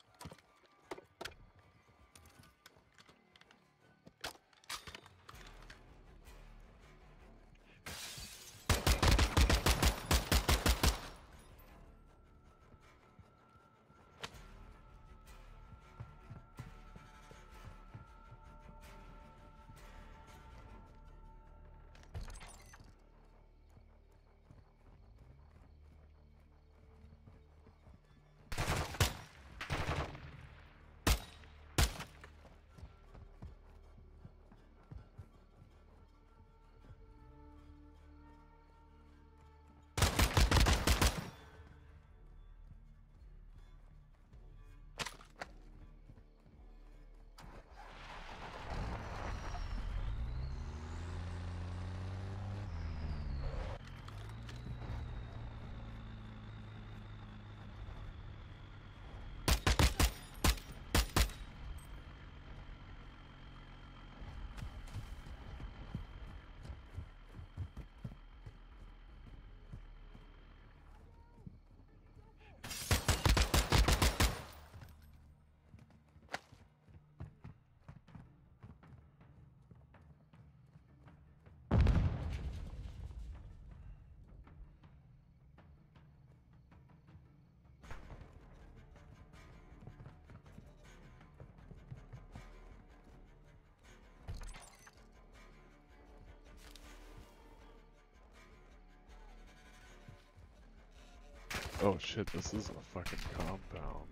Oh shit, this is a fucking compound.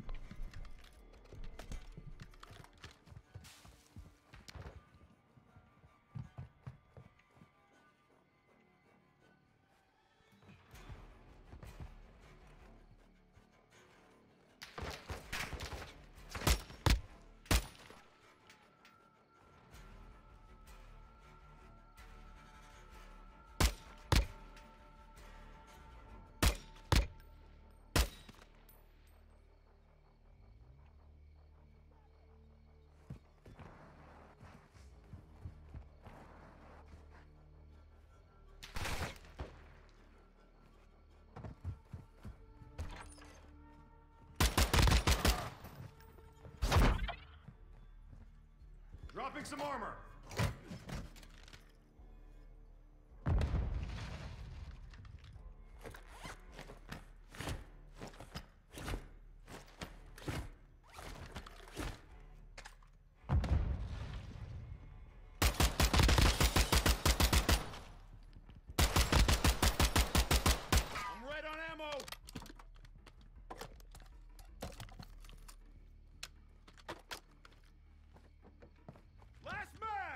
Dropping some armor. I'm red on ammo. Last mag!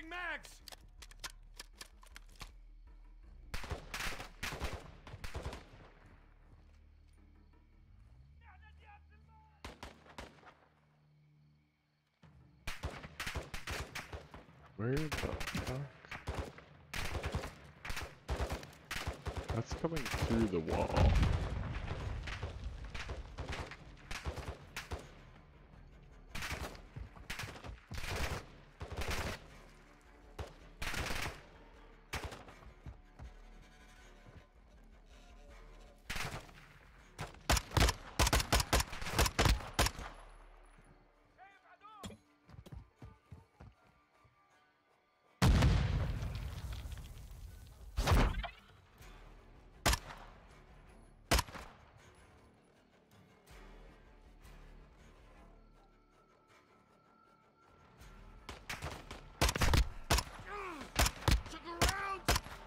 Changing mags! Where the fuck? That's coming through the wall. Took a round!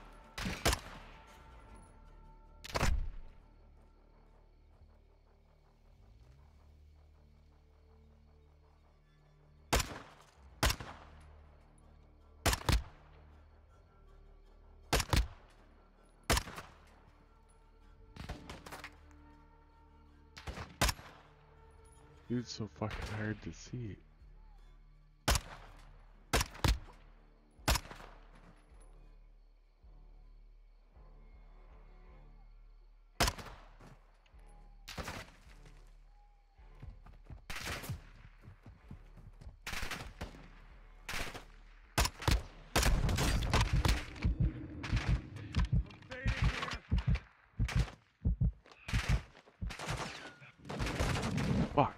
Dude's so fucking hard to see. Fading here. Fuck.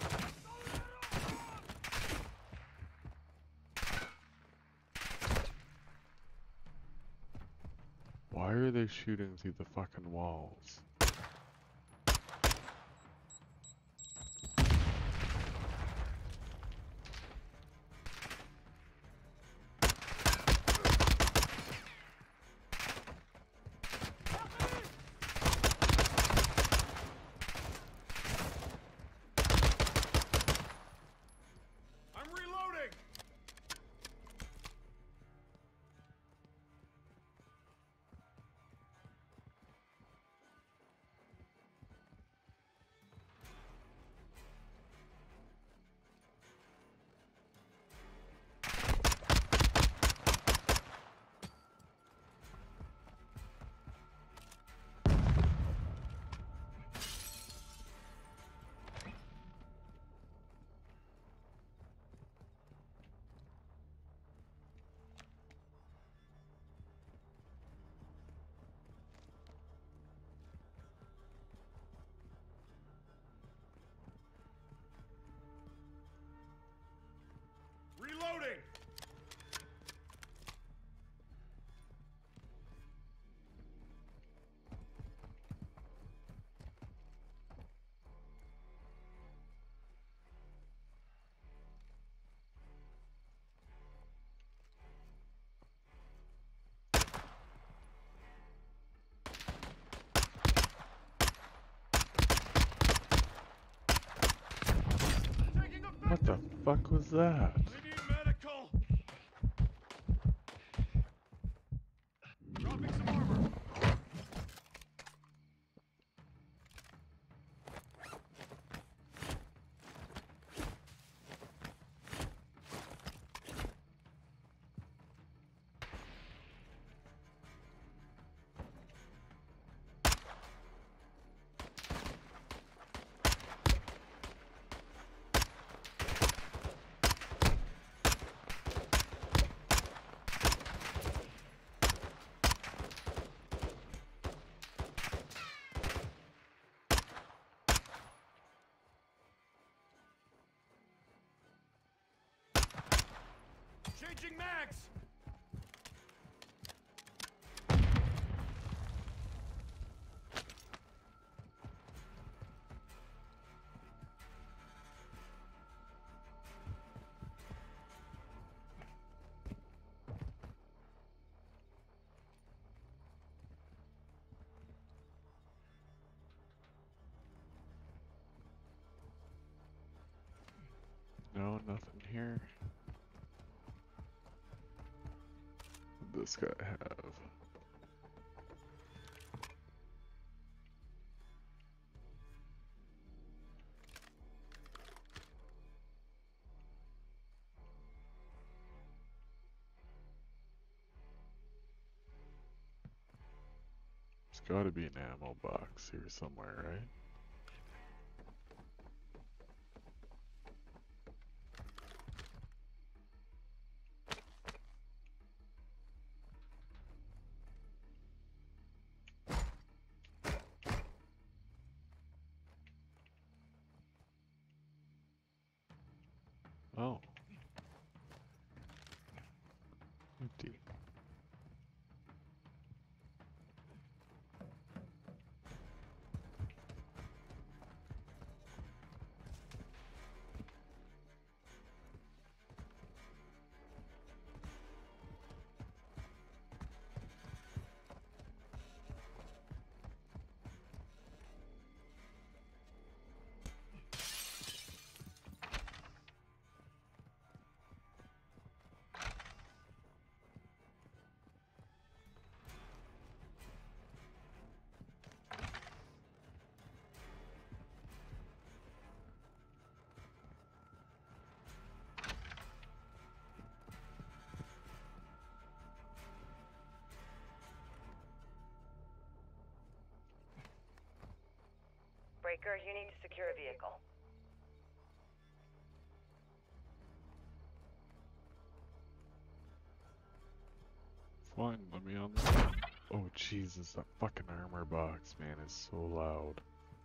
Why are they shooting through the fucking walls? I'm reloading! Reloading! Taking effective! What the fuck was that? I need medical! Dropping some armor! Changing mags! No, nothing here. this guy have? There's gotta be an ammo box here somewhere, right? Oh. Empty. Breaker, you need to secure a vehicle. Fine, let me on. Oh Jesus, that fucking armor box, man, is so loud.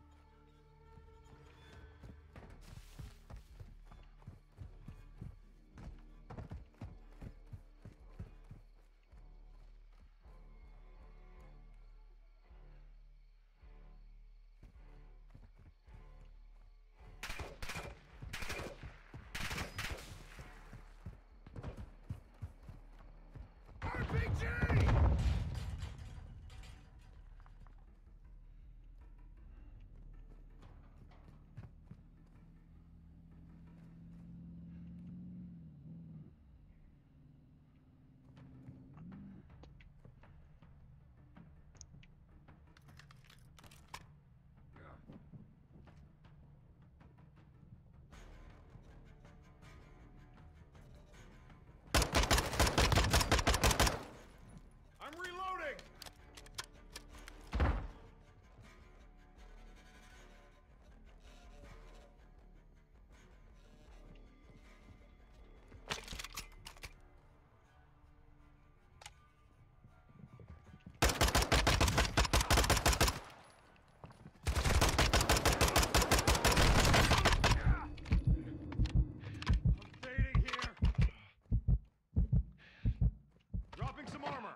I'm reloading! I'm fading here. Dropping some armor.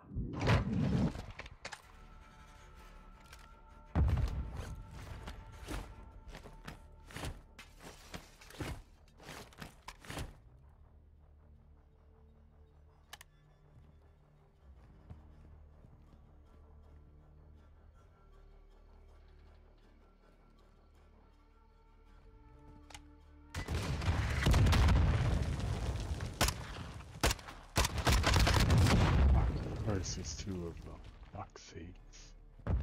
Of course, there's two of them. Fuck's sakes.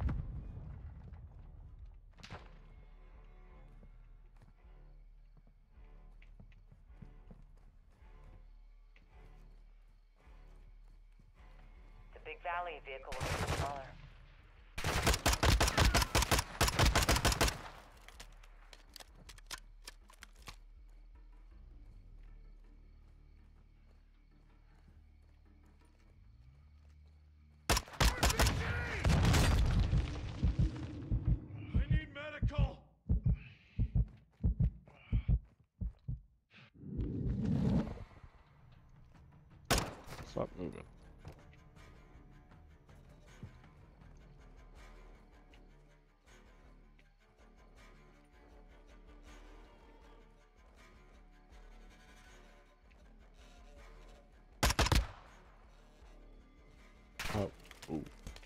The big valley vehicle will be smaller. I need medical! Stop moving. Oh, ooh.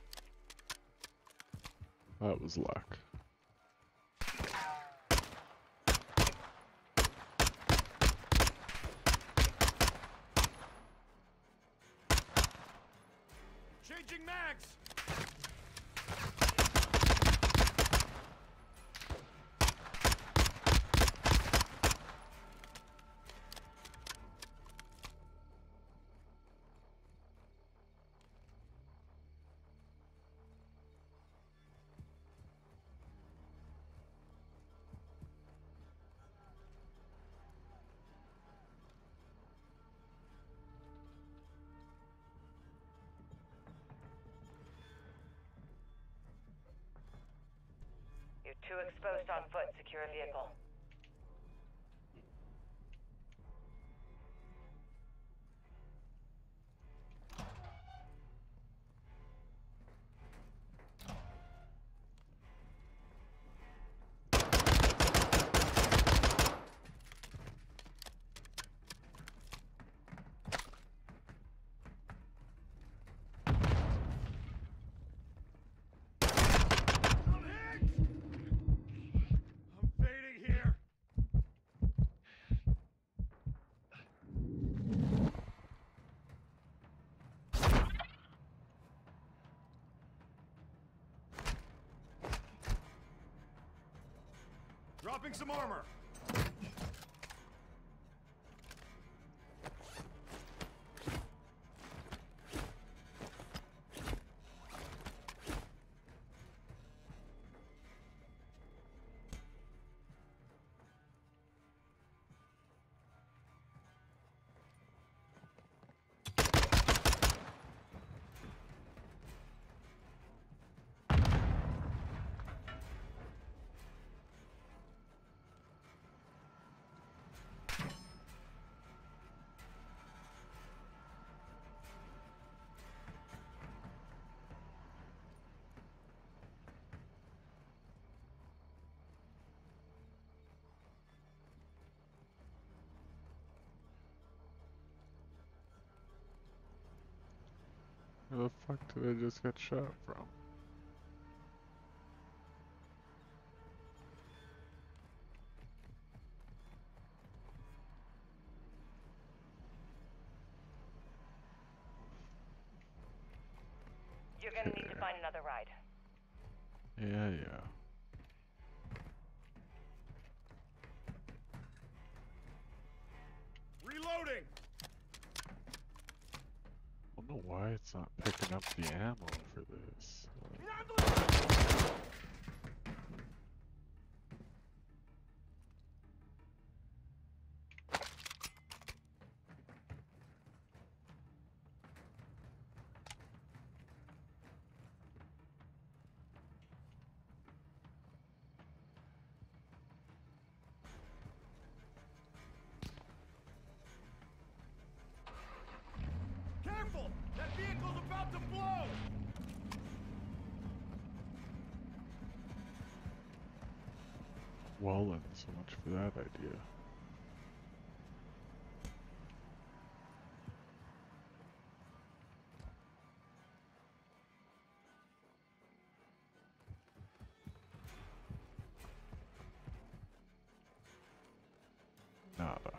That was luck. mags! You're too exposed on foot. Secure a vehicle. I'm hit! I'm fading here. Dropping some armor. Where the fuck did I just get shot from? You're gonna need to Okay. find another ride. Yeah, yeah. Reloading! I don't know why it's not picking up the ammo for this. Careful! That vehicle's about to blow! Well then, so much for that idea. Nada.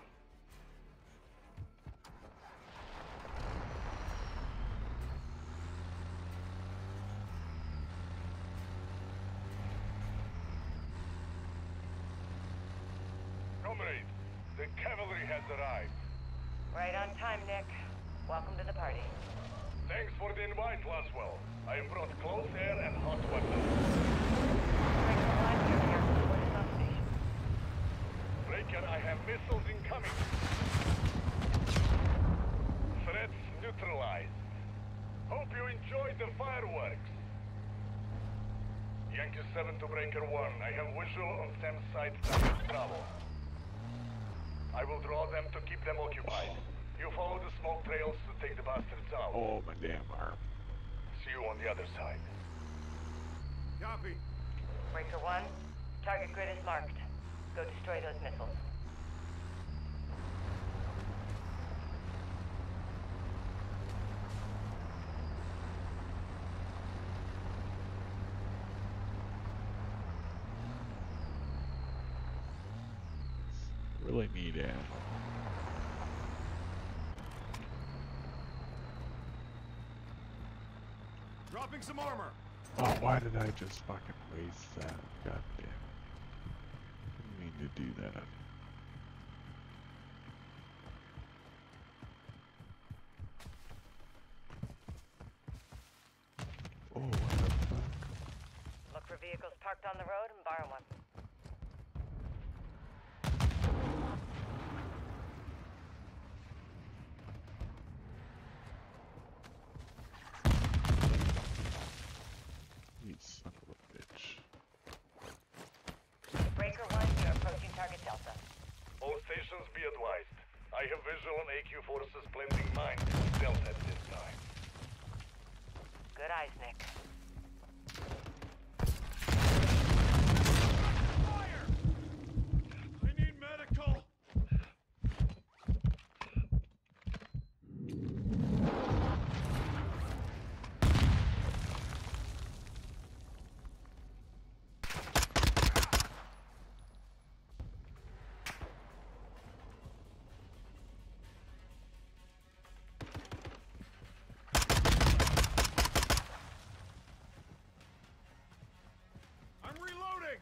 Comrades, the cavalry has arrived. Right on time, Nick. Welcome to the party. Thanks for the invite, Laswell. I brought close air and hot weapons. Breaker 1, you're here. What is on station? Breaker, I have missiles incoming. Threats neutralized. Hope you enjoyed the fireworks. Yankee 7 to Breaker 1. I have visual on Sam's side south Bravo. I will draw them to keep them occupied. You follow the smoke trails to take the bastards out. Oh, my damn arm. See you on the other side. Copy. Breaker 1, target grid is marked. Go destroy those missiles. Really need ammo. Dropping some armor. Oh, why did I just fucking waste that? God damn it. Didn't mean to do that. Oh, what the fuck? Look for vehicles parked on the road and borrow one. You son of a bitch. Breaker 1, you're approaching target Delta. All stations be advised. I have visual on AQ forces blending mines with Delta at this time. Good eyes, Nick. Fire! I need medical. I'm reloading.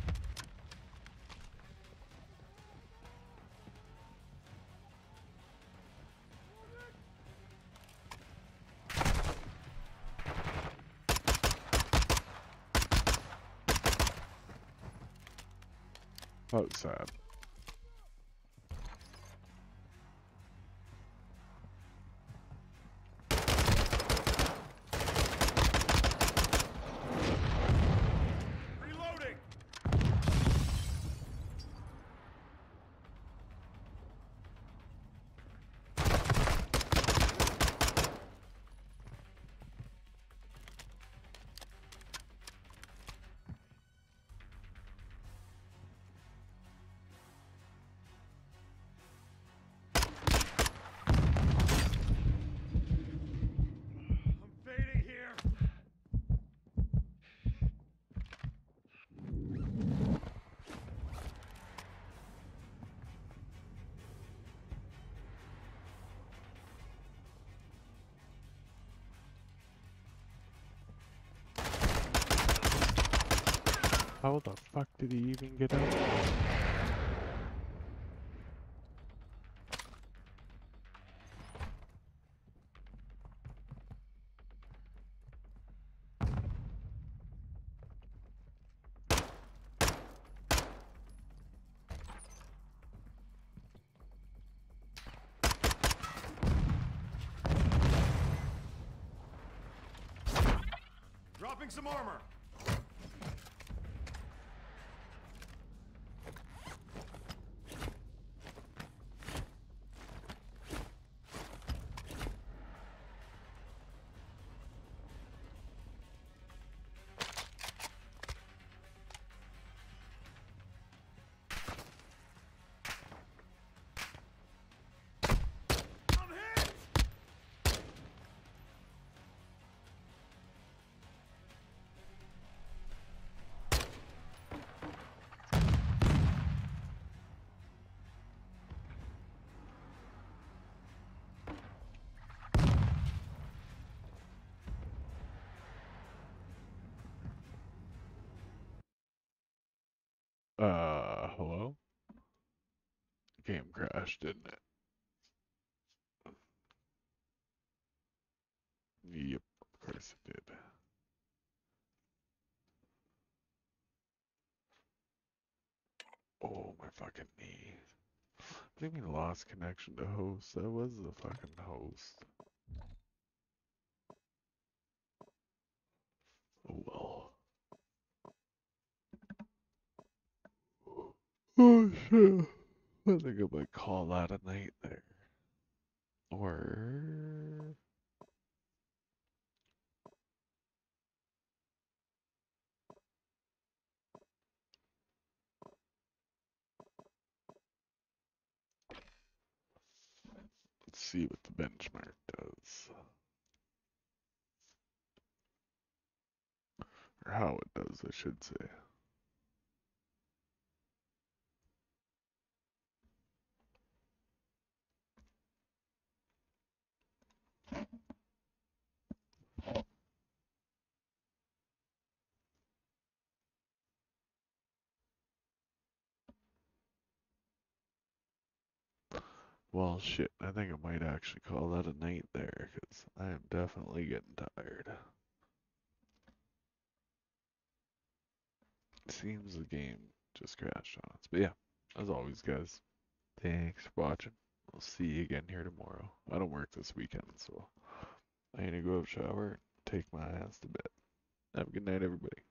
Oh, sad. Reloading. I'm fading here. How the fuck did he even get out? Dropping some armor. I'm hit. Hello? Game crashed, didn't it? Yep, of course it did. Oh, my fucking knee. What do you mean lost connection to host? That was the fucking host. Oh well. Oh shit. I think I might call that a night there. Or let's see what the benchmark does. Or how it does, I should say. Well, shit, I think I might actually call that a night there, 'cause I am definitely getting tired. Seems the game just crashed on us. But yeah, as always, guys, thanks for watching. We'll see you again here tomorrow. I don't work this weekend, so I need to go have a shower and take my ass to bed. Have a good night, everybody.